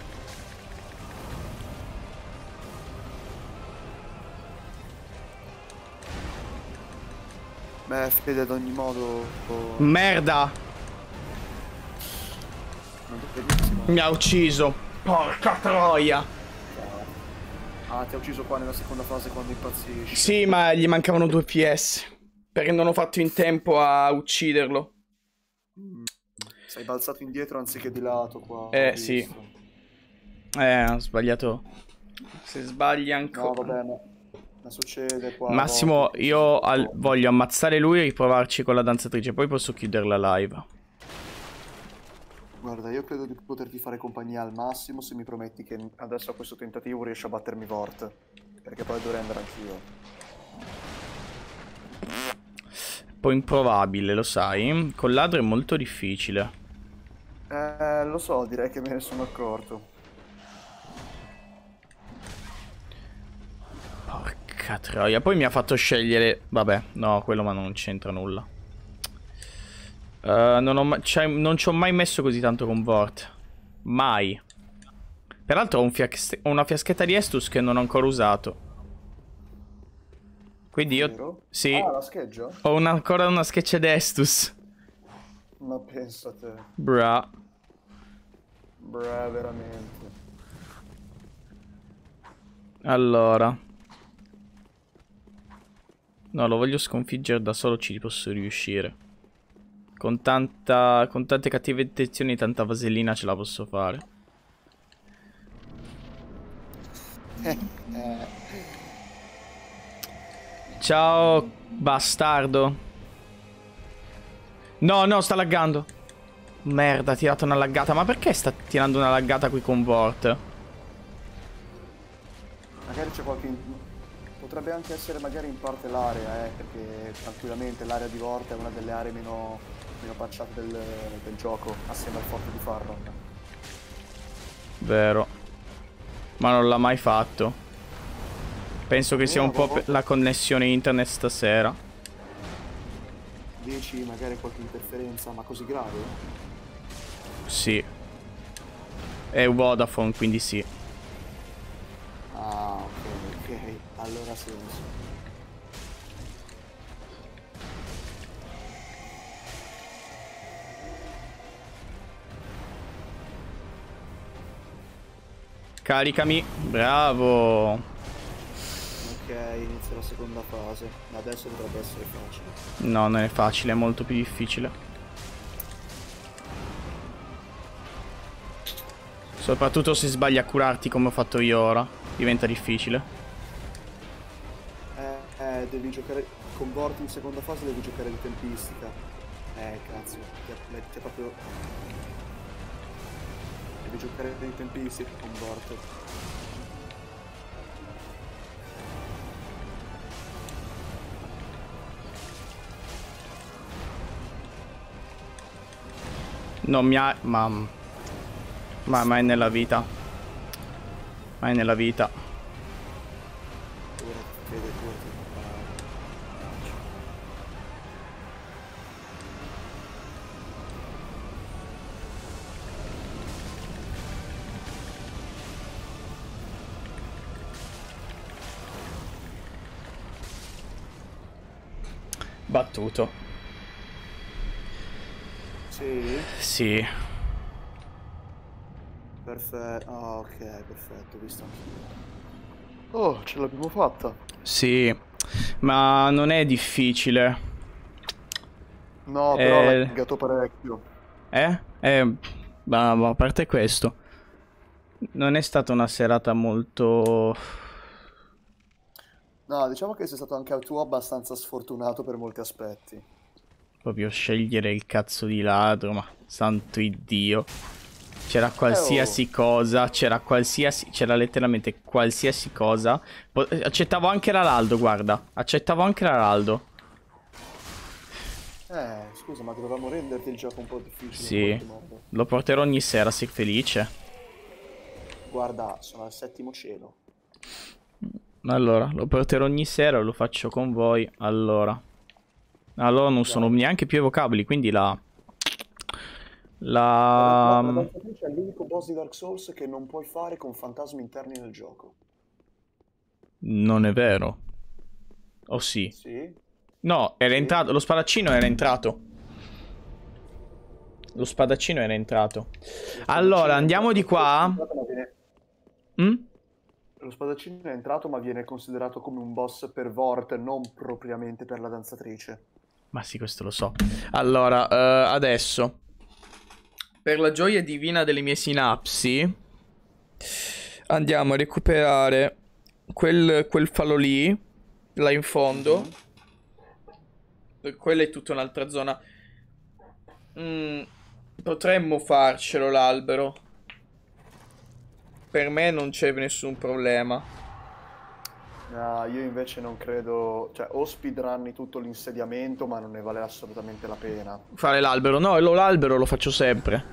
Beh, Fede ad ogni modo... oh, Merda! non benissimo. Mi ha ucciso. Porca troia. Ah, ti ha ucciso qua nella seconda fase quando impazzisci. Sì, ma gli mancavano due P S. Perché non ho fatto in tempo a ucciderlo. Sei balzato indietro anziché di lato qua. Eh, ho sì. visto. Eh, ho sbagliato. Se sbagli No, ancora... vabbè, ma... ma succede qua. a Massimo, volte. io al- voglio ammazzare lui e riprovarci con la danzatrice. Poi posso chiudere la live. Guarda, io credo di poterti fare compagnia al massimo se mi prometti che adesso a questo tentativo riesci a battermi Vort. Perché poi dovrei andare anch'io. Un po' improbabile, lo sai. Con ladro è molto difficile. Eh, lo so, direi che me ne sono accorto. Porca troia. Poi mi ha fatto scegliere... Vabbè, no, quello ma non c'entra nulla. Uh, non, ho ma... cioè, non ci ho mai messo così tanto con Vort. Mai. Peraltro ho, un fias... ho una fiaschetta di Estus che non ho ancora usato. Quindi io... Vero? Sì. Ah, la scheggia? Ho una... ancora una sketch di Estus. Ma pensa a te. Bra. Bra, veramente. Allora. No, lo voglio sconfiggere da solo, ci posso riuscire. Con tanta... con tante cattive intenzioni e tanta vasellina ce la posso fare. Ciao, bastardo. No, no, sta laggando. Merda, ha tirato una laggata. Ma perché sta tirando una laggata qui con Vort? Magari c'è qualche... Potrebbe anche essere magari in parte l'area, eh, perché tranquillamente l'area di Vort è una delle aree meno, meno patchate del, del gioco, assieme al forte di Farron. Vero. Ma non l'ha mai fatto. Penso che sia un po' per la connessione internet stasera. Dici magari qualche interferenza, ma così grave? Sì. È Vodafone, quindi sì. Ah, ok, ok. allora ha senso. Caricami. Bravo. Ok, inizia la seconda fase. Adesso dovrebbe essere facile. No, non è facile, è molto più difficile. Soprattutto se sbagli a curarti come ho fatto io ora. Diventa difficile. Eh, eh, devi giocare... Convorti in seconda fase, devi giocare di tempistica. Eh, cazzo. Ti ha proprio... Devi giocare di tempistica, convorti. Non mi ha... Ma... Ma mai nella vita. Mai nella vita. Ora Fede, curati. Battuto. Sì? Sì. Perfetto. Ah, ok, perfetto, ho visto anch'io. Oh, ce l'abbiamo fatta. Sì. Ma non è difficile. No, però Eh... l'hai pagato parecchio. Eh? Eh... Ma, ma a parte questo. Non è stata una serata molto... No, diciamo che sei stato anche tu abbastanza sfortunato per molti aspetti. Proprio scegliere il cazzo di ladro, ma santo Iddio. C'era qualsiasi Eh, oh. cosa, c'era qualsiasi, c'era letteralmente qualsiasi cosa. Po- accettavo anche l'Araldo, guarda. Accettavo anche l'Araldo. Eh, scusa, ma dovevamo renderti il gioco un po' difficile in Sì, qualche modo. lo porterò ogni sera, sei felice. Guarda, sono al settimo cielo. Allora, lo porterò ogni sera, lo faccio con voi. Allora. Allora non sono neanche più evocabili, quindi la... La, La... la danzatrice è l'unico boss di Dark Souls che non puoi fare con fantasmi interni nel gioco. Non è vero. Oh sì. Sì? No, era Sì. entrato, lo spadaccino era entrato. Lo spadaccino era entrato. Allora, andiamo di qua. Mm? Lo spadaccino è entrato, ma viene considerato come un boss per Vort, non propriamente per la danzatrice. Ma sì, questo lo so. Allora, eh, adesso, per la gioia divina delle mie sinapsi, andiamo a recuperare quel, quel falò lì, là in fondo. Quella è tutta un'altra zona. Mm, potremmo farcelo l'albero. Per me non c'è nessun problema. No, io invece non credo... Cioè, o speedrunni tutto l'insediamento, ma non ne vale assolutamente la pena. Fare l'albero? No, lo- l'albero lo faccio sempre.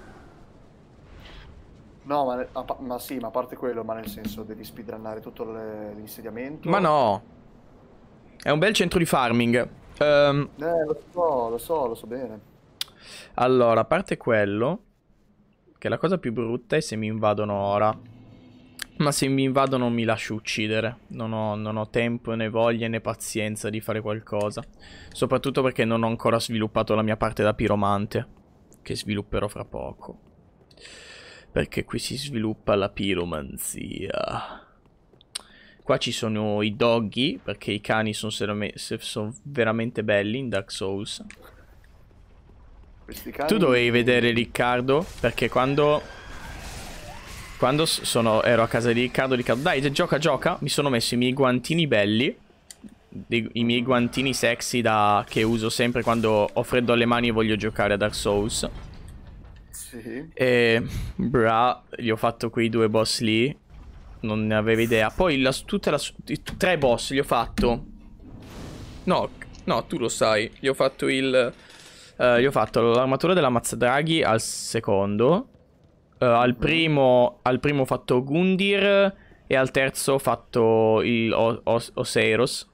No, ma, a pa- ma sì, ma a parte quello, ma nel senso, devi speedrunnare tutto le- l'insediamento. Ma no. È un bel centro di farming. Ehm, Eh, lo so, lo so, lo so bene. allora, a parte quello, che la cosa più brutta è se mi invadono ora. Ma se mi invadono mi lascio uccidere. Non ho, non ho tempo, né voglia, né pazienza di fare qualcosa. Soprattutto perché non ho ancora sviluppato la mia parte da piromante, che svilupperò fra poco. Perché qui si sviluppa la piromanzia. Qua ci sono i doggy, perché i cani sono, sono veramente belli in Dark Souls. Questi cani... Tu dovevi vedere Riccardo, perché quando... Quando sono, ero a casa di Riccardo, Riccardo, dai, gioca, gioca. Mi sono messo i miei guantini belli. Dei, I miei guantini sexy da, che uso sempre quando ho freddo alle mani e voglio giocare a Dark Souls. Sì. E, bra, gli ho fatto quei due boss lì. Non ne avevo idea. Poi la, tutta la, i tre boss gli ho fatto. No, no, tu lo sai. Gli ho fatto il... Uh, gli ho fatto l'armatura della Mazzadraghi al secondo. Uh, al primo al primo ho fatto Gundyr e al terzo ho fatto il o o Oseiros.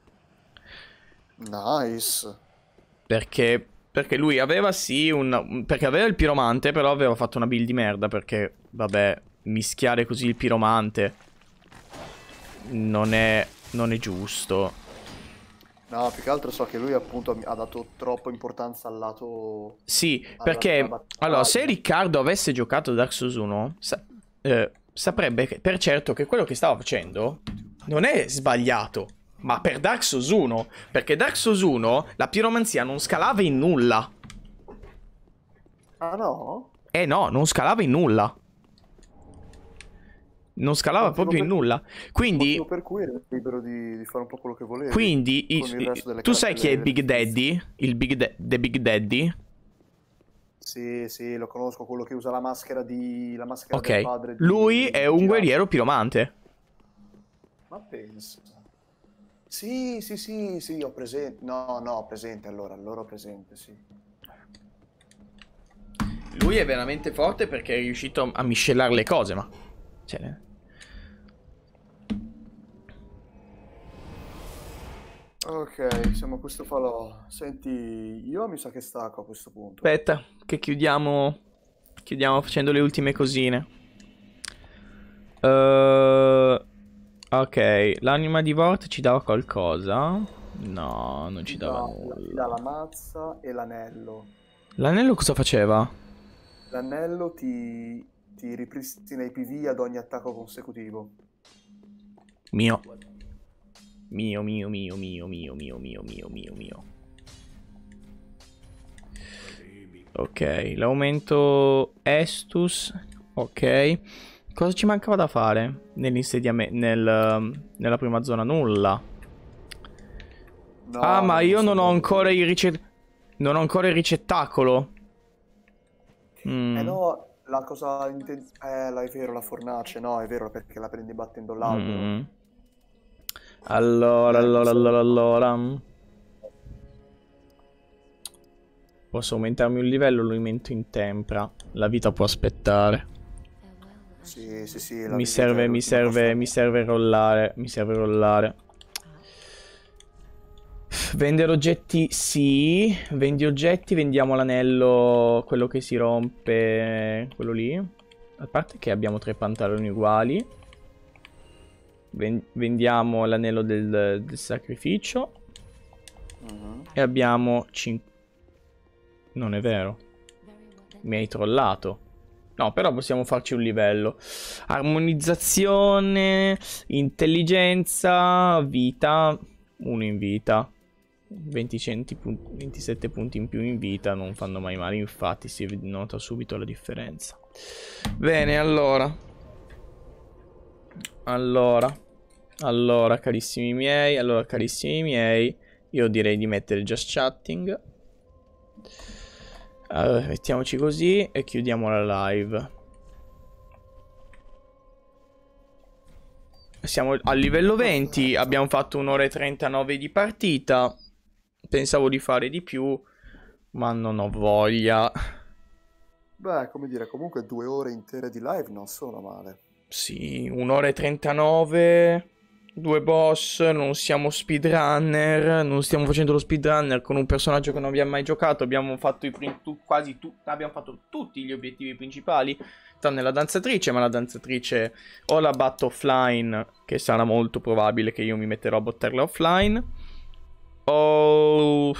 Nice. Perché perché lui aveva sì un perché aveva il piromante, però aveva fatto una build di merda, perché vabbè, mischiare così il piromante non è non è giusto. No, più che altro so che lui appunto ha dato troppa importanza al lato... Sì, alla- perché... alla battaglia. Allora, se Riccardo avesse giocato Dark Souls uno, sa- eh, saprebbe che- per certo che quello che stava facendo non è sbagliato. Ma per Dark Souls uno, perché Dark Souls uno la piromanzia non scalava in nulla. Ah no? Eh no, non scalava in nulla. Non scalava Motivo proprio in per cui- nulla. Quindi, Motivo per cui eri libero di, di fare un po' quello che volevi. quindi i- con il i- resto delle tu sai chi è il caratteri Big delle Daddy? Il Big Da- The Big Daddy? Sì, sì, lo conosco, quello che usa la maschera di... la maschera del Ok. padre di... Lui è di un Girard. guerriero piromante. Ma pensa. Sì, sì, sì, sì, ho presente. No, no, ho presente allora, allora ho presente, sì. Lui è veramente forte perché è riuscito a miscelare le cose, ma... Cioè... Ok, siamo a questo falò. Senti, io mi sa che stacco a questo punto. Aspetta, che chiudiamo... Chiudiamo facendo le ultime cosine. Uh, ok, l'anima di Vort ci dava qualcosa? No, non ci dava dà, ti nulla. dà la mazza e l'anello. L'anello cosa faceva? L'anello ti, ti ripristina i P V ad ogni attacco consecutivo. Mio. Mio, mio, mio, mio, mio, mio, mio, mio, mio, mio. Ok, l'aumento Estus. Ok. Cosa ci mancava da fare nell'insediamento, nel, nella prima zona? Nulla. No, Ah, ma io non ho so- ancora il ricet... Non ho ancora il ricettacolo. Mm. Eh no, la cosa... inten- Eh, la- è vero, la fornace, no, è vero, perché la prendi battendo l'albero. Mm. Allora, Eh, allora, questo- allora, allora. Posso aumentarmi un livello, lo aumento in tempra. La vita può aspettare. Sì, sì, sì. la Mi vita serve, è mi l'ultima serve, cosa. mi serve rollare. Mi serve rollare. Vendere oggetti, sì. Vendi oggetti, vendiamo l'anello, quello che si rompe, quello lì. A parte che abbiamo tre pantaloni uguali. Ven- vendiamo l'anello del, del sacrificio. Mhm. E abbiamo cinque. Non è vero. Mi hai trollato. No, però possiamo farci un livello. Armonizzazione, intelligenza, vita. Uno in vita. venti centi pun- ventisette punti in più in vita non fanno mai male, infatti si nota subito la differenza. Bene, allora. Allora. Allora, carissimi miei, allora carissimi miei, io direi di mettere just chatting. Allora, mettiamoci così e chiudiamo la live. Siamo al livello venti, abbiamo fatto un'ora e trentanove di partita. Pensavo di fare di più, ma non ho voglia. Beh, come dire, comunque due ore intere di live non sono male. Sì, un'ora e trentanove, due boss, non siamo speedrunner, non stiamo facendo lo speedrunner con un personaggio che non abbiamo mai giocato, abbiamo fatto i prin- tu- quasi tu- abbiamo fatto tutti gli obiettivi principali, tranne la danzatrice, ma la danzatrice o la batto offline, che sarà molto probabile che io mi metterò a bottarla offline, o...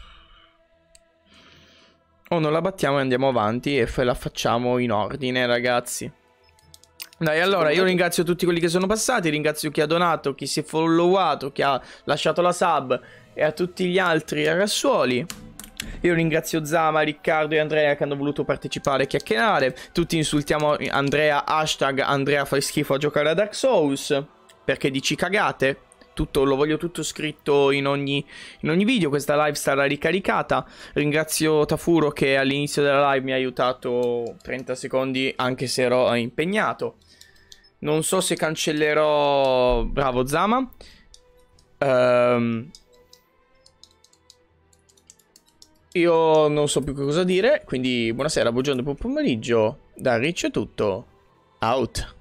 o non la battiamo e andiamo avanti e f- la facciamo in ordine, ragazzi. Dai, allora io ringrazio tutti quelli che sono passati, ringrazio chi ha donato, chi si è followato, chi ha lasciato la sub e a tutti gli altri ragazzuoli. Io ringrazio Zama, Riccardo e Andrea che hanno voluto partecipare e chiacchierare. Tutti insultiamo Andrea, hashtag Andrea fai schifo a giocare a Dark Souls, perché dici cagate. Tutto, lo voglio tutto scritto in ogni, in ogni video. Questa live sarà ricaricata. Ringrazio Tafuro che all'inizio della live mi ha aiutato trenta secondi anche se ero impegnato. Non so se cancellerò... Bravo Zama. Ehm... Io non so più che cosa dire. Quindi buonasera, buongiorno, buon pomeriggio. Da Riccio è tutto. Out.